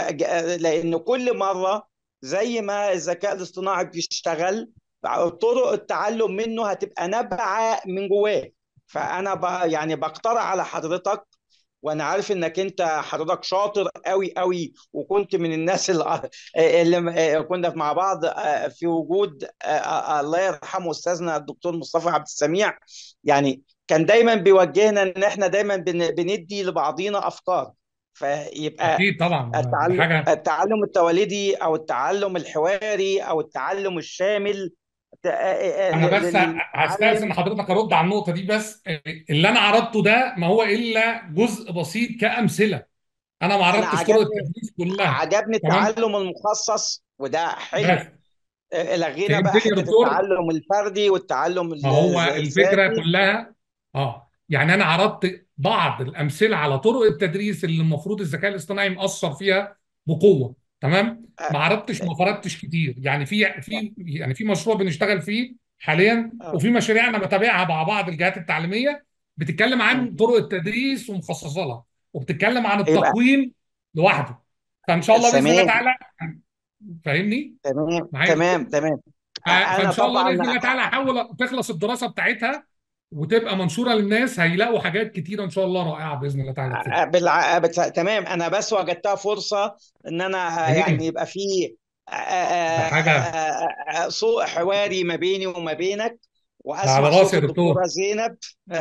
لان كل مره زي ما الذكاء الاصطناعي بيشتغل، طرق التعلم منه هتبقى نابعه من جواه. فانا يعني بقترح على حضرتك، وانا عارف انك انت حضرتك شاطر قوي قوي، وكنت من الناس اللي كنا مع بعض في وجود الله يرحمه استاذنا الدكتور مصطفى عبد السميع. يعني كان دايما بيوجهنا ان احنا دايما بندي لبعضينا افكار. فيبقى اكيد طبعا، ده حاجه. التعلم التوليدي او التعلم الحواري او التعلم الشامل انا بس هستأذن للمعلم. حضرتك ارد على النقطه دي بس. اللي انا عرضته ده ما هو الا جزء بسيط كامثله. انا ما انا عرضتش طرق عجبني التدريس كلها. عجبني تمام. التعلم المخصص وده حلو. بس لغينا بقى فهمتني يا حتة دكتور؟ التعلم الفردي والتعلم ما هو الفكره الذاتي. كلها. يعني انا عرضت بعض الامثله على طرق التدريس اللي المفروض الذكاء الاصطناعي مأثر فيها بقوه. تمام. آه، ما عرضتش، ما فرضتش كتير. يعني في مشروع بنشتغل فيه حاليا، آه، وفي مشاريع انا بتابعها مع بعض الجهات التعليميه بتتكلم آه. عن طرق التدريس ومخصصه لها، وبتتكلم عن يبقى التقويم لوحده. فان شاء الله باذن الله تمام تعالى. فاهمني تمام معايا يا تمام دكتور؟ تمام. فان انا شاء الله طبعا باذن الله تعالى احاول تخلص الدراسه بتاعتها وتبقى منشوره للناس، هيلاقوا حاجات كتيره ان شاء الله رائعه باذن الله تعالى فيها. تمام. انا بس وجدتها فرصة ان انا يعني تمام. يبقى في ده حاجه. سوء حواري ما بيني وما بينك، ده على واسمع صوت راسي يا دكتور. الدكتورة زينب.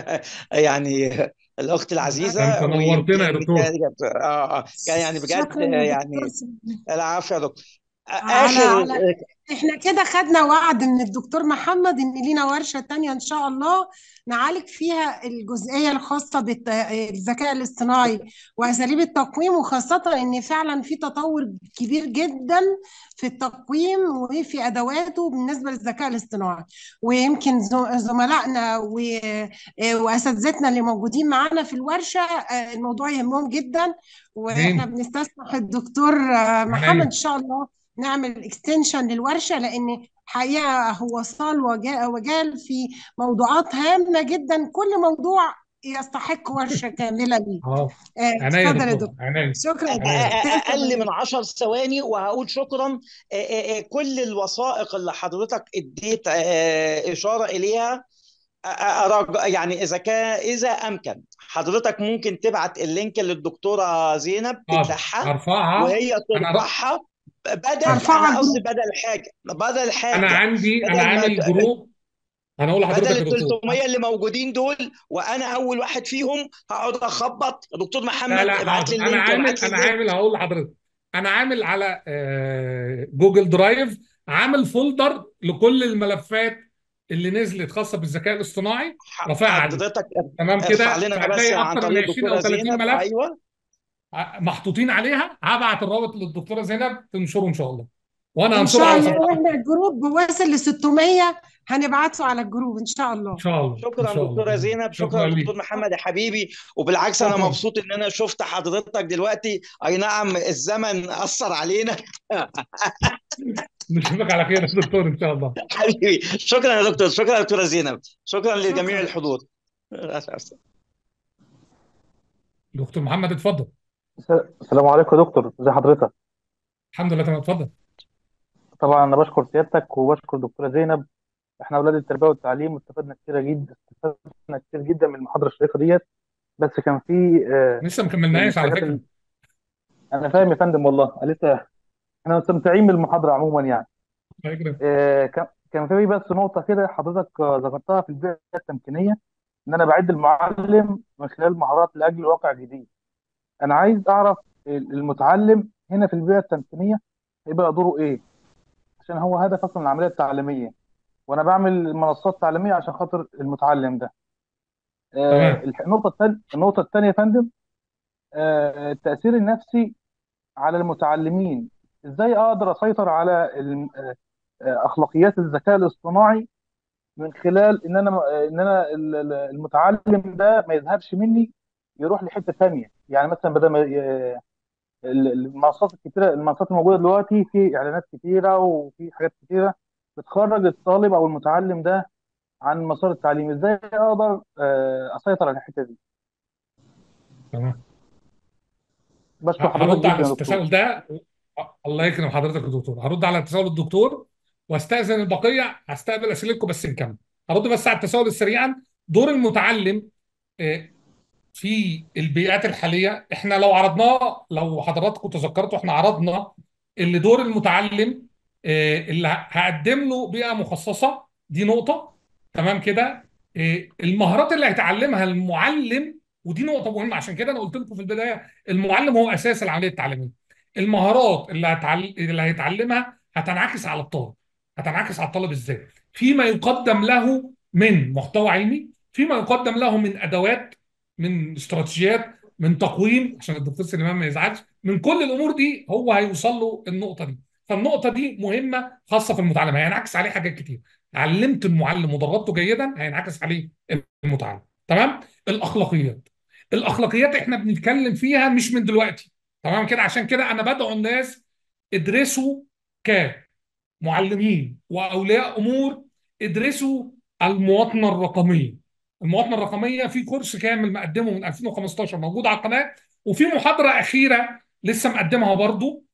يعني الاخت ده انت العزيزة. نورتنا يا ويمكن دكتور. كان يعني بجد شكرا يا دكتور. يعني العافية يا دكتور. على اخر على احنا كده خدنا وعد من الدكتور محمد ان لينا ورشة تانية ان شاء الله نعالج فيها الجزئية الخاصة بالذكاء الاصطناعي واساليب التقويم، وخاصة ان فعلا في تطور كبير جدا في التقويم وفي ادواته بالنسبة للذكاء الاصطناعي. ويمكن زملائنا واساتذتنا اللي موجودين معانا في الورشة الموضوع يهمهم جدا. واحنا تمام. بنستسمح الدكتور محمد ان عينيا. شاء الله نعمل اكستنشن للورشه، لان حقيقه هو صال وجال في موضوعات هامه جدا، كل موضوع يستحق ورشه كامله ليه. اه. عينيا يا اتفضل يا دكتور، دكتور. عينيا. شكرا. عينيا. اقل من 10 ثواني وهقول شكرا. كل الوثائق اللي حضرتك اديت اشاره اليها، يعني اذا امكن حضرتك ممكن تبعت اللينك للدكتوره زينب حاضر، تفتحها هرفعها. وهي ترفعها. هرفعها انا قصدي الجروب. بدل انا حاجه، عندي، انا بدل ما عامل جروب. انا اقول بدل لحضرتك يا ال دكتور. 300 اللي موجودين دول، وانا اول واحد فيهم هقعد اخبط يا دكتور لا محمد لا، ابعت حاضر. لي اللينك، ابعت لي انا اللينك. عامل هقول لحضرتك. انا عامل على جوجل درايف، عامل فولدر لكل الملفات اللي نزلت خاصه بالذكاء الاصطناعي، رافعها عليه. حضرتك تمام ارفع كده، لنا بس فهتلاقي عن اكتر من طريق 20 او الدكتوره 30 زينب. ملف ايوه. محطوطين عليها. هبعت الرابط للدكتوره زينب تنشره ان شاء الله، وانا ان هنشره شاء على الله، صفحتي. واحنا الجروب واصل ل 600 هنبعته على الجروب ان شاء ان الله. شاء الله، ان شكرا شاء الله. دكتوره زينب، شكرا شكرا دكتور ليك. محمد يا حبيبي. وبالعكس انا شكرا. مبسوط ان انا شفت حضرتك دلوقتي. اي نعم الزمن اثر علينا. نشوفك على خير يا دكتور ان شاء الله. حبيبي شكرا يا دكتور، شكرا يا دكتوره زينب، شكرا لجميع شكرا. الحضور. دكتور محمد اتفضل. السلام عليكم يا دكتور، ازي حضرتك؟ الحمد لله تمام، اتفضل. طبعا انا بشكر سيادتك وبشكر دكتوره زينب. احنا اولاد التربيه والتعليم واستفدنا كتير جدا، استفدنا كتير جدا من المحاضره الشيقه ديت. بس كان في لسه ما من كملناش على الحاجات فكره. انا فاهم يا فندم والله لسه. احنا مستمتعين بالمحاضره عموما يعني. فكرة. كان في بس نقطه كده حضرتك ذكرتها في البيئه التمكينيه، ان انا بعد المعلم من خلال مهارات لاجل واقع جديد. انا عايز اعرف المتعلم هنا في البيئه التمكينيه هيبقى دوره ايه، عشان هو هدف اصلا العمليه التعليميه، وانا بعمل منصات تعليميه عشان خاطر المتعلم ده. تمام. النقطه الثانيه يا فندم، التاثير النفسي على المتعلمين. ازاي اقدر اسيطر على اخلاقيات الذكاء الاصطناعي من خلال ان انا المتعلم ده ما يذهبش مني يروح لحته ثانيه. يعني مثلا بدل ما المنصات الكتيره، المنصات الموجوده دلوقتي في اعلانات كتيره وفي حاجات كتيره بتخرج الطالب او المتعلم ده عن مسار التعليم. ازاي اقدر اسيطر على الحته دي؟ تمام. بشكر حضرتك هرد على جدا يا دكتور. التساؤل ده. الله يكرم حضرتك يا دكتور. هرد على تساؤل الدكتور واستاذن البقيه، هستقبل اسئلتكم بس نكمل. هرد بس على التساؤل سريعا. دور المتعلم آه، في البيئات الحاليه، احنا لو عرضناه، لو حضراتكم تذكرتوا احنا عرضنا اللي دور المتعلم اللي هقدم له بيئه مخصصه، دي نقطه. تمام كده. المهارات اللي هيتعلمها المعلم، ودي نقطه مهمه، عشان كده انا قلت لكم في البدايه المعلم هو اساس العمليه التعليميه. المهارات اللي هيتعلمها هتنعكس على الطالب. هتنعكس على الطالب ازاي؟ فيما يقدم له من محتوى علمي، فيما يقدم له من ادوات، من استراتيجيات، من تقويم، عشان الدكتور سليمان ما يزعلش. من كل الامور دي هو هيوصل له النقطه دي. فالنقطه دي مهمه خاصه في المتعلم، هينعكس عليه حاجات كتير. علمت المعلم ودربته جيدا هينعكس عليه المتعلم. تمام. الاخلاقيات. الاخلاقيات احنا بنتكلم فيها مش من دلوقتي. تمام كده. عشان كده انا بدعو الناس ادرسوا كمعلمين واولياء امور، ادرسوا المواطنه الرقميه. المواطنه الرقميه في كورس كامل مقدمه من 2015 موجود على القناه، وفي محاضره اخيره لسه مقدمها برضو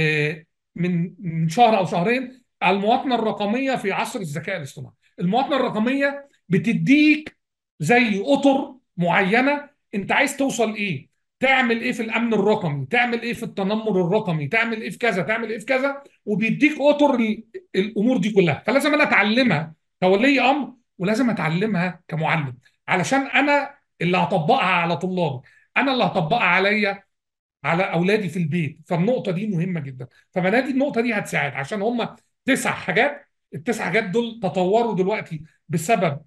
من شهر او شهرين، المواطنه الرقميه في عصر الذكاء الاصطناعي. المواطنه الرقميه بتديك زي اطر معينه، انت عايز توصل ايه، تعمل ايه في الامن الرقمي، تعمل ايه في التنمر الرقمي، تعمل ايه في كذا، تعمل ايه في كذا، وبيديك اطر الامور دي كلها. فلازم انا اتعلمها كولي امر، ولازم اتعلمها كمعلم، علشان انا اللي هطبقها على طلابي، انا اللي هطبقها على اولادي في البيت. فالنقطه دي مهمه جدا. فبنادي النقطه دي هتساعد، عشان هم 9 حاجات. ال9 حاجات دول تطوروا دلوقتي بسبب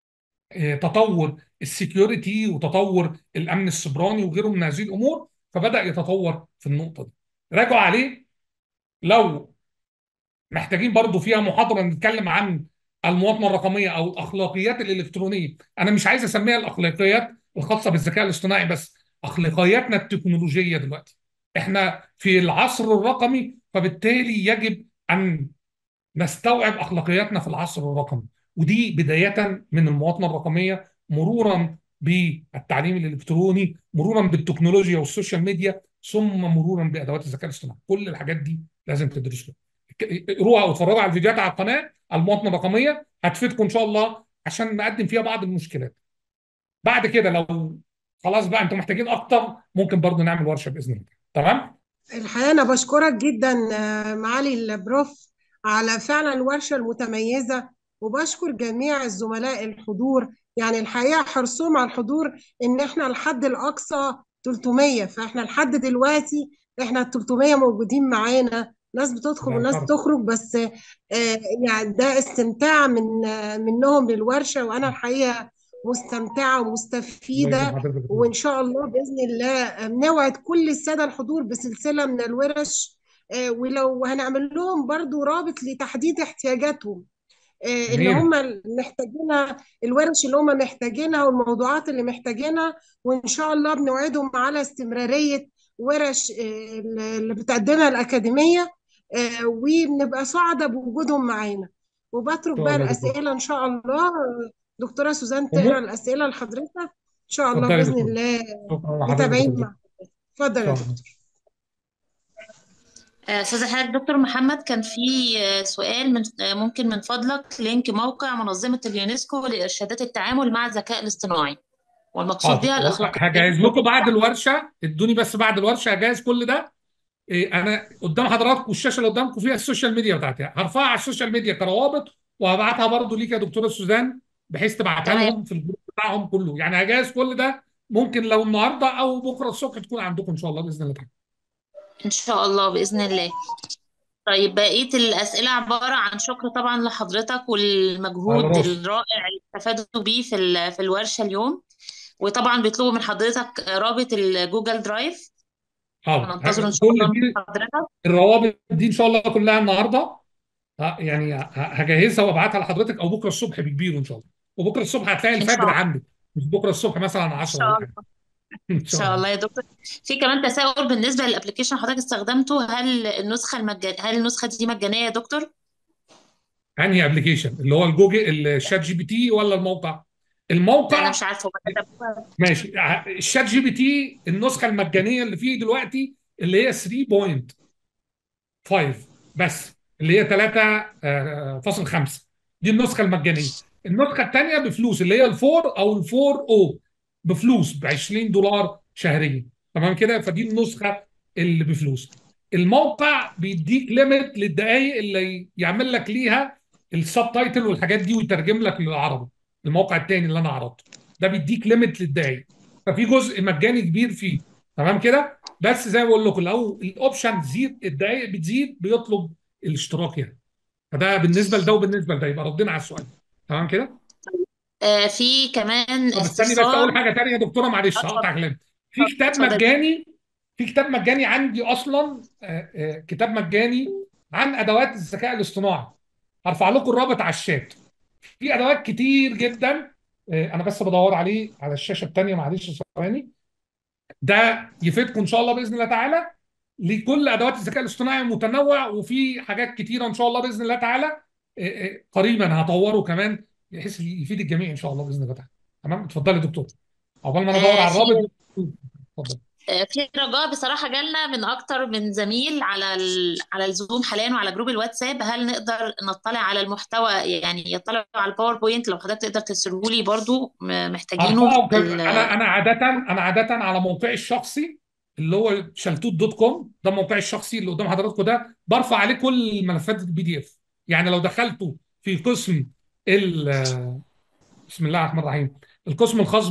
تطور السكيورتي وتطور الامن السيبراني وغيره من هذه الامور، فبدا يتطور في النقطه دي. راجعوا عليه. لو محتاجين برضو فيها محاضرة نتكلم عن المواطنة الرقمية أو الأخلاقيات الإلكترونية. أنا مش عايز أسميها الأخلاقيات الخاصة بالذكاء الاصطناعي بس، أخلاقياتنا التكنولوجية دلوقتي. إحنا في العصر الرقمي، فبالتالي يجب أن نستوعب أخلاقياتنا في العصر الرقمي. ودي بداية من المواطنة الرقمية، مرورا بالتعليم الإلكتروني، مرورا بالتكنولوجيا والسوشيال ميديا، ثم مرورا بأدوات الذكاء الاصطناعي. كل الحاجات دي لازم تدرسوها. روحوا او اتفرجوا على الفيديوهات على القناه المواطنه الرقميه، هتفيدكم ان شاء الله، عشان نقدم فيها بعض المشكلات. بعد كده لو خلاص بقى انتم محتاجين اكتر، ممكن برضو نعمل ورشه باذن الله. تمام. الحقيقة أنا بشكرك جدا معالي البروف على فعلا الورشة المتميزة، وبشكر جميع الزملاء الحضور. يعني الحقيقة حرصهم على الحضور، إن إحنا الحد الأقصى 300، فإحنا لحد دلوقتي إحنا 300 موجودين معانا، ناس بتدخل الله وناس يحفظك. تخرج بس. يعني ده استمتاع منهم بالورشة، وأنا الحقيقة مستمتعة الله ومستفيدة. يكرم حضرتك. وإن شاء الله بإذن الله نوعد كل السادة الحضور بسلسلة من الورش، ولو هنعمل لهم برضو رابط لتحديد احتياجاتهم اللي هم جميل. محتاجينها، الورش اللي هم محتاجينها والموضوعات اللي محتاجينها. وإن شاء الله بنوعدهم على استمرارية ورش اللي بتقدمها الأكاديمية، وبنبقى سعداء بوجودهم معانا. ان وبترك شاء بقى الله يا دكتور. الأسئلة إن شاء الله. دكتورة سوزان تقرأ ومو الأسئلة لحضرتك إن شاء الله اتفضلي يا بإذن دكتور. الله. شكرا لحضرتك يا متابعين دكتور. معك. ان اتفضل يا شاء الله. دكتور. أستاذ حضرتك دكتور محمد، كان في سؤال من ممكن من فضلك لينك موقع منظمة اليونسكو لإرشادات التعامل مع الذكاء الاصطناعي، والمقصود حاضر. بها الأخلاقيات هجهز لكم التي بعد الورشه، ادوني بس بعد الورشه هجهز كل ده. انا قدام حضراتكم الشاشه اللي قدامكم فيها السوشيال ميديا بتاعتي، هرفعها على السوشيال ميديا كروابط، وهبعتها برضو ليك يا دكتوره سوزان، بحيث تبعتها تمام. لهم في الجروب بتاعهم كله. يعني هجهز كل ده ممكن لو النهارده او بكره الصبح تكون عندكم ان شاء الله باذن الله تعالى. إن شاء الله بإذن الله. طيب بقية الأسئلة عبارة عن شكر طبعا لحضرتك على والمجهود راسي. الرائع اللي استفادوا بيه في الورشة اليوم. وطبعا بيطلبوا من حضرتك رابط الجوجل درايف، حاضر. هننتظر إن شاء الله كل من دي حضرتك. الروابط دي ان شاء الله كلها النهارده يعني هجهزها وابعتها لحضرتك، او بكره الصبح بكبير ان شاء الله. وبكره الصبح هتلاقي إن شاء الفجر الله. عندك، مش بكره الصبح مثلا إن 10 شاء ولا حاجه. الله. ان إن شاء شاء الله. الله يا دكتور. في كمان تساؤل بالنسبة للأبليكيشن حضرتك استخدمته، هل النسخة دي مجانية يا دكتور؟ انهي ابلكيشن؟ اللي هو الجوجل الشات جي بي تي ولا الموقع؟ أنا مش الموقع. عارفة هو كتبوها. ماشي. الشات جي بي تي النسخه المجانيه اللي فيه دلوقتي اللي هي 3.5 بس، اللي هي 3.5. دي النسخه المجانيه. النسخه الثانيه بفلوس، اللي هي الفور او الفور او، بفلوس ب $20 شهريا. تمام كده؟ فدي النسخه اللي بفلوس. الموقع بيديك ليميت للدقائق اللي يعمل لك ليها السب تايتل والحاجات دي ويترجم لك للعربي. الموقع الثاني اللي انا عرضته ده بيديك ليميت للدقائق، ففي جزء مجاني كبير فيه. تمام كده؟ بس زي ما بقول لكم، لو الاوبشن تزيد، الدقائق بتزيد، بيطلب الاشتراك يعني. فده بالنسبه لده وبالنسبه لده، يبقى ردنا على السؤال. تمام كده؟ في كمان طب استني بس استفسار. اقول حاجه تانيه يا دكتوره، معلش اتفضل. هقطع كلام. في كتاب اتفضل. مجاني، في كتاب مجاني عندي اصلا، كتاب مجاني عن ادوات الذكاء الاصطناعي. هرفع لكم الرابط على الشات. في ادوات كتير جدا. انا بس بدور عليه على الشاشه الثانيه، معلش ثواني. ده يفيدكم ان شاء الله باذن الله تعالى. لكل ادوات الذكاء الاصطناعي متنوع، وفي حاجات كتيره ان شاء الله باذن الله تعالى. قريبا هطوره كمان بحيث يفيد الجميع ان شاء الله باذن الله تعالى. تمام. اتفضلي يا دكتور، عقبال ما انا ادور على في الرابط. اتفضل. في رجاء بصراحة جالنا من أكتر من زميل على الزوم حاليا وعلى جروب الواتساب، هل نقدر نطلع على المحتوى، يعني يطلعوا على الباوربوينت لو حضرتك تقدر ترسله لي برضو محتاجينه هرفعه انا عاده على موقعي الشخصي اللي هو شلتوت.com. ده موقعي الشخصي اللي قدام حضراتكم ده، برفع عليه كل ملفات PDF. يعني لو دخلتوا في قسم بسم الله الرحمن الرحيم، القسم الخاص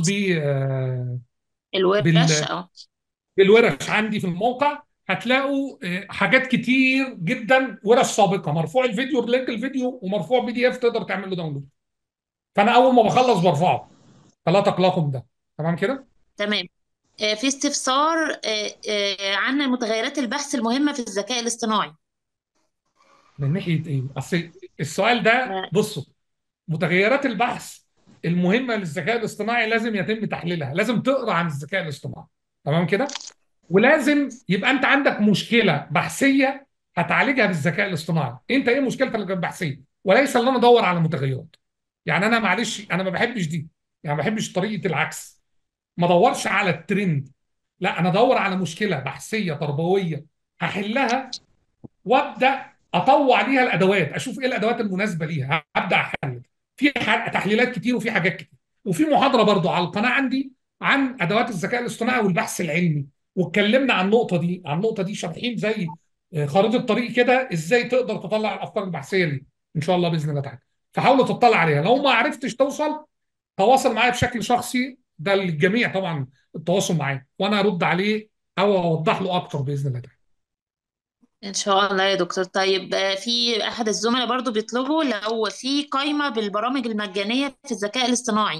الورش بال- أو بالورش عندي في الموقع، هتلاقوا حاجات كتير جدا، ورش سابقه مرفوع الفيديو، لينك الفيديو ومرفوع PDF تقدر تعمل له داونلود. فانا اول ما بخلص برفعه، فلا تقلقوا ده. تمام كده؟ تمام. في استفسار عن متغيرات البحث المهمة في الذكاء الاصطناعي. من ناحيه ايه؟ اصل السؤال ده، ما- بصوا، متغيرات البحث المهمه للذكاء الاصطناعي لازم يتم تحليلها، لازم تقرا عن الذكاء الاصطناعي. تمام كده؟ ولازم يبقى انت عندك مشكله بحثيه هتعالجها بالذكاء الاصطناعي. انت ايه مشكلتك البحثيه؟ وليس ان انا ادور على متغيرات. يعني انا معلش، انا ما بحبش دي. يعني ما بحبش طريقه العكس. ما ادورش على الترند، لا، انا ادور على مشكله بحثيه تربويه هحلها، وابدا اطوع ليها الادوات، اشوف ايه الادوات المناسبه ليها، ابدا احلل. في تحليلات كتير وفي حاجات كتير. وفي محاضره برضو على القناه عندي عن ادوات الذكاء الاصطناعي والبحث العلمي، واتكلمنا عن النقطه دي شارحين زي خريطه طريق كده، ازاي تقدر تطلع الافكار البحثيه دي ان شاء الله باذن الله تعالى. فحاول تطلع عليها. لو ما عرفتش توصل، تواصل معايا بشكل شخصي، ده للجميع طبعا التواصل معايا، وانا ارد عليه او اوضح له اكتر باذن الله تعالى. إن شاء الله يا دكتور. طيب في أحد الزملاء برضو بيطلبوا لو في قائمة بالبرامج المجانية في الذكاء الاصطناعي.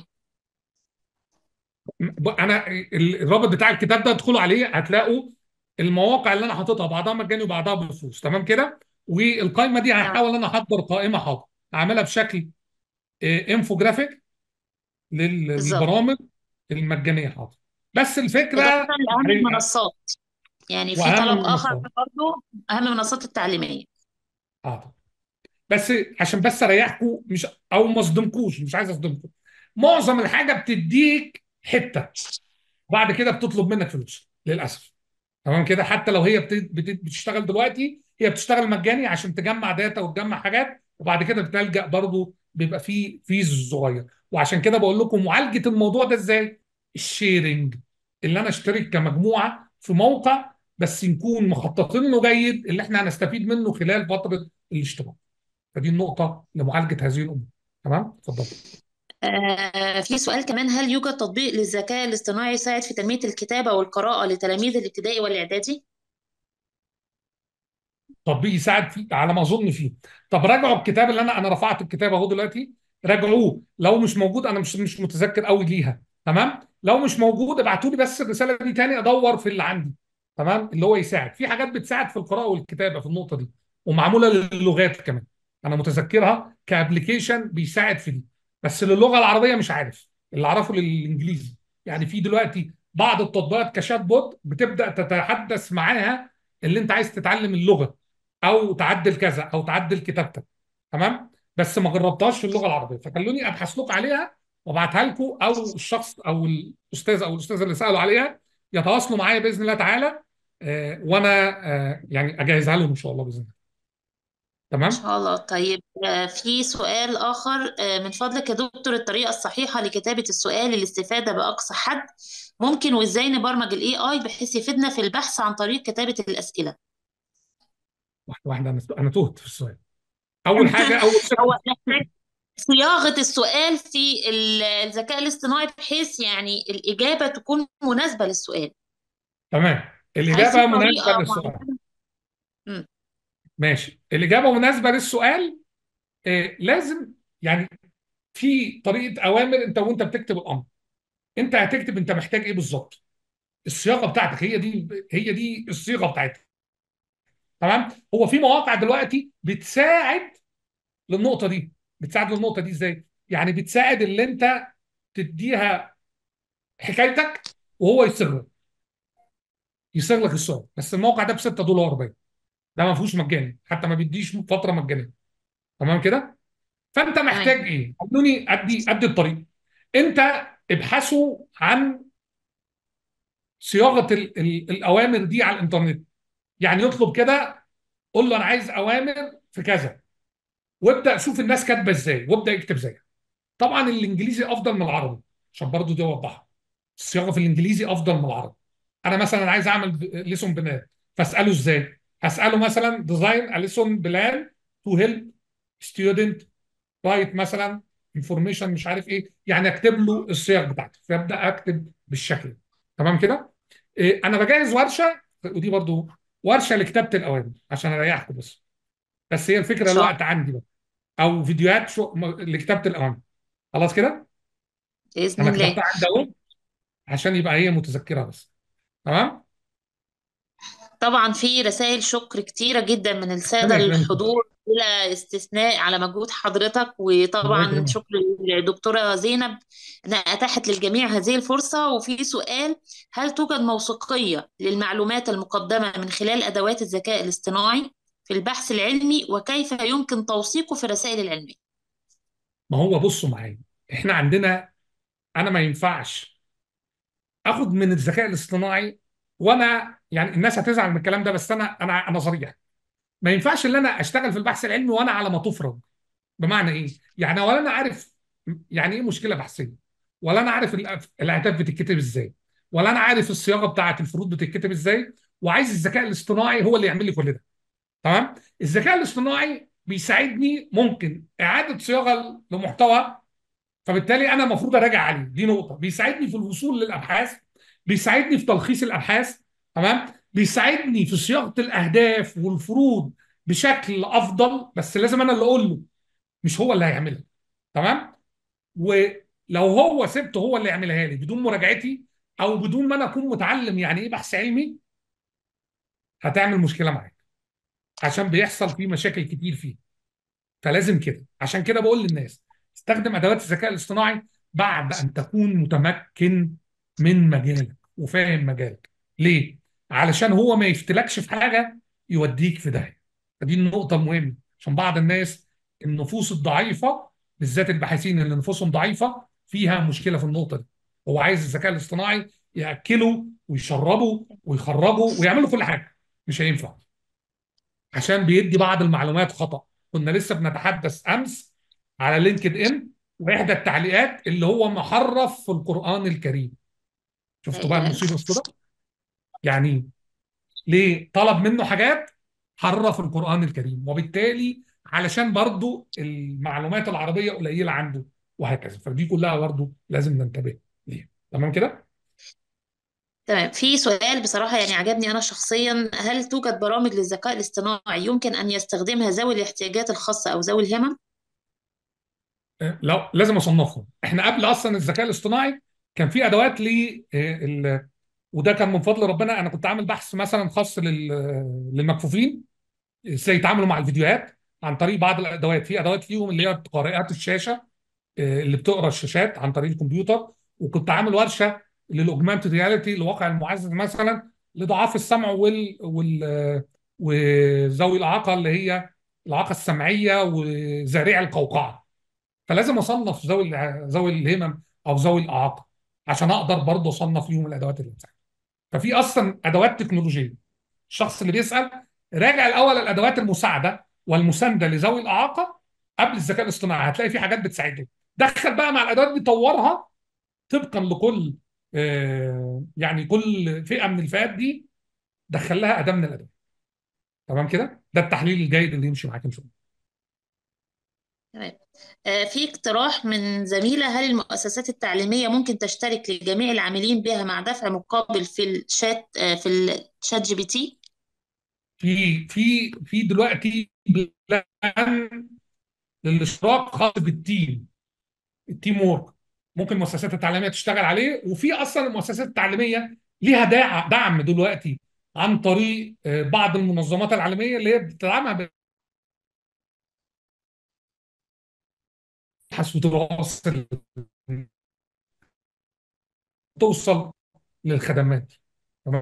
انا الرابط بتاع الكتاب ده ادخلوا عليه، هتلاقوا المواقع اللي انا حاططها بعضها مجاني وبعضها بفلوس. تمام كده؟ والقائمه دي تمام. هحاول ان انا احضر قائمه حاضر اعملها بشكل انفوجرافيك بالظبط. للبرامج المجانيه حاضر. بس إضافة الفكره لأهم يعني، المنصات، يعني في واهم طلب من آخر المصادر برضو، أهم المنصات التعليمية. حاضر. بس عشان بس اريحكم، مش او ما اصدمكوش، مش عايز اصدمكم. معظم الحاجه بتديك حته، بعد كده بتطلب منك فلوس للاسف. تمام كده؟ حتى لو هي بتشتغل دلوقتي، هي بتشتغل مجاني عشان تجمع داتا وتجمع حاجات، وبعد كده بتلجأ برضه بيبقى فيه فيز صغير. وعشان كده بقول لكم معالجه الموضوع ده ازاي. الشيرنج، اللي انا اشترك كمجموعه في موقع، بس نكون مخططين له جيد اللي احنا هنستفيد منه خلال فتره الاشتراك. فدي النقطه لمعالجه هذه الامور. تمام؟ اتفضل. في سؤال كمان، هل يوجد تطبيق للذكاء الاصطناعي يساعد في تنمية الكتابة والقراءة لتلاميذ الابتدائي والإعدادي؟ تطبيق يساعد فيه على ما اظن فيه. طب راجعوا الكتاب اللي انا رفعت الكتاب اهو دلوقتي، راجعوه لو مش موجود، انا مش متذكر قوي ليها. تمام، لو مش موجود ابعتوا لي بس الرساله دي تاني ادور في اللي عندي. تمام، اللي هو يساعد في حاجات بتساعد في القراءه والكتابه في النقطه دي، ومعموله للغات كمان. انا متذكرها كابليكيشن بيساعد في دي، بس للغه العربيه مش عارف، اللي اعرفه للانجليزي. يعني في دلوقتي بعض التطبيقات كشات بوت بتبدا تتحدث معاها اللي انت عايز تتعلم اللغه، او تعدل كذا او تعدل كتابتك. تمام، بس ما جربتهاش في اللغه العربيه، فخلوني ابحث لكم عليها وابعتها لكم، او الشخص او الاستاذ او الاستاذه اللي سالوا عليها يتواصلوا معايا باذن الله تعالى. وانا يعني اجهزها لهم ان شاء الله باذن الله. إن تمام. شاء الله. طيب في سؤال آخر، من فضلك يا دكتور الطريقة الصحيحة لكتابة السؤال للاستفادة بأقصى حد ممكن، وإزاي نبرمج ال AI بحيث يفيدنا في البحث عن طريق كتابة الأسئلة؟ واحده واحده، انا تهت في السؤال. اول حاجه، اول هو صفه. محتاج صياغة السؤال في الذكاء الاصطناعي بحيث يعني الإجابة تكون مناسبة للسؤال. تمام، هل في الاجابه مناسبه طريقة للسؤال. معينة؟ مم. ماشي، الاجابه مناسبه للسؤال. لازم يعني في طريقه اوامر، انت وانت بتكتب الامر انت هتكتب انت محتاج ايه بالظبط. الصياغه بتاعتك هي دي الصيغه بتاعتك. تمام، هو في مواقع دلوقتي بتساعد للنقطه دي. بتساعد للنقطه دي ازاي؟ يعني بتساعد اللي انت تديها حكايتك وهو يصيغ لك السؤال. بس الموقع ده ب $6 باين، ده ما فيهوش مجاني، حتى ما بيديش فتره مجانيه. تمام كده. فانت محتاج تمام. ايه؟ خلوني ادي الطريق. انت ابحثوا عن صياغه الاوامر دي على الانترنت. يعني يطلب كده، قول له انا عايز اوامر في كذا، وابدا شوف الناس كاتبه ازاي وابدا يكتب زيها. طبعا الانجليزي افضل من العربي، عشان برضو دي اوضحها. الصياغه في الانجليزي افضل من العربي. انا مثلا عايز اعمل ليسون بلان، فاساله ازاي؟ هساله مثلا ديزاين ا ليسون بلان تو هيلب ستودنت رايت مثلا انفورميشن مش عارف ايه، يعني اكتب له الصيغ بتاعتي فابدا اكتب بالشكل ده. تمام كده. انا بجهز ورشه، ودي برضو ورشه لكتابه الاوامر عشان اريحكم بس هي إن الفكره شاء الوقت عندي بقى، او فيديوهات لكتابه الاوامر. خلاص كده. الله بإذن انا الله. كتبتها عندي اهو عشان يبقى هي متذكره بس. تمام. طبعا في رسائل شكر كتيرة جدا من السادة ربنا يكرمك. الحضور بلا استثناء على مجهود حضرتك، الله وطبعا يكرمك. شكر للدكتورة زينب أنها أتاحت للجميع هذه الفرصة. وفي سؤال، هل توجد موثوقية للمعلومات المقدمة من خلال أدوات الذكاء الاصطناعي في البحث العلمي، وكيف يمكن توثيقه في الرسائل العلمية؟ ما هو بصوا معايا، احنا عندنا، انا ما ينفعش اخد من الذكاء الاصطناعي. وانا يعني الناس هتزعل من الكلام ده، بس انا صريح. ما ينفعش ان انا اشتغل في البحث العلمي وانا على ما تفرض. بمعنى ايه؟ يعني ولا انا عارف يعني ايه مشكله بحثيه، ولا انا عارف الاهداف بتتكتب ازاي، ولا انا عارف الصياغه بتاعه الفروض بتتكتب ازاي، وعايز الذكاء الاصطناعي هو اللي يعمل لي كل ده. تمام. الذكاء الاصطناعي بيساعدني، ممكن اعاده صياغه لمحتوى، فبالتالي انا المفروض اراجع عليه. دي نقطه. بيساعدني في الوصول للابحاث، بيساعدني في تلخيص الابحاث. تمام، بيساعدني في صياغه الاهداف والفروض بشكل افضل، بس لازم انا اللي اقول له، مش هو اللي هيعملها. تمام. ولو هو سبته هو اللي يعملها لي بدون مراجعتي، او بدون ما انا اكون متعلم يعني ايه بحث علمي، هتعمل مشكله معاك، عشان بيحصل فيه مشاكل كتير فيه. فلازم كده. عشان كده بقول للناس استخدم ادوات الذكاء الاصطناعي بعد ان تكون متمكن من مجالك وفاهم مجالك. ليه؟ علشان هو ما يفتلكش في حاجه يوديك في داهيه. فدي النقطه المهمه، عشان بعض الناس النفوس الضعيفه، بالذات الباحثين اللي نفوسهم ضعيفه، فيها مشكله في النقطه دي. هو عايز الذكاء الاصطناعي ياكله ويشربه ويخرجه ويعمله كل حاجه، مش هينفع، عشان بيدي بعض المعلومات خطأ. كنا لسه بنتحدث امس على لينكد ان، واحدى التعليقات اللي هو محرف في القرآن الكريم. لا شفتوا بقى إله إلا المصيبة الله. السوداء؟ يعني ليه طلب منه حاجات حرف القرآن الكريم، وبالتالي علشان برضو المعلومات العربية قليلة عنده، وهكذا. فدي كلها برضه لازم ننتبه ليها. تمام كده؟ تمام. في سؤال بصراحة يعني عجبني أنا شخصيا، هل توجد برامج للذكاء الاصطناعي يمكن أن يستخدمها ذوي الاحتياجات الخاصة أو ذوي الهمم؟ لا، لازم اصنفهم. احنا قبل اصلا الذكاء الاصطناعي كان في ادوات وده كان من فضل ربنا. انا كنت عامل بحث مثلا خاص للمكفوفين، ازاي يتعاملوا مع الفيديوهات عن طريق بعض الادوات. في ادوات ليهم اللي هي قارئات الشاشه، اللي بتقرا الشاشات عن طريق الكمبيوتر. وكنت عامل ورشه للاوجمانتد رياليتي، الواقع المعزز مثلا لضعاف السمع وذوي الاعاقه، اللي هي الاعاقه السمعيه وزارع القوقعه. فلازم اصنف ذوي الهمم او ذوي الاعاقه عشان اقدر برضه اصنف ليهم الادوات اللي بتساعد. ففي اصلا ادوات تكنولوجيه. الشخص اللي بيسال راجع الاول الادوات المساعده والمسانده لذوي الاعاقه قبل الذكاء الاصطناعي، هتلاقي في حاجات بتساعدهم. دخل بقى مع الادوات دي، طورها طبقا لكل يعني كل فئه من الفئات دي دخل لها اداه من الادوات. تمام كده؟ ده التحليل الجيد اللي يمشي معاك ان شاء الله. تمام. في اقتراح من زميلة، هل المؤسسات التعليمية ممكن تشترك لجميع العاملين بها مع دفع مقابل في الشات في الشات جي بي تي؟ في دلوقتي بلان للاشتراك خاص التيم وورك، ممكن المؤسسات التعليميه تشتغل عليه. وفي اصلا المؤسسات التعليميه ليها دعم دلوقتي عن طريق بعض المنظمات العالميه اللي هي بتدعمها، بتبحث وتواصل توصل للخدمات. تمام.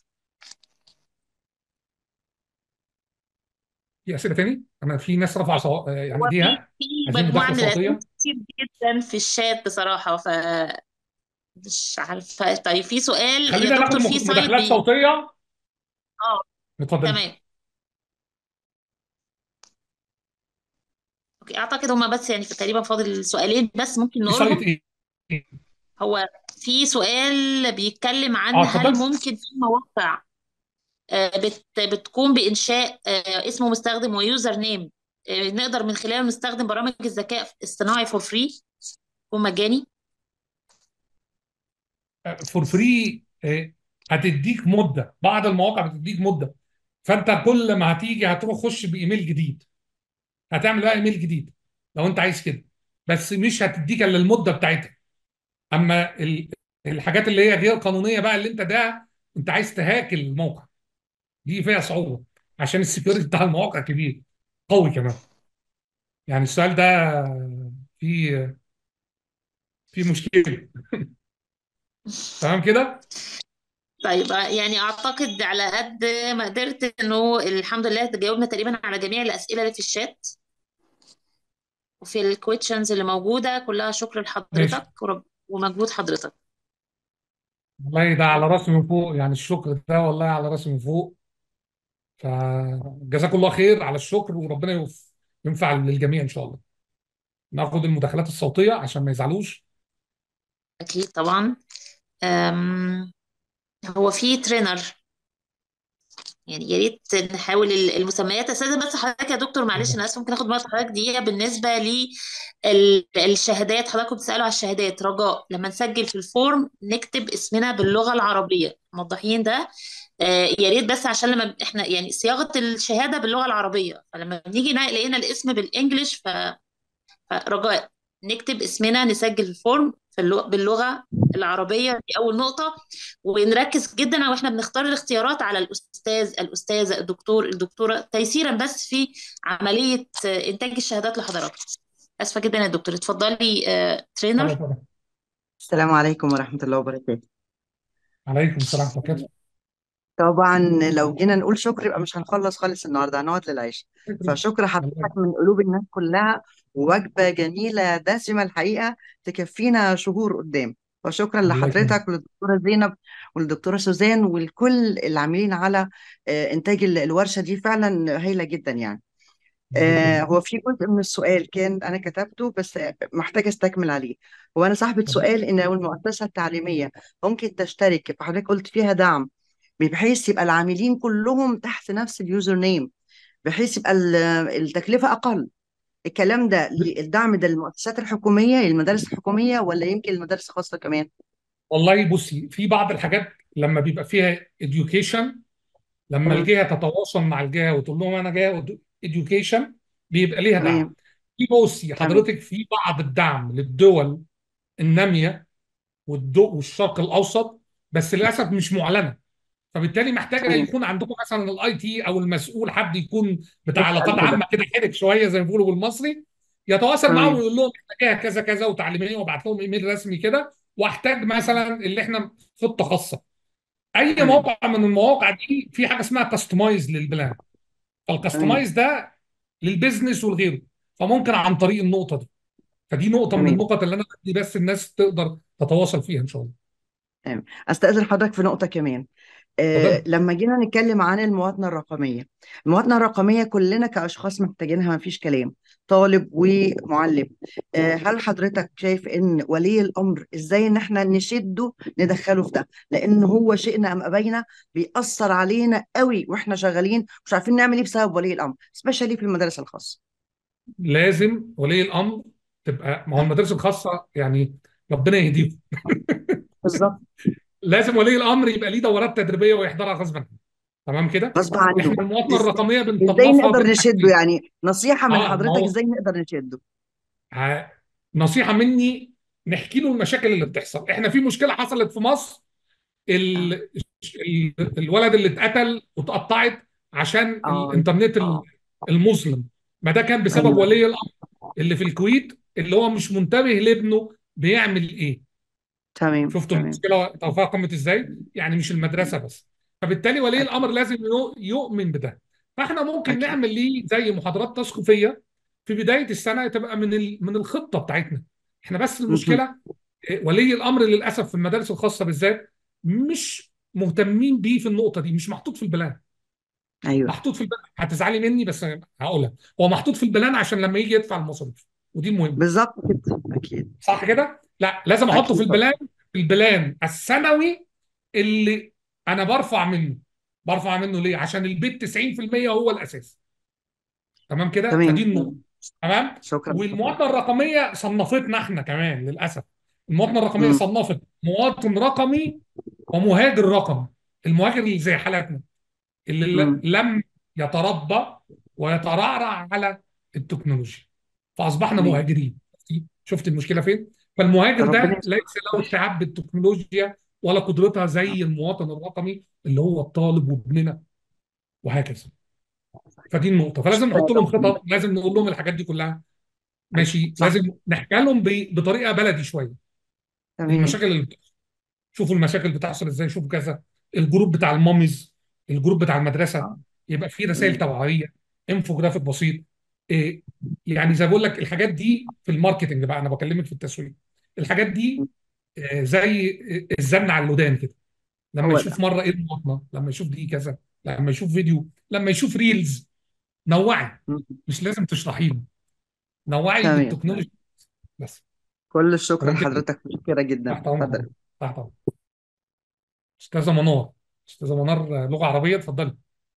في اسئله تاني؟ انا في ناس رفع يعني هو في ايديها في عايزين مجموعة مداخله من الأسئلة صوتيه. كتير جدا في الشات بصراحة، مش عارفة. طيب في سؤال يا خلينا ناخد دكتور، في سايت مداخلات صوتيه. اه اتفضل. تمام. اوكي، اعتقد هما بس يعني في تقريبا فاضل سؤالين بس ممكن في سايت نقولهم. ايه؟ هو في سؤال بيتكلم عن هل اتفضل. ممكن في مواقع بتقوم بإنشاء اسم مستخدم ويوزر نيم، نقدر من خلاله نستخدم برامج الذكاء الاصطناعي فور فري ومجاني؟ فور فري. هتديك مده، بعض المواقع بتديك مده. فانت كل ما هتيجي هتروح خش بايميل جديد، هتعمل بقى ايميل جديد لو انت عايز كده، بس مش هتديك الا المده بتاعتها. اما الحاجات اللي هي غير قانونيه بقى، اللي انت عايز تهاكل الموقع، دي فيها صعوبه عشان السكيورتي بتاع المواقع كبير قوي كمان. يعني السؤال ده فيه مشكله. تمام كده؟ طيب يعني اعتقد على قد ما قدرت انه الحمد لله جاوبنا تقريبا على جميع الاسئله اللي في الشات وفي الكويشنز اللي موجوده كلها. شكر ماشي. لحضرتك ومجهود حضرتك. والله ده على راسي من فوق، يعني الشكر ده والله على راسي من فوق. فجزاك الله خير على الشكر، وربنا ينفع للجميع ان شاء الله. ناخد المداخلات الصوتيه عشان ما يزعلوش. اكيد طبعا. هو في ترينر، يعني يا ريت نحاول المسميات اساسا. بس حضرتك يا دكتور معلش انا اسف، ممكن اخد وقت حضرتك دقيقه بالنسبه للشهادات؟ حضرتك كنت بتسالوا على الشهادات، رجاء لما نسجل في الفورم نكتب اسمنا باللغه العربيه، موضحين ده. يا ريت بس عشان لما احنا يعني صياغه الشهاده باللغه العربيه، فلما بنيجي لقينا الاسم بالانجلش فرجاء نكتب اسمنا، نسجل الفورم باللغة العربية، دي أول نقطة. ونركز جدا واحنا بنختار الاختيارات على الأستاذ، الأستاذة، الدكتور، الدكتورة، تيسيرا بس في عملية إنتاج الشهادات لحضراتكم. أسفة جدا يا دكتور، اتفضلي طبعا ترينر. طبعا. السلام عليكم ورحمة الله وبركاته. عليكم السلام ورحمه الله وبركاته. طبعا لو جينا نقول شكر يبقى مش هنخلص خالص النهارده، هنقعد للعيش. فشكر حضرتك من قلوب الناس كلها، ووجبة جميلة دسمة الحقيقة تكفينا شهور قدام. فشكرا الله يكرمك. لحضرتك وللدكتورة زينب وللدكتورة سوزان ولكل العاملين على إنتاج الورشة دي، فعلا هايلة جدا يعني. الله يكرمك. هو في جزء من السؤال كان أنا كتبته بس محتاجة أستكمل عليه. هو أنا صاحبة سؤال إن لو المؤسسة التعليمية ممكن تشترك، فحضرتك قلت فيها دعم بحيث يبقى العاملين كلهم تحت نفس اليوزر نيم، بحيث يبقى التكلفة أقل. الكلام ده الدعم ده للمؤسسات الحكومية للمدارس الحكومية ولا يمكن المدارس الخاصة كمان؟ والله بصي، في بعض الحاجات لما بيبقى فيها education، لما مم. الجهه تتواصل مع الجهه وتقول لهم انا جايه education، بيبقى ليها دعم. تمام في بصي تمام حضرتك، في بعض الدعم للدول الناميه والشرق الاوسط، بس للاسف مش معلنه. فبالتالي محتاجه تمام يكون عندكم مثلا الاي تي او المسؤول، حد يكون بتاع نسأل علاقات كده. عامه كده، حرك شويه زي ما بيقولوا بالمصري، يتواصل معاهم تمام ويقول لهم محتاجها كذا كذا وتعليميه، وابعت لهم ايميل رسمي كده، واحتاج مثلا اللي احنا خطه خاصه. اي تمام موقع من المواقع دي في حاجه اسمها كاستمايز للبلان. تمام فالكاستمايز ده للبيزنس ولغيره، فممكن عن طريق النقطه دي. فدي نقطه من تمام النقط اللي انا بدي بس الناس تقدر تتواصل فيها ان شاء الله. تمام. استأذن حضرتك في نقطة كمان. اتفضل. لما جينا نتكلم عن المواطنة الرقمية، المواطنة الرقمية كلنا كأشخاص محتاجينها، ما فيش كلام، طالب ومعلم. هل حضرتك شايف ان ولي الأمر ازاي ان احنا نشده ندخله في ده؟ لان هو شئنا ام ابينا بيأثر علينا قوي واحنا شغالين مش عارفين نعمل ايه بسبب ولي الأمر، سبيشالي في المدارس الخاصة. لازم ولي الامر تبقى، ما هو المدارس الخاصه يعني ربنا يهديهم. بالظبط. لازم ولي الامر يبقى ليه دورات تدريبيه ويحضرها غصبا عنه. تمام كده. غصب عنه. احنا المواطنه إز- الرقميه ازاي بنصنفها نقدر بين نشده؟ حاجتين. يعني نصيحة من اه، ما حضرتك هو ازاي نقدر نشده؟ ع- نصيحه مني، نحكي له المشاكل اللي بتحصل. احنا في مشكله حصلت في مصر، ال... اه الولد اللي اتقتل واتقطعت عشان اه الانترنت المظلم. ما ده كان بسبب ايوه ولي الامر اللي في الكويت، اللي هو مش منتبه لابنه بيعمل ايه. تمام شفتوا تمام المشكله تفاقمت ازاي؟ يعني مش المدرسه بس. فبالتالي ولي الامر اكيد لازم يؤمن بده. فاحنا ممكن اكيد نعمل ليه زي محاضرات تثقيفيه في بدايه السنه، تبقى من الخطه بتاعتنا. احنا بس مهم. المشكله ولي الامر للاسف في المدارس الخاصه بالذات مش مهتمين بيه في النقطه دي، مش محطوط في البلان. ايوه محطوط في البلان، هتزعلي مني بس هقولها، هو محطوط في البلان عشان لما يجي يدفع المصاريف، ودي المهمه. بالظبط كده اكيد صح كده؟ لا، لازم احطه في اكيد طبعا البلان، في البلان السنوي اللي انا برفع منه ليه؟ عشان البيت 90% هو الاساس. تمام كده؟ تمام فدي النقطه. تمام. تمام. شكرا والمواطنه الرقميه صنفتنا احنا كمان للاسف. المواطنه الرقميه مم. صنفت مواطن رقمي ومهاجر رقمي. المهاجر اللي زي حالاتنا، اللي مم. لم يتربى ويترعرع على التكنولوجيا، فاصبحنا تمام. مهاجرين. شفت المشكله فين؟ فالمهاجر ربنا ده يستر. ليس له استيعاب بالتكنولوجيا ولا قدرتها زي المواطن الرقمي اللي هو الطالب وابننا، وهكذا. فدي النقطه. فلازم شكرا يا نحط لهم دكتور. خطط، لازم نقول لهم الحاجات دي كلها. ايوه ماشي. صح. لازم نحكي لهم بطريقه بلدي شويه تمام المشاكل اللي بتحصل. شوفوا المشاكل بتحصل ازاي، شوفوا كذا. الجروب بتاع الماميز، الجروب بتاع المدرسه، اه يبقى فيه رسائل تمام توعويه، انفوجرافيك بسيط. إيه يعني زي بقول لك، الحاجات دي في الماركتنج بقى، انا بكلمك في التسويق. الحاجات دي زي الزن على اللودان كده. لما هو يشوف ده. مره ايه المواطنه، لما يشوف دي كذا، لما يشوف فيديو، لما يشوف ريلز، نوعي. مم. مش لازم تشرحي له، نوعي تمام بالتكنولوجي بس. كل طب الشكر انت لحضرتك، متشكرة جدا، تحت امر اتفضل. حضرتك، تحت امر. استاذه منار، استاذه منار لغه عربيه، اتفضلي.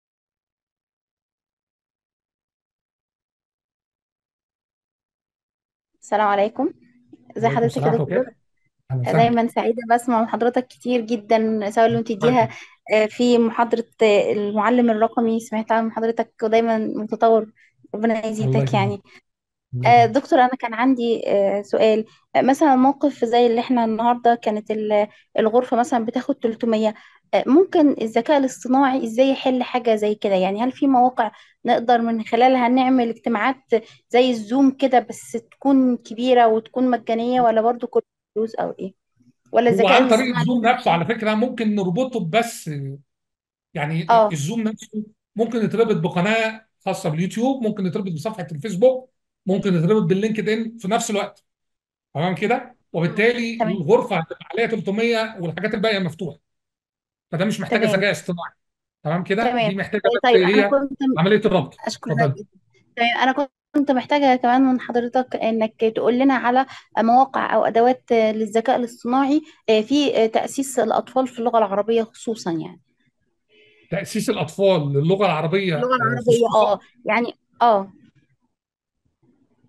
السلام عليكم. ازي وعليكم حضرتك يا السلام ورحمه الله دكتور؟ وبركاته. اهلا وسهلا. دايما سعيدة بسمع من حضرتك كتير جدا، سواء اللي بتديها في محاضرة المعلم الرقمي، سمعتها من حضرتك ودايما متطور. ربنا الله يزيدك يكرمك. يعني. الله يكرمك. دكتور، أنا كان عندي سؤال. مثلا موقف زي اللي احنا النهاردة كانت الغرفة مثلا بتاخد 300. ممكن الذكاء الاصطناعي ازاي يحل حاجة زي كده؟ يعني هل في مواقع نقدر من خلالها نعمل اجتماعات زي الزوم كده، بس تكون كبيرة وتكون مجانية، ولا برضو كل فلوس او ايه؟ ولا هو الذكاء عن طريق الاصطناعي الزوم نفسه ممكن؟ على فكره ممكن نربطه بس، يعني اه الزوم نفسه ممكن يتربط بقناه خاصه باليوتيوب، ممكن يتربط بصفحه الفيسبوك، ممكن يتربط باللينكد ان في نفس الوقت. تمام كده. وبالتالي تمام الغرفه هتبقى عليها 300 والحاجات الباقيه مفتوحه. فده مش محتاجه تمام ذكاء اصطناعي. تمام كده. تمام. دي محتاجه بس طيب انا هي كنت عمليه الربط. اشكرك اتفضل. جدا. تمام، انا كنت محتاجه كمان من حضرتك انك تقول لنا على مواقع او ادوات للذكاء الاصطناعي في تاسيس الاطفال في اللغه العربيه خصوصا يعني. تاسيس الاطفال للغه العربيه اللغه العربيه خصوصا. يعني اه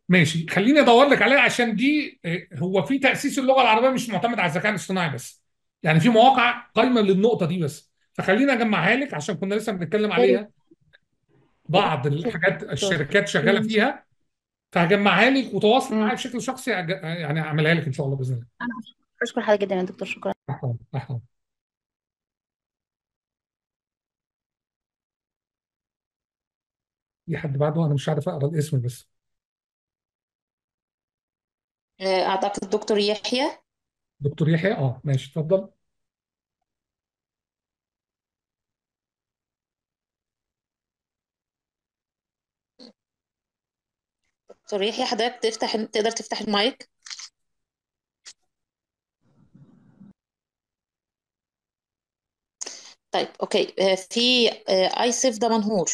ماشي، خليني ادور لك عليها عشان دي هو في تاسيس اللغه العربيه مش معتمد على الذكاء الاصطناعي بس، يعني في مواقع قايمه للنقطه دي بس، فخليني اجمعها لك عشان كنا لسه بنتكلم يا ريت عليها، بعض يا الحاجات دكتور. الشركات شغاله ماشي. فيها، فهجمعها لك وتواصل معايا مم. بشكل شخصي يعني اعملها لك ان شاء الله باذن الله. انا اشكر حضرتك جدا يا دكتور، شكرا. أحسن أحسن. في حد بعده انا مش عارف اقرا الاسم بس. اعتقد دكتور يحيى. دكتور يحيى، ماشي اتفضل. دكتور يحيى حضرتك تقدر تفتح المايك. طيب اوكي، في ايسف دمنهور.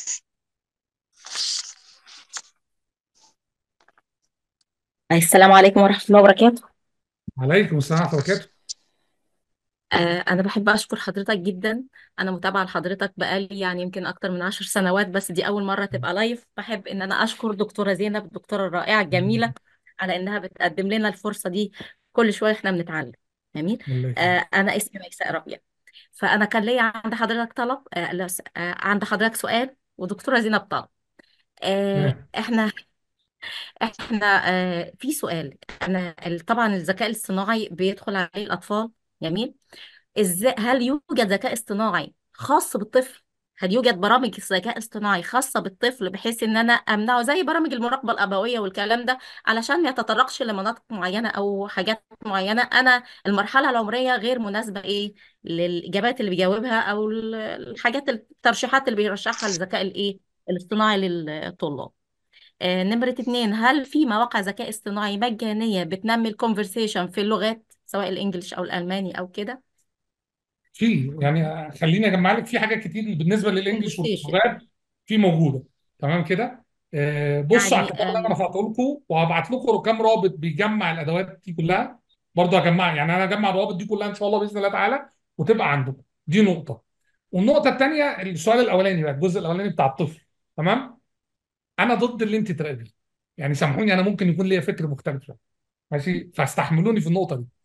السلام عليكم ورحمة الله وبركاته. عليكم السلام ورحمه الله وبركاته. أنا بحب أشكر حضرتك جدا. أنا متابعة لحضرتك بقالي يعني يمكن أكتر من 10 سنوات، بس دي أول مرة تبقى لايف. بحب إن أنا أشكر دكتورة زينب، الدكتورة الرائعة الجميلة، على إنها بتقدم لنا الفرصة دي. كل شوية إحنا بنتعلم. جميل. الله يخليك. أنا اسمي ميساء ربيع. فأنا كان ليا عند حضرتك طلب، عند حضرتك سؤال، ودكتورة زينب طلب. تمام. احنا في سؤال. انا طبعا الذكاء الاصطناعي بيدخل عليه الاطفال. جميل. ازاي، هل يوجد ذكاء اصطناعي خاص بالطفل؟ هل يوجد برامج ذكاء اصطناعي خاصة بالطفل بحيث ان انا امنعه زي برامج المراقبة الابوية والكلام ده، علشان ما يتطرقش لمناطق معينة او حاجات معينة انا المرحلة العمرية غير مناسبة للاجابات اللي بيجاوبها، او الحاجات الترشيحات اللي بيرشحها الذكاء الاصطناعي للطلاب. نمرة اتنين، هل في مواقع ذكاء اصطناعي مجانية بتنمي الكونفرسيشن في اللغات سواء الانجليش او الالماني او كده؟ يعني خليني اجمع لك في حاجات كتير بالنسبه للانجليش كونفرسيشن واللغات في موجوده. تمام كده. بصوا على يعني الكتاب اللي انا رفعته لكم، وهبعت لكم كام رابط بيجمع الادوات دي كلها. برضه هجمع، يعني انا هجمع الروابط دي كلها ان شاء الله باذن الله تعالى، وتبقى عندكم. دي نقطه. والنقطه الثانيه، السؤال الاولاني بقى، الجزء الاولاني بتاع الطفل. تمام. انا ضد اللي انت تراقبيه، يعني سامحوني، انا ممكن يكون ليا فكر مختلف شويه. ماشي، فاستحملوني في النقطه دي.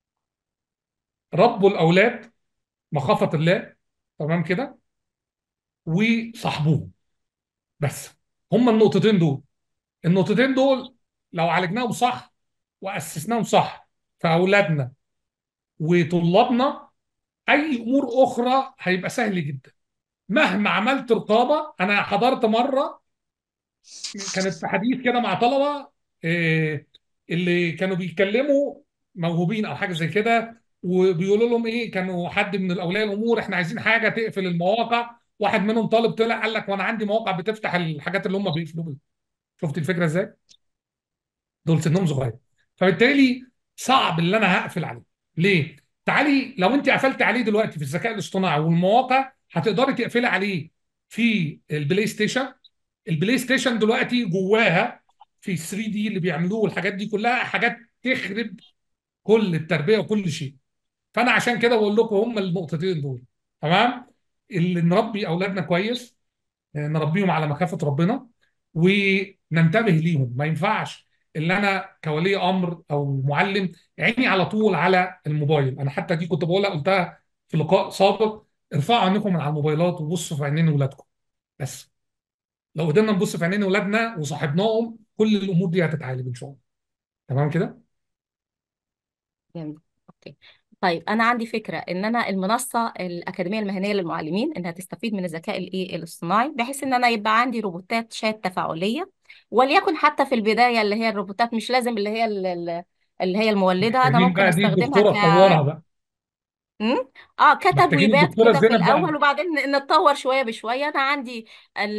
ربوا الاولاد مخافه الله، تمام كده، وصاحبوهم بس. هما النقطتين دول لو عالجناهم صح واسسناهم صح في اولادنا وطلابنا، اي امور اخرى هيبقى سهل جدا. مهما عملت رقابه، انا حضرت مره كانت في حديث كده مع طلبه اللي كانوا بيتكلموا موهوبين او حاجه زي كده، وبيقولوا لهم ايه، كانوا حد من الاولياء الامور احنا عايزين حاجه تقفل المواقع. واحد منهم طالب طلع قال لك وانا عندي مواقع بتفتح الحاجات اللي هم بيقفلوا بيها. شفت الفكره ازاي؟ دول سنهم صغير، فبالتالي صعب اللي انا هقفل عليه. ليه؟ تعالي لو انت قفلت عليه دلوقتي في الذكاء الاصطناعي والمواقع، هتقدري تقفلي عليه في البلاي ستيشن. البلاي ستيشن دلوقتي جواها في 3 دي اللي بيعملوه والحاجات دي كلها حاجات تخرب كل التربيه وكل شيء. فانا عشان كده بقول لكم هم النقطتين دول. تمام. اللي نربي اولادنا كويس، نربيهم على مخافه ربنا، وننتبه ليهم. ما ينفعش اللي انا كولي امر او معلم عيني على طول على الموبايل. انا حتى دي كنت قلتها في لقاء سابق: ارفعوا عينكم من على الموبايلات وبصوا في عينين اولادكم. بس لو قدرنا نبص في عينين اولادنا وصاحبناهم، كل الامور دي هتتعالج ان شاء الله. تمام كده. جميل. اوكي. طيب انا عندي فكره ان انا المنصه الاكاديميه المهنيه للمعلمين انها تستفيد من الذكاء الاصطناعي، بحيث ان انا يبقى عندي روبوتات شات تفاعليه، وليكن حتى في البدايه اللي هي الروبوتات، مش لازم اللي هي المولده، انا محتاجين ممكن بقى دي استخدمها الدكتوره تطورها بقى. مم؟ كتب محتاجين ويبات الدكتوره كده في زينب بقى. الاول، وبعدين نتطور شويه بشويه. انا عندي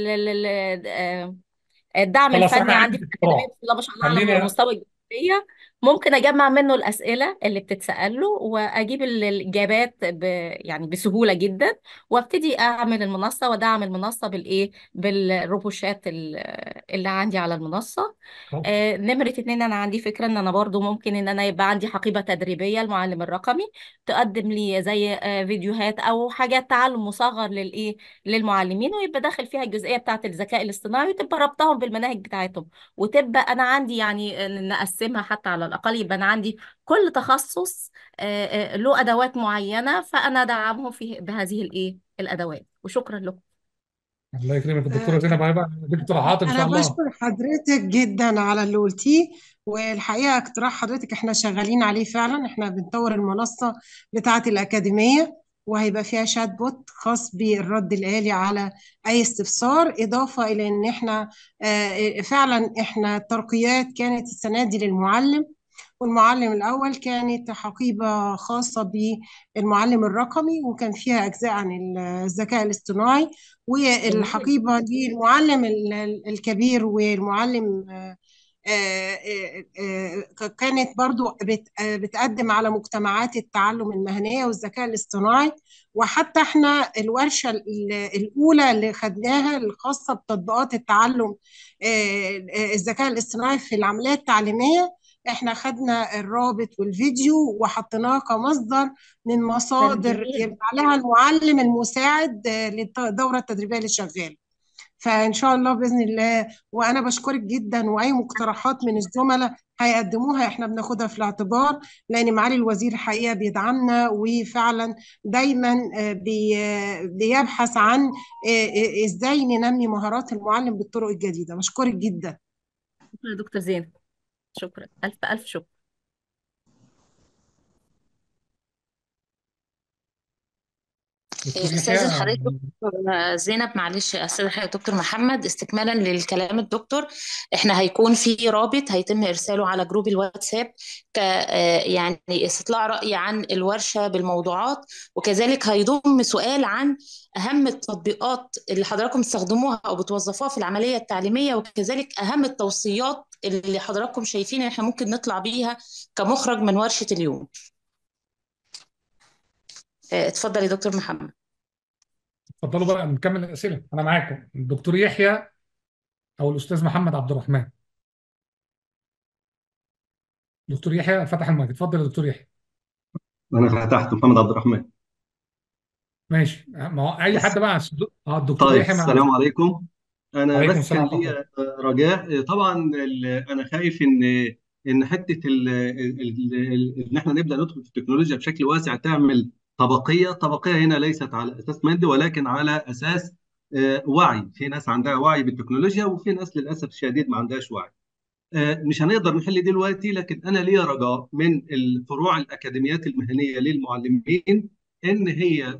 الدعم خلاص انا الفني عندي عندي في الاكاديميه، اقتراح. بسم الله ما شاء الله على خلينا مستوى الجمهوريه. ممكن اجمع منه الاسئله اللي بتتسال له واجيب الاجابات يعني بسهوله جدا، وابتدي اعمل المنصه وادعم المنصه بالروبوشات اللي عندي على المنصه. نمره اتنين، انا عندي فكره ان انا برضو ممكن ان انا يبقى عندي حقيبه تدريبيه المعلم الرقمي، تقدم لي زي فيديوهات او حاجات تعلم مصغر للمعلمين، ويبقى داخل فيها الجزئيه بتاعه الذكاء الاصطناعي، وتبقى ربطهم بالمناهج بتاعتهم، وتبقى انا عندي يعني نقسمها حتى على الاقل، يبقى انا عندي كل تخصص له ادوات معينه، فانا ادعمهم بهذه الادوات. وشكرا لكم. الله يكرمك الدكتوره زينب، هيبقى ليك اقتراحات ان أنا شاء الله. بشكر حضرتك جدا على اللي قلتيه، والحقيقة اقتراح حضرتك احنا شغالين عليه فعلا. احنا بنطور المنصة بتاعة الأكاديمية، وهيبقى فيها شات بوت خاص بالرد الآلي على أي استفسار، إضافة إلى إن احنا فعلا احنا الترقيات كانت السنة دي للمعلم، والمعلم الأول كانت حقيبة خاصة بالمعلم الرقمي، وكان فيها أجزاء عن الذكاء الاصطناعي، جميل. والحقيبة دي المعلم الكبير والمعلم كانت برضو بتقدم على مجتمعات التعلم المهنية والذكاء الاصطناعي. وحتى احنا الورشة الأولى اللي خدناها الخاصة بتطبيقات التعلم الذكاء الاصطناعي في العملية التعليمية، احنا خدنا الرابط والفيديو وحطيناه كمصدر من مصادر جميل. يرجع لها المعلم المساعد للدورة التدريبية اللي شغالة. فإن شاء الله بإذن الله. وأنا بشكرك جدا، وأي مقترحات من الزملاء هيقدموها احنا بناخدها في الاعتبار، لأن معالي الوزير حقيقة بيدعمنا، وفعلا دايما بيبحث عن ازاي ننمي مهارات المعلم بالطرق الجديدة. بشكرك جدا. شكرا يا دكتور زينب، شكرا الف الف شكر. دكتور استاذن يحيى. حضرتك دكتور زينب، معلش استاذن حضرتك دكتور محمد، استكمالا للكلام الدكتور، احنا هيكون في رابط هيتم ارساله على جروب الواتساب يعني استطلاع رأي عن الورشة بالموضوعات، وكذلك هيضم سؤال عن اهم التطبيقات اللي حضراتكم تستخدموها او بتوظفوها في العملية التعليمية، وكذلك اهم التوصيات اللي حضراتكم شايفين ان احنا ممكن نطلع بيها كمخرج من ورشة اليوم. اتفضل يا دكتور محمد. اتفضلوا بقى نكمل الاسئله، انا معاكم الدكتور يحيى او الاستاذ محمد عبد الرحمن. دكتور يحيى فتح المايك، اتفضل يا دكتور يحيى. انا فتحت محمد عبد الرحمن. ماشي، ما هو اي بس حد بقى الدكتور طيب، يحيى معنا. السلام عليكم. انا عليكم بس السلام كان ورحمه الله. لي رجاء. طبعا انا خايف ان حته ان احنا نبدا ندخل في التكنولوجيا بشكل واسع تعمل طبقيه هنا ليست على اساس مادي، ولكن على اساس وعي. في ناس عندها وعي بالتكنولوجيا، وفي ناس للاسف الشديد ما عندهاش وعي. مش هنقدر نحل دي دلوقتي، لكن انا ليا رجاء من الفروع الاكاديميات المهنيه للمعلمين ان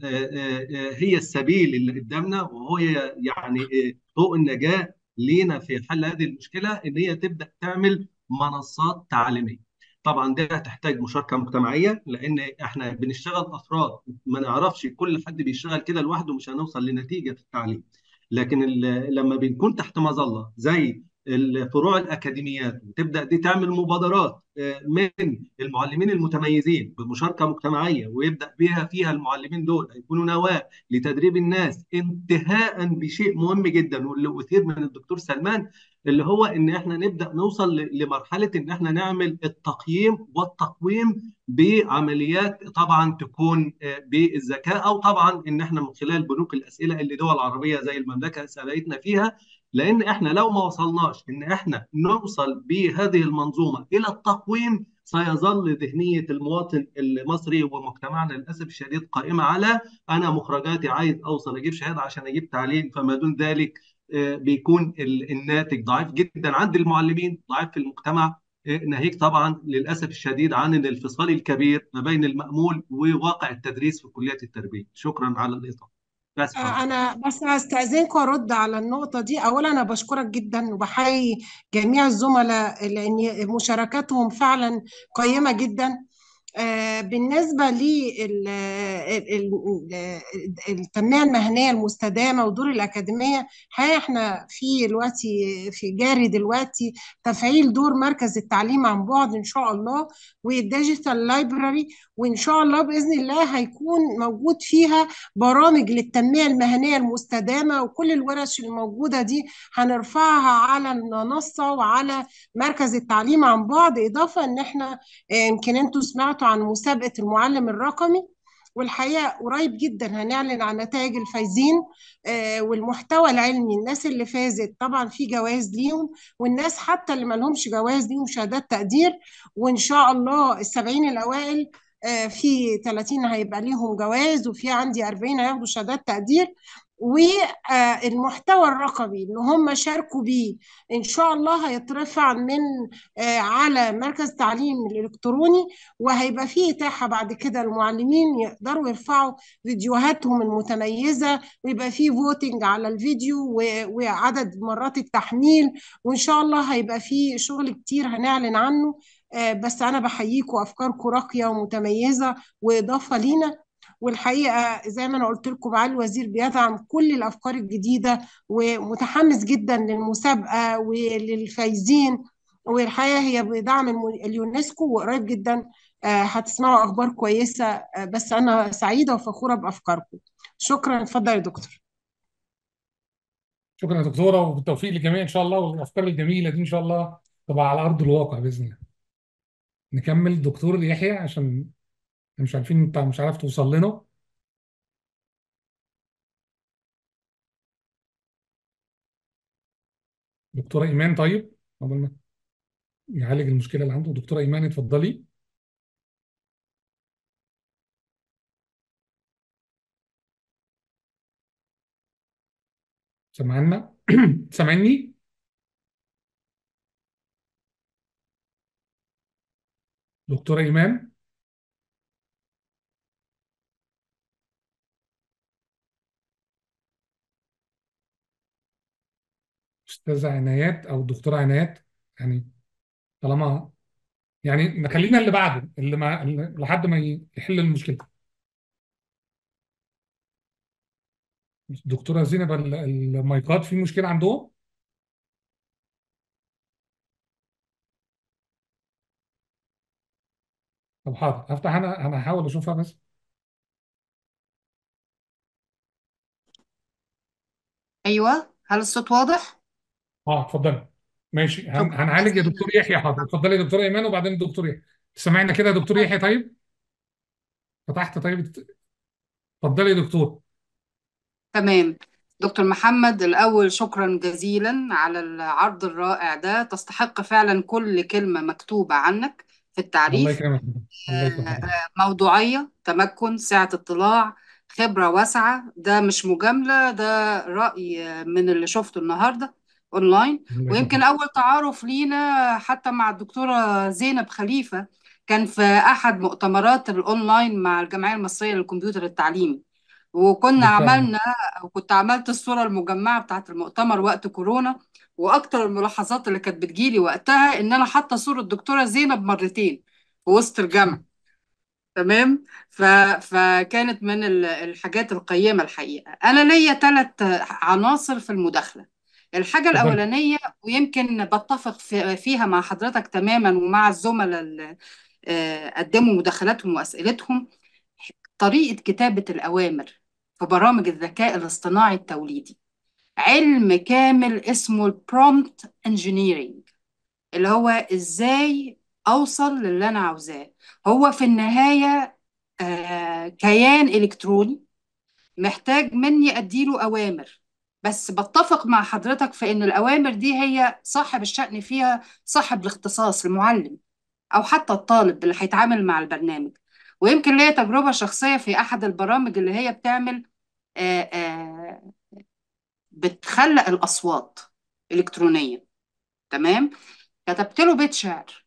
هي السبيل اللي قدامنا، وهي يعني طوق النجاه لينا في حل هذه المشكله، ان هي تبدا تعمل منصات تعليميه. طبعا ده هتحتاج مشاركه مجتمعيه، لان احنا بنشتغل افراد، ما نعرفش كل حد بيشتغل كده لوحده مش هنوصل لنتيجه في التعليم. لكن لما بنكون تحت مظله زي الفروع الاكاديميات، وتبدا دي تعمل مبادرات من المعلمين المتميزين بمشاركه مجتمعيه، ويبدا فيها المعلمين دول هيكونوا نواه لتدريب الناس، انتهاء بشيء مهم جدا واللي اثير من الدكتور سلمان، اللي هو ان احنا نبدا نوصل لمرحله ان احنا نعمل التقييم والتقويم بعمليات طبعا تكون بالذكاء، او طبعا ان احنا من خلال بنوك الاسئله اللي دول عربيه زي المملكه سبقتنا فيها. لان احنا لو ما وصلناش ان احنا نوصل بهذه المنظومه الى التقويم، سيظل ذهنيه المواطن المصري ومجتمعنا للاسف الشديد قائمه على انا مخرجاتي عايز اوصل اجيب شهاده عشان اجيب تعليم، فما دون ذلك بيكون الناتج ضعيف جدا عند المعلمين، ضعيف في المجتمع. ناهيك طبعا للاسف الشديد عن الانفصال الكبير ما بين المأمول وواقع التدريس في كليات التربيه. شكرا على الاطاله. بس أنا بس هستأذنكم أرد على النقطة دي. أولا أنا بشكرك جدا وبحيي جميع الزملاء لأن مشاركاتهم فعلا قيمة جدا. بالنسبة للتنمية المهنية المستدامة ودور الأكاديمية، حقيقة احنا في دلوقتي في جاري دلوقتي تفعيل دور مركز التعليم عن بعد إن شاء الله، والديجيتال لايبراري، وإن شاء الله بإذن الله هيكون موجود فيها برامج للتنمية المهنية المستدامة، وكل الورش الموجودة دي هنرفعها على المنصة وعلى مركز التعليم عن بعد. إضافة إن احنا يمكن انتوا سمعتوا عن مسابقة المعلم الرقمي، والحقيقة قريب جدا هنعلن عن نتائج الفايزين. والمحتوى العلمي الناس اللي فازت طبعا في جوائز ليهم، والناس حتى اللي ما لهمش جوائز ليهم شهادات تقدير. وإن شاء الله السبعين الأوائل في 30 هيبقى ليهم جوائز، وفي عندي 40 هياخدوا شهادات تقدير. والمحتوى الرقمي اللي هم شاركوا بيه إن شاء الله هيترفع من على مركز التعليم الإلكتروني، وهيبقى فيه إتاحة بعد كده المعلمين يقدروا يرفعوا فيديوهاتهم المتميزة، ويبقى فيه فوتنج على الفيديو وعدد مرات التحميل. وإن شاء الله هيبقى فيه شغل كتير هنعلن عنه. بس أنا بحييكم، أفكاركم راقية ومتميزة وإضافة لينا. والحقيقة زي ما أنا قلت لكم معالي الوزير بيدعم كل الأفكار الجديدة، ومتحمس جدا للمسابقة وللفايزين. والحقيقة هي بدعم اليونسكو، وقريب جدا هتسمعوا أخبار كويسة. بس أنا سعيدة وفخورة بأفكاركم. شكرا. اتفضل يا دكتور. شكرا يا دكتوره، وبالتوفيق للجميع ان شاء الله، والافكار الجميله دي ان شاء الله تبقى على ارض الواقع باذن الله. نكمل دكتور يحيى عشان مش عارفين، انت مش عارف توصل لنا. دكتوره ايمان، طيب قبل ما يعالج المشكله اللي عنده. دكتوره ايمان اتفضلي. سمعنا؟ سامعني؟ دكتوره ايمان. استاذه عنايات او دكتوره عنايات، يعني طالما يعني نخلينا اللي بعده، لحد ما يحل المشكله. دكتوره زينب، المايكات في مشكله عندهم؟ طب حاضر، هفتح انا هحاول اشوفها بس. ايوه، هل الصوت واضح؟ اه اتفضلي. ماشي، شكرا هنعالج يا جزيلا. دكتور يحيى. حاضر، اتفضلي يا دكتور ايمان وبعدين الدكتور يحيى. سمعنا كده يا دكتور يحيى؟ طيب فتحت؟ طيب اتفضلي يا دكتور. تمام. دكتور محمد، الأول شكرا جزيلا على العرض الرائع ده، تستحق فعلا كل كلمة مكتوبة عنك في الله التعريف. يكرمك. الله يكرمك. موضوعية، تمكن، سعة اطلاع، خبرة واسعة، ده مش مجاملة، ده رأي من اللي شفته النهاردة أونلاين. الله ويمكن يكرمك. أول تعارف لينا حتى مع الدكتورة زينب خليفة كان في أحد مؤتمرات الأونلاين مع الجمعية المصرية للكمبيوتر التعليمي، وكنا بالفعل. عملنا وكنت عملت الصورة المجمعة بتاعت المؤتمر وقت كورونا. وأكتر الملاحظات اللي كانت بتجيلي وقتها إن أنا حاطة صورة الدكتورة زينب مرتين في وسط الجامعة. تمام. فكانت من الحاجات القيمة الحقيقة. أنا ليا 3 عناصر في المداخلة. الحاجة اتفضلي. الأولانية، ويمكن بتفق فيها مع حضرتك تماما ومع الزملاء اللي قدموا مداخلاتهم وأسئلتهم، طريقة كتابة الأوامر في برامج الذكاء الاصطناعي التوليدي. علم كامل اسمه البرومبت انجينيرينج، اللي هو إزاي أوصل للي أنا عاوزاه. هو في النهاية كيان إلكتروني محتاج مني أديله أوامر. بس بتفق مع حضرتك في إن الأوامر دي هي صاحب الشأن فيها، صاحب الاختصاص، المعلم أو حتى الطالب اللي هيتعامل مع البرنامج. ويمكن ليا تجربة شخصية في أحد البرامج اللي هي بتعمل آه، آه، بتخلق الأصوات إلكترونيا. تمام. كتبت له بيت شعر،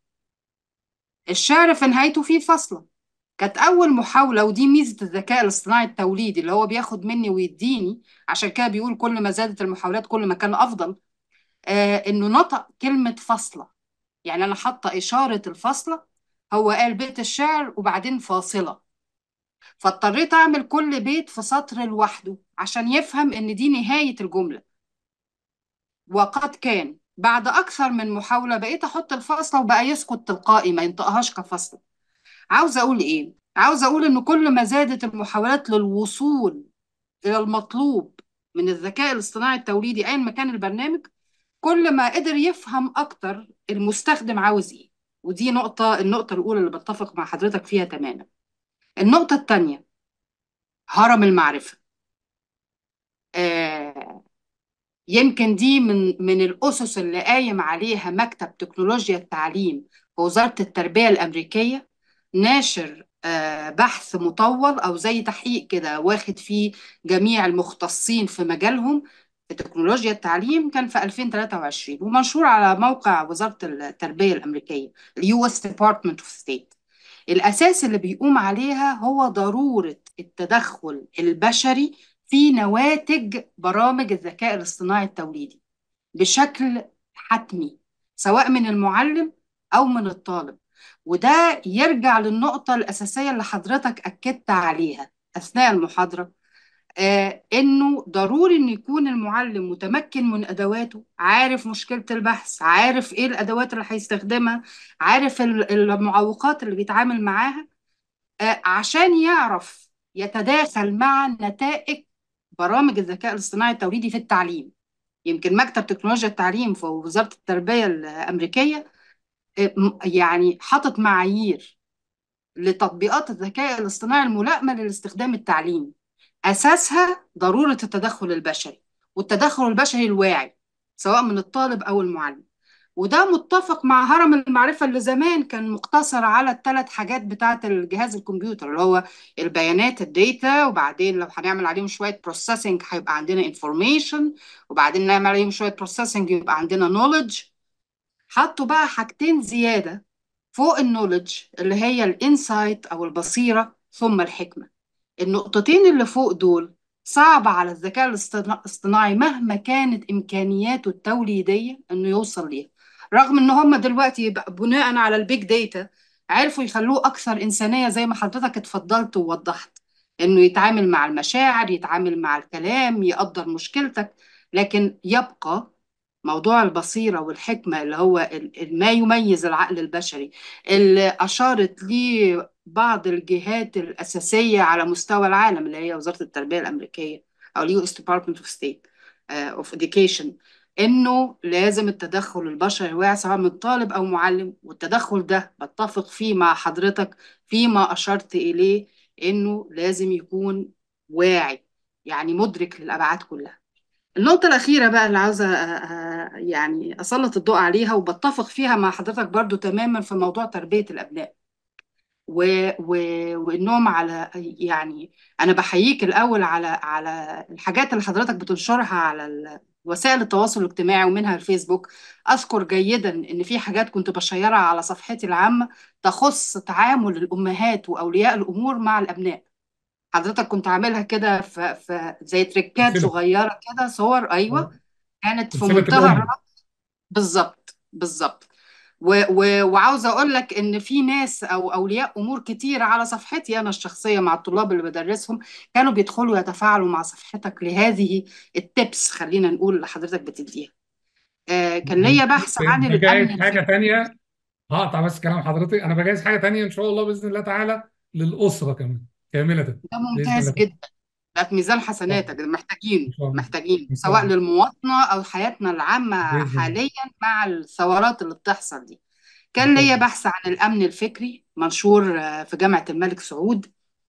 الشعر في نهايته فيه فاصلة. كانت أول محاولة، ودي ميزة الذكاء الاصطناعي التوليدي اللي هو بياخد مني ويديني، عشان كده بيقول كل ما زادت المحاولات كل ما كان أفضل. إنه نطق كلمة فاصلة، يعني أنا حاطة إشارة الفاصلة هو قال بيت الشعر وبعدين فاصلة، فاضطريت أعمل كل بيت في سطر لوحده عشان يفهم إن دي نهاية الجملة. وقد كان بعد أكثر من محاولة بقيت أحط الفاصلة وبقى يسكت تلقائي ما ينطقهاش كفاصلة. عاوزة أقول إيه؟ عاوزة أقول إن كل ما زادت المحاولات للوصول إلى المطلوب من الذكاء الاصطناعي التوليدي أيا ما كان البرنامج، كل ما قدر يفهم أكتر المستخدم عاوز إيه. ودي النقطة الأولى اللي بتفق مع حضرتك فيها تماما. النقطة الثانية، هرم المعرفة. آه يمكن دي من الأسس اللي قايم عليها مكتب تكنولوجيا التعليم في وزارة التربية الأمريكية، ناشر بحث مطول أو زي تحقيق كده واخد فيه جميع المختصين في مجالهم في تكنولوجيا التعليم، كان في 2023 ومنشور على موقع وزارة التربية الأمريكية US Department of State. الأساس اللي بيقوم عليها هو ضرورة التدخل البشري في نواتج برامج الذكاء الاصطناعي التوليدي بشكل حتمي، سواء من المعلم أو من الطالب. وده يرجع للنقطة الأساسية اللي حضرتك أكدت عليها أثناء المحاضرة، إنه ضروري إن يكون المعلم متمكن من أدواته، عارف مشكلة البحث، عارف إيه الأدوات اللي هيستخدمها، عارف المعوقات اللي بيتعامل معاها، عشان يعرف يتداخل مع نتائج برامج الذكاء الاصطناعي التوليدي في التعليم. يمكن مكتب تكنولوجيا التعليم في وزارة التربية الأمريكية يعني حاطط معايير لتطبيقات الذكاء الاصطناعي الملائمة للاستخدام التعليمي، أساسها ضرورة التدخل البشري، والتدخل البشري الواعي سواء من الطالب أو المعلم. وده متفق مع هرم المعرفة اللي زمان كان مقتصر على الثلاث حاجات بتاعة الجهاز الكمبيوتر، اللي هو البيانات الداتا، وبعدين لو هنعمل عليهم شوية بروسيسنج هيبقى عندنا انفورميشن، وبعدين نعمل عليهم شوية بروسيسنج يبقى عندنا نوليدج. حطوا بقى حاجتين زيادة فوق النوليدج اللي هي الانسايت أو البصيرة ثم الحكمة. النقطتين اللي فوق دول صعب على الذكاء الاصطناعي مهما كانت إمكانياته التوليدية إنه يوصل ليها، رغم إن هم دلوقتي يبقى بناء على البيج داتا عرفوا يخلوه أكثر إنسانية زي ما حضرتك اتفضلت ووضحت، إنه يتعامل مع المشاعر، يتعامل مع الكلام، يقدر مشكلتك. لكن يبقى موضوع البصيرة والحكمة اللي هو ما يميز العقل البشري، اللي أشارت ليه بعض الجهات الأساسية على مستوى العالم اللي هي وزارة التربية الأمريكية أو ال US Department of State of Education، إنه لازم التدخل البشري الواعي سواء من طالب أو معلم. والتدخل ده بتفق فيه مع حضرتك فيما أشرت إليه، إنه لازم يكون واعي، يعني مدرك للأبعاد كلها. النقطة الأخيرة بقى اللي عاوزة يعني أسلط الضوء عليها وبتفق فيها مع حضرتك برضو تماما في موضوع تربية الأبناء و... و... وإنهم على، يعني أنا بحييك الأول على الحاجات اللي حضرتك بتنشرها على وسائل التواصل الاجتماعي ومنها الفيسبوك. أذكر جيدا إن في حاجات كنت بشيرها على صفحتي العامة تخص تعامل الأمهات وأولياء الأمور مع الأبناء. حضرتك كنت عاملها كده في زي تريكات سلسله صغيرة كده، صور، أيوة، كانت في سلسله منتهى الام. الرائع. بالظبط بالظبط. وعاوزة أقول لك إن في ناس أو أولياء أمور كتير على صفحتي أنا الشخصية مع الطلاب اللي بدرسهم كانوا بيدخلوا يتفاعلوا مع صفحتك لهذه التبس، خلينا نقول اللي حضرتك بتديها. كان ليا بحث عن بجهز الأمن حاجه الفكري. تانيه، هقطع بس كلام حضرتك، انا بجهز حاجه تانيه ان شاء الله باذن الله تعالى للاسره كمان كامله ده باذن الله ممتاز تعالى. جدا، ده في ميزان ان حسناتك، ده محتاجينه شاء الله محتاجينه ان شاء سواء الله للمواطنة أو حياتنا العامة باذن الله حاليا مع الثورات اللي بتحصل دي. ان كان شاء ليا الله. بحث عن الأمن الفكري منشور في جامعة الملك سعود.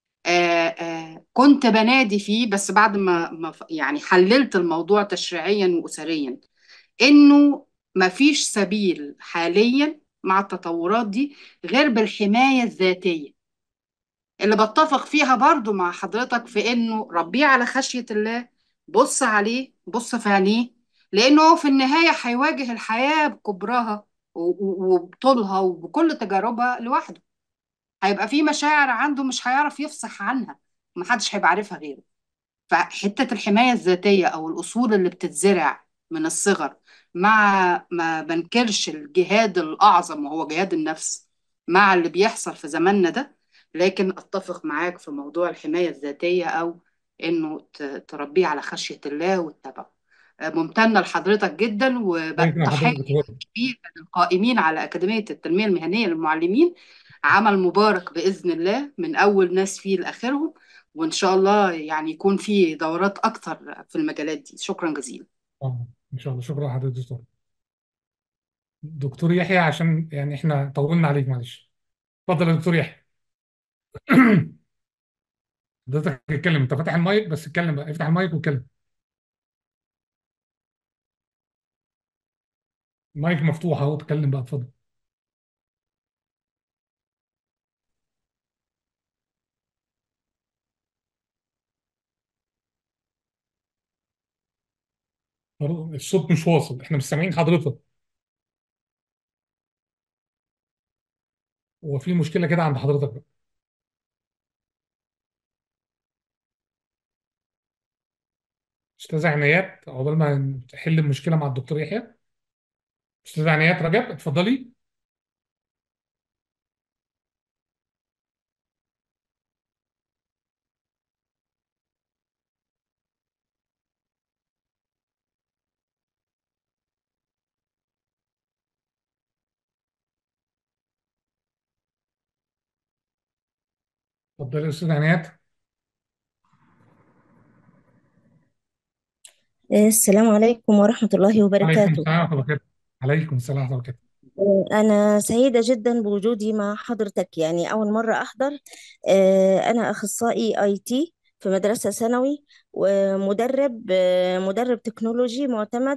كنت بنادي فيه بس بعد يعني حللت الموضوع تشريعيا وأسريا، إنه مفيش سبيل حاليا مع التطورات دي غير بالحماية الذاتية، اللي بتفق فيها برضو مع حضرتك في إنه ربيه على خشية الله، بص عليه، بص في عينيه، لأنه هو في النهاية هيواجه الحياة بكبرها وبطولها وبكل تجاربها لوحده. هيبقى في مشاعر عنده مش هيعرف يفصح عنها، ومحدش هيبقى عارفها غيره. فحتة الحماية الذاتية أو الأصول اللي بتتزرع من الصغر، مع ما بنكرش الجهاد الأعظم وهو جهاد النفس، مع اللي بيحصل في زماننا ده، لكن أتفق معاك في موضوع الحماية الذاتية أو إنه تربيه على خشية الله واتبعه. ممتنة لحضرتك جدا، كويس ان وتحية حضرتك بتقول. كبيرة للقائمين على أكاديمية التنمية المهنية للمعلمين. عمل مبارك بإذن الله من أول ناس فيه لآخرهم، وإن شاء الله يعني يكون في دورات أكتر في المجالات دي. شكرا جزيلا. ان شاء الله. شكرا لحضرتك دكتور. دكتور يحيى، عشان يعني احنا طولنا عليك، معلش. اتفضل يا دكتور يحيى. حضرتك اتكلم، انت فاتح المايك، بس اتكلم بقى، افتح المايك واتكلم. المايك مفتوح اهو، اتكلم بقى، اتفضل. الصوت مش واصل، احنا مش سامعين حضرتك. هو في مشكلة كده عند حضرتك بقى. أستاذة عنايات، عقبال ما تحل المشكلة مع الدكتور يحيى. أستاذة عنايات رجب، اتفضلي. اتفضلي يا أستاذة عنايات. السلام عليكم ورحمة الله عليكم وبركاته. السلام ورحمة الله وبركاته. عليكم السلام ورحمة الله وبركاته. أنا سعيدة جدا بوجودي مع حضرتك، يعني أول مرة أحضر. أنا أخصائي أي تي في مدرسة ثانوي، ومدرب مدرب تكنولوجي معتمد.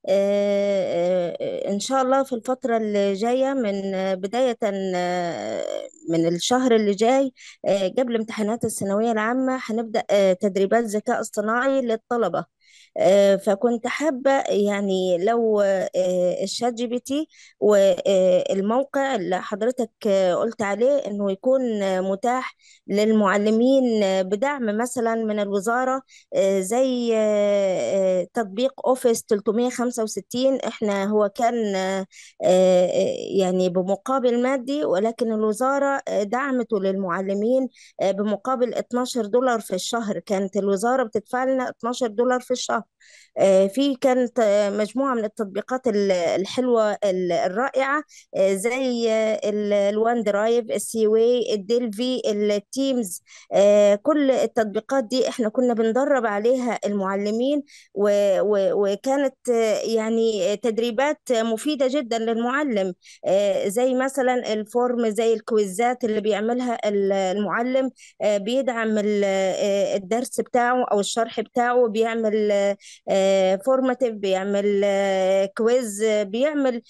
إن شاء الله في الفترة اللي جاية من بداية من الشهر اللي جاي، قبل امتحانات الثانوية العامة هنبدأ تدريبات ذكاء اصطناعي للطلبة. فكنت حابة يعني لو الشات جي بي تي والموقع اللي حضرتك قلت عليه انه يكون متاح للمعلمين بدعم مثلا من الوزارة، زي تطبيق اوفيس 365. احنا هو كان يعني بمقابل مادي، ولكن الوزارة دعمته للمعلمين بمقابل $12 في الشهر. كانت الوزارة بتدفع لنا $12 في الشهر. في كانت مجموعة من التطبيقات الحلوة الرائعة، زي الوان درايف، السي واي، الديلفي، التيمز. كل التطبيقات دي احنا كنا بندرب عليها المعلمين، وكانت يعني تدريبات مفيدة جدا للمعلم، زي مثلا الفورم، زي الكويزات اللي بيعملها المعلم. بيدعم الدرس بتاعه أو الشرح بتاعه، بيعمل فورماتيف، بيعمل كويز، بيعمل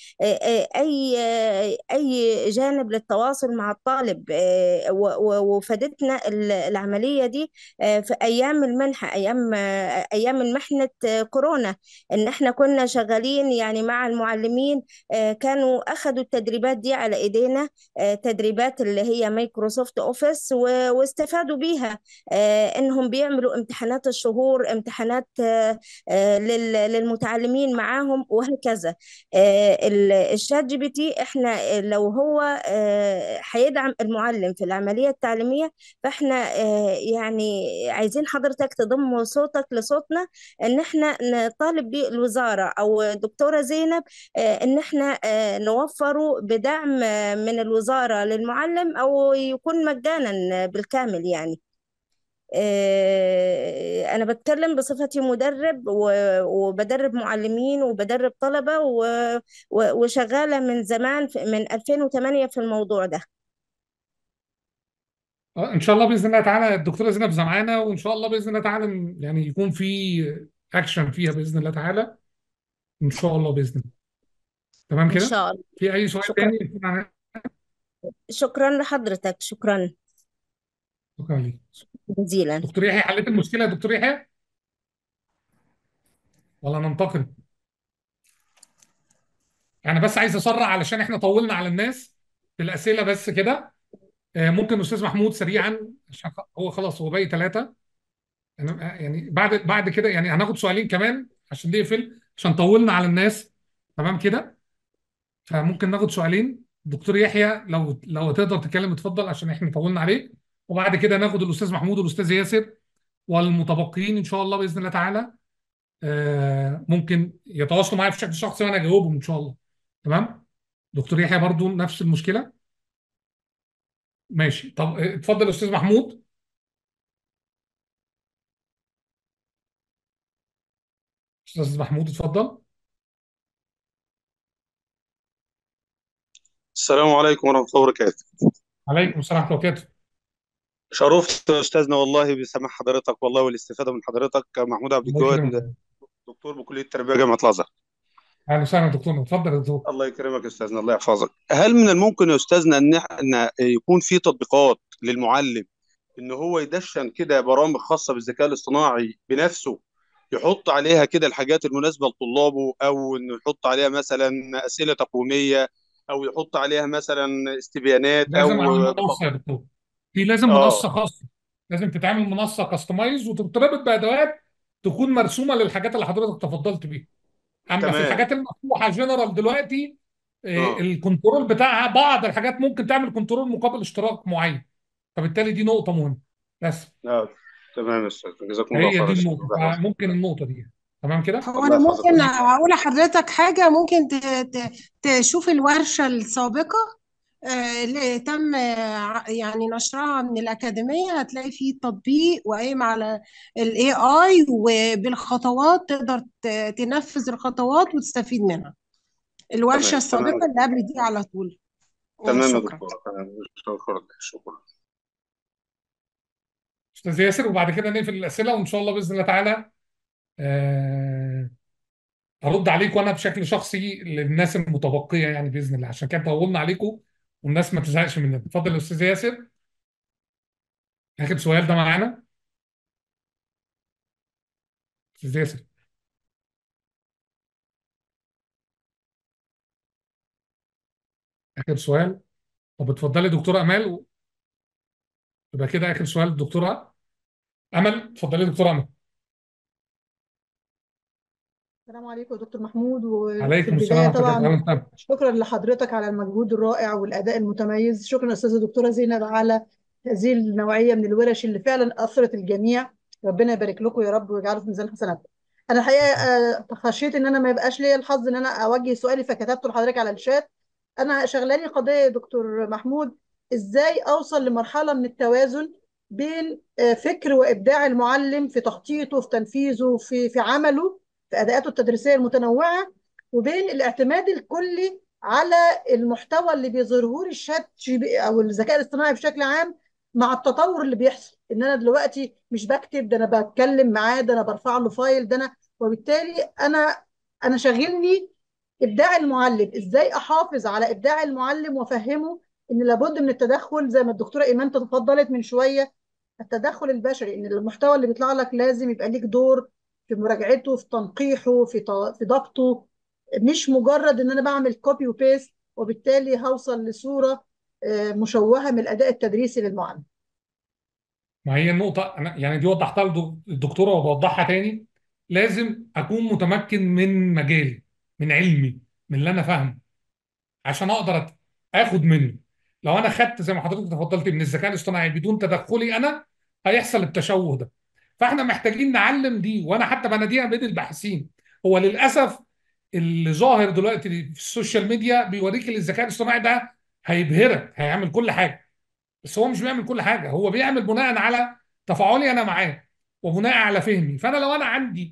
أي جانب للتواصل مع الطالب. وفادتنا العملية دي في أيام المنحة، أيام المحنة كورونا، إن إحنا كنا شغالين يعني مع المعلمين. كانوا أخذوا التدريبات دي على إيدينا، تدريبات اللي هي مايكروسوفت أوفيس، واستفادوا بيها. إنهم بيعملوا امتحانات الشهور، امتحانات للمتعلمين معاهم، وهكذا. الشات جي بي تي احنا لو هو هيدعم المعلم في العملية التعليمية، فاحنا يعني عايزين حضرتك تضم صوتك لصوتنا، ان احنا نطالب بالوزارة او الدكتورة زينب ان احنا نوفره بدعم من الوزارة للمعلم، او يكون مجانا بالكامل يعني. أنا بتكلم بصفتي مدرب، وبدرب معلمين وبدرب طلبة، وشغالة من زمان، من 2008 في الموضوع ده. ان شاء الله باذن الله تعالى الدكتوره زينب معانا، وان شاء الله باذن الله تعالى يعني يكون في اكشن فيها باذن الله تعالى، ان شاء الله باذن الله. تمام إن كده. شاء الله. في اي سؤال شكرا. تاني؟ شكرا لحضرتك، شكرا شكرا ليك. جزيلا. دكتور يحيى، حليت المشكله يا دكتور يحيى ولا ننتقل؟ انا بس عايز اسرع علشان احنا طولنا على الناس في الاسئله بس كده. ممكن استاذ محمود سريعا، عشان هو خلاص هو باقي ثلاثه. يعني بعد كده يعني هناخد سؤالين كمان عشان نقفل، عشان طولنا على الناس. تمام كده. فممكن ناخد سؤالين دكتور يحيى لو تقدر تتكلم اتفضل عشان احنا طولنا عليك، وبعد كده ناخد الاستاذ محمود والاستاذ ياسر، والمتبقيين ان شاء الله باذن الله تعالى ممكن يتواصلوا معايا بشكل شخصي وانا اجاوبهم ان شاء الله. تمام. دكتور يحيى برضو نفس المشكله. ماشي. طب اتفضل يا استاذ محمود. استاذ محمود اتفضل. السلام عليكم ورحمة الله وبركاته. عليكم السلام ورحمه الله وبركاته. شرفت أستاذنا والله بسماع حضرتك والله والاستفادة من حضرتك. محمود عبد الله الجواد، يكرمك. دكتور بكلية التربية جامعة الأزهر. اهلا وسهلا يا دكتور، اتفضل يا دكتور. الله يكرمك يا أستاذنا، الله يحفظك. هل من الممكن يا أستاذنا أن يكون في تطبيقات للمعلم إن هو يدشن كده برامج خاصة بالذكاء الاصطناعي بنفسه، يحط عليها كده الحاجات المناسبة لطلابه، أو إنه يحط عليها مثلا أسئلة تقويمية، أو يحط عليها مثلا استبيانات لازم أو على المنصه يا دكتور، في لازم آه منصه خاصه، لازم تتعمل منصه كاستمايز وتتربط بادوات تكون مرسومه للحاجات اللي حضرتك تفضلت بيها. اما في تمام. الحاجات المفتوحه جنرال دلوقتي آه الكنترول بتاعها بعض الحاجات ممكن تعمل كنترول مقابل اشتراك معين، فبالتالي دي نقطه مهمه بس. آه تمام يا أستاذ، جزاكم الله هي خير دي يا شيخ. النقطه، الله يحفظك. فممكن النقطه دي. تمام كده. هو الله أنا يحفظك يا ممكن أستاذ. أقول لحضرتك حاجة، ممكن تشوف الورشة السابقة اللي تم يعني نشرها من الأكاديمية، هتلاقي فيه تطبيق وقايم على ال AI وبالخطوات، تقدر تنفذ الخطوات وتستفيد منها. الورشة تمام تمام السابقة اللي قبل دي على طول. تمام يا شكرا. دكتورة، تمام. شكرا شكرا. استاذ ياسر، وبعد كده نقفل الاسئله وان شاء الله باذن الله تعالى ارد عليكم انا بشكل شخصي للناس المتبقيه يعني باذن الله، عشان كده طولنا عليكم والناس ما تزهقش مننا. اتفضل يا استاذ ياسر، اخر سؤال ده معانا. استاذ ياسر، اخر سؤال. طب اتفضلي دكتوره امال، يبقى كده اخر سؤال دكتوره امل. اتفضلي دكتوره امل. السلام عليكم يا دكتور محمود. وفي عليكم السلام البداية ورحمه الله طبعا وبركاته. اهلا وسهلا. شكرا لحضرتك على المجهود الرائع والأداء المتميز. شكرا أستاذة دكتورة زينب على هذه النوعية من الورش اللي فعلا أثرت الجميع. ربنا يبارك لكم يا رب ويجعله في ميزان حسناتكم. أنا الحقيقة خشيت إن أنا ما يبقاش ليا الحظ إن أنا أوجه سؤالي فكتبته لحضرتك على الشات. أنا شغلاني قضية يا دكتور محمود، إزاي أوصل لمرحلة من التوازن بين فكر وإبداع المعلم في تخطيطه، في تنفيذه، في عمله، في أداءاته التدريسية المتنوعة، وبين الاعتماد الكلي على المحتوى اللي بيظهره لي الشات او الذكاء الاصطناعي بشكل عام، مع التطور اللي بيحصل. ان انا دلوقتي مش بكتب، ده انا بتكلم معاه، ده انا برفع له فايل، ده انا، وبالتالي انا شاغلني ابداع المعلم. ازاي احافظ على ابداع المعلم وافهمه ان لابد من التدخل زي ما الدكتوره ايمان تفضلت من شويه، التدخل البشري، ان المحتوى اللي بيطلع لك لازم يبقى ليك دور في مراجعته، في تنقيحه، في ضبطه، مش مجرد ان انا بعمل كوبي وبيست وبالتالي هوصل لصورة مشوهة من الاداء التدريسي للمعلم. ما هي النقطه انا يعني دي وضحتها للدكتوره وبوضحها تاني. لازم اكون متمكن من مجالي، من علمي، من اللي انا فاهمه، عشان اقدر اخد منه. لو انا خدت زي ما حضرتك تفضلت من الذكاء الاصطناعي بدون تدخلي انا، هيحصل التشوه ده. فاحنا محتاجين نعلم دي، وانا حتى بناديها بين الباحثين. هو للاسف اللي ظاهر دلوقتي في السوشيال ميديا بيوريك ان الذكاء الاصطناعي ده هيبهرك، هيعمل كل حاجه. بس هو مش بيعمل كل حاجه، هو بيعمل بناء على تفاعلي انا معاه وبناء على فهمي. فانا لو انا عندي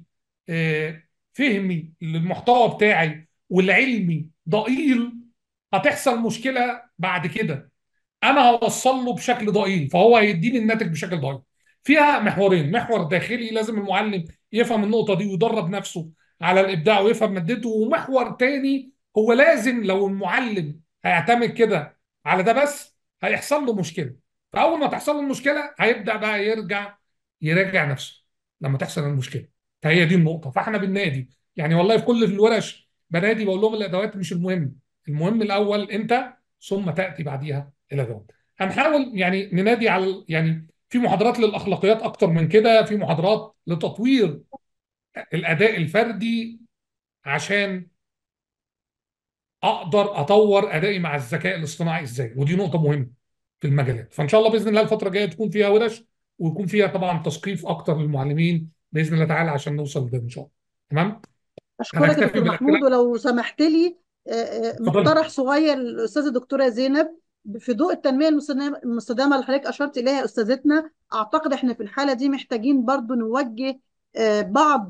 فهمي للمحتوى بتاعي والعلمي ضئيل، هتحصل مشكله بعد كده. انا هوصل له بشكل ضئيل فهو هيديني الناتج بشكل ضئيل. فيها محورين: محور داخلي لازم المعلم يفهم النقطه دي ويدرب نفسه على الابداع ويفهم مادته، ومحور تاني هو لازم لو المعلم هيعتمد كده على ده بس هيحصل له مشكله. فاول ما تحصل له المشكله هيبدا بقى يراجع نفسه لما تحصل المشكله. فهي دي النقطه. فاحنا بننادي يعني والله في كل الورش بنادي بقول لهم الادوات مش المهم، المهم الاول انت، ثم تاتي بعديها الى جواب. هنحاول يعني ننادي على يعني في محاضرات للاخلاقيات اكتر من كده، في محاضرات لتطوير الاداء الفردي عشان اقدر اطور ادائي مع الذكاء الاصطناعي ازاي، ودي نقطه مهمه في المجالات. فان شاء الله باذن الله الفتره الجايه تكون فيها ورش، ويكون فيها طبعا تثقيف اكتر للمعلمين باذن الله تعالى عشان نوصل لده ان شاء الله. تمام. انا أشكرك يا اكتفي دكتور محمود، بالاسئله. ولو سمحت لي اتفضل. مقترح صغير للأستاذة الدكتورة زينب في ضوء التنمية المستدامة اللي حضرتك أشرت إليها يا أستاذتنا. أعتقد إحنا في الحالة دي محتاجين برضو نوجه بعض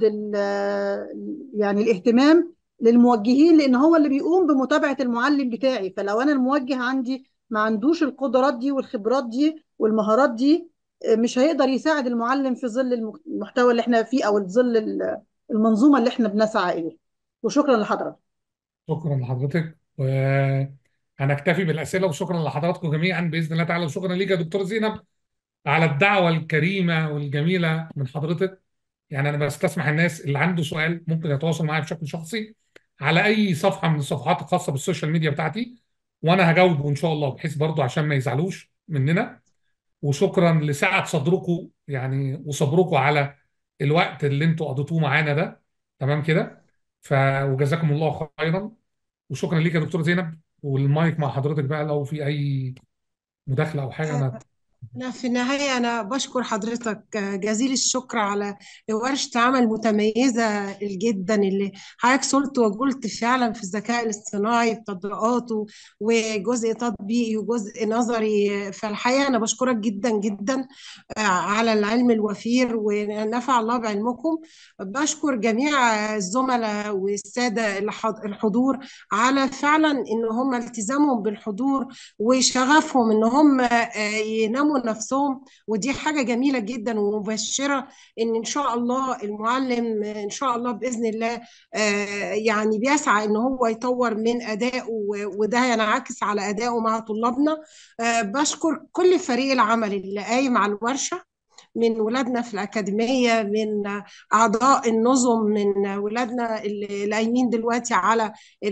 يعني الاهتمام للموجهين، لأن هو اللي بيقوم بمتابعة المعلم بتاعي. فلو أنا الموجه عندي ما عندوش القدرات دي والخبرات دي والمهارات دي، مش هيقدر يساعد المعلم في ظل المحتوى اللي احنا فيه، أو ظل المنظومة اللي احنا بنسعى إليه. وشكرا لحضرتك. شكرا لحضرتك، وانا اكتفي بالاسئله، وشكرا لحضراتكم جميعا باذن الله تعالى، وشكرا ليك يا دكتوره زينب على الدعوه الكريمه والجميله من حضرتك. يعني انا بستسمح الناس اللي عنده سؤال ممكن يتواصل معايا بشكل شخصي على اي صفحه من الصفحات الخاصه بالسوشيال ميديا بتاعتي، وانا هجاوبه ان شاء الله، بحيث برضه عشان ما يزعلوش مننا. وشكرا لسعه صدركم يعني وصبركم على الوقت اللي انتوا قضيتوه معانا ده. تمام كده. وجزاكم الله خيرا. وشكرا ليك يا دكتور زينب، والمايك مع حضرتك بقى لو في اي مداخله او حاجه. انا لا، في النهاية أنا بشكر حضرتك جزيل الشكر على ورشة عمل متميزة جدا اللي حضرتك صرت وقلت فعلا في الذكاء الاصطناعي بتطبيقاته، وجزء تطبيقي وجزء نظري. فالحقيقة أنا بشكرك جدا جدا على العلم الوفير، ونفع الله بعلمكم. بشكر جميع الزملاء والسادة الحضور على فعلا إن هم التزامهم بالحضور وشغفهم ان هم ينموا نفسهم. ودي حاجة جميلة جدا ومبشرة ان شاء الله المعلم ان شاء الله بإذن الله يعني بيسعى ان هو يطور من أدائه، وده ينعكس على أدائه مع طلابنا. بشكر كل فريق العمل اللي قايم على الورشة، من ولادنا في الأكاديمية، من أعضاء النظم، من ولادنا اللي قايمين دلوقتي على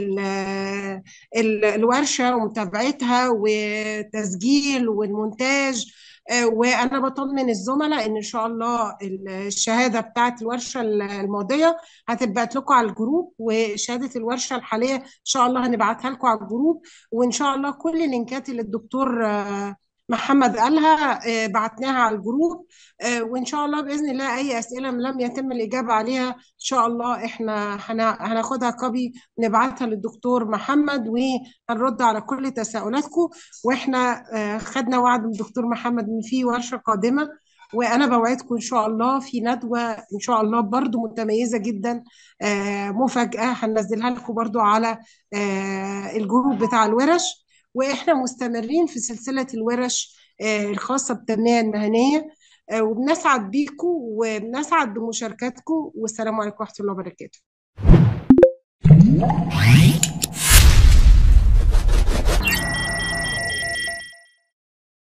الورشة ومتابعتها والتسجيل والمونتاج. وأنا بطمن الزملاء إن شاء الله الشهادة بتاعت الورشة الماضية هتبعت لكم على الجروب، وشهادة الورشة الحالية إن شاء الله هنبعتها لكم على الجروب. وإن شاء الله كل اللينكات اللي الدكتور محمد قالها بعتناها على الجروب. وإن شاء الله بإذن الله أي أسئلة لم يتم الإجابة عليها إن شاء الله إحنا هناخدها كوبي نبعتها للدكتور محمد، وهنرد على كل تساؤلاتكم. وإحنا خدنا وعد من الدكتور محمد إن في ورشة قادمة، وأنا بوعدكم إن شاء الله في ندوة إن شاء الله برضو متميزة جدا مفاجأة هننزلها لكم برضو على الجروب بتاع الورش. وإحنا مستمرين في سلسلة الورش الخاصة بالتنمية المهنية، وبنسعد بيكم وبنسعد بمشاركاتكم. والسلام عليكم ورحمة الله وبركاته.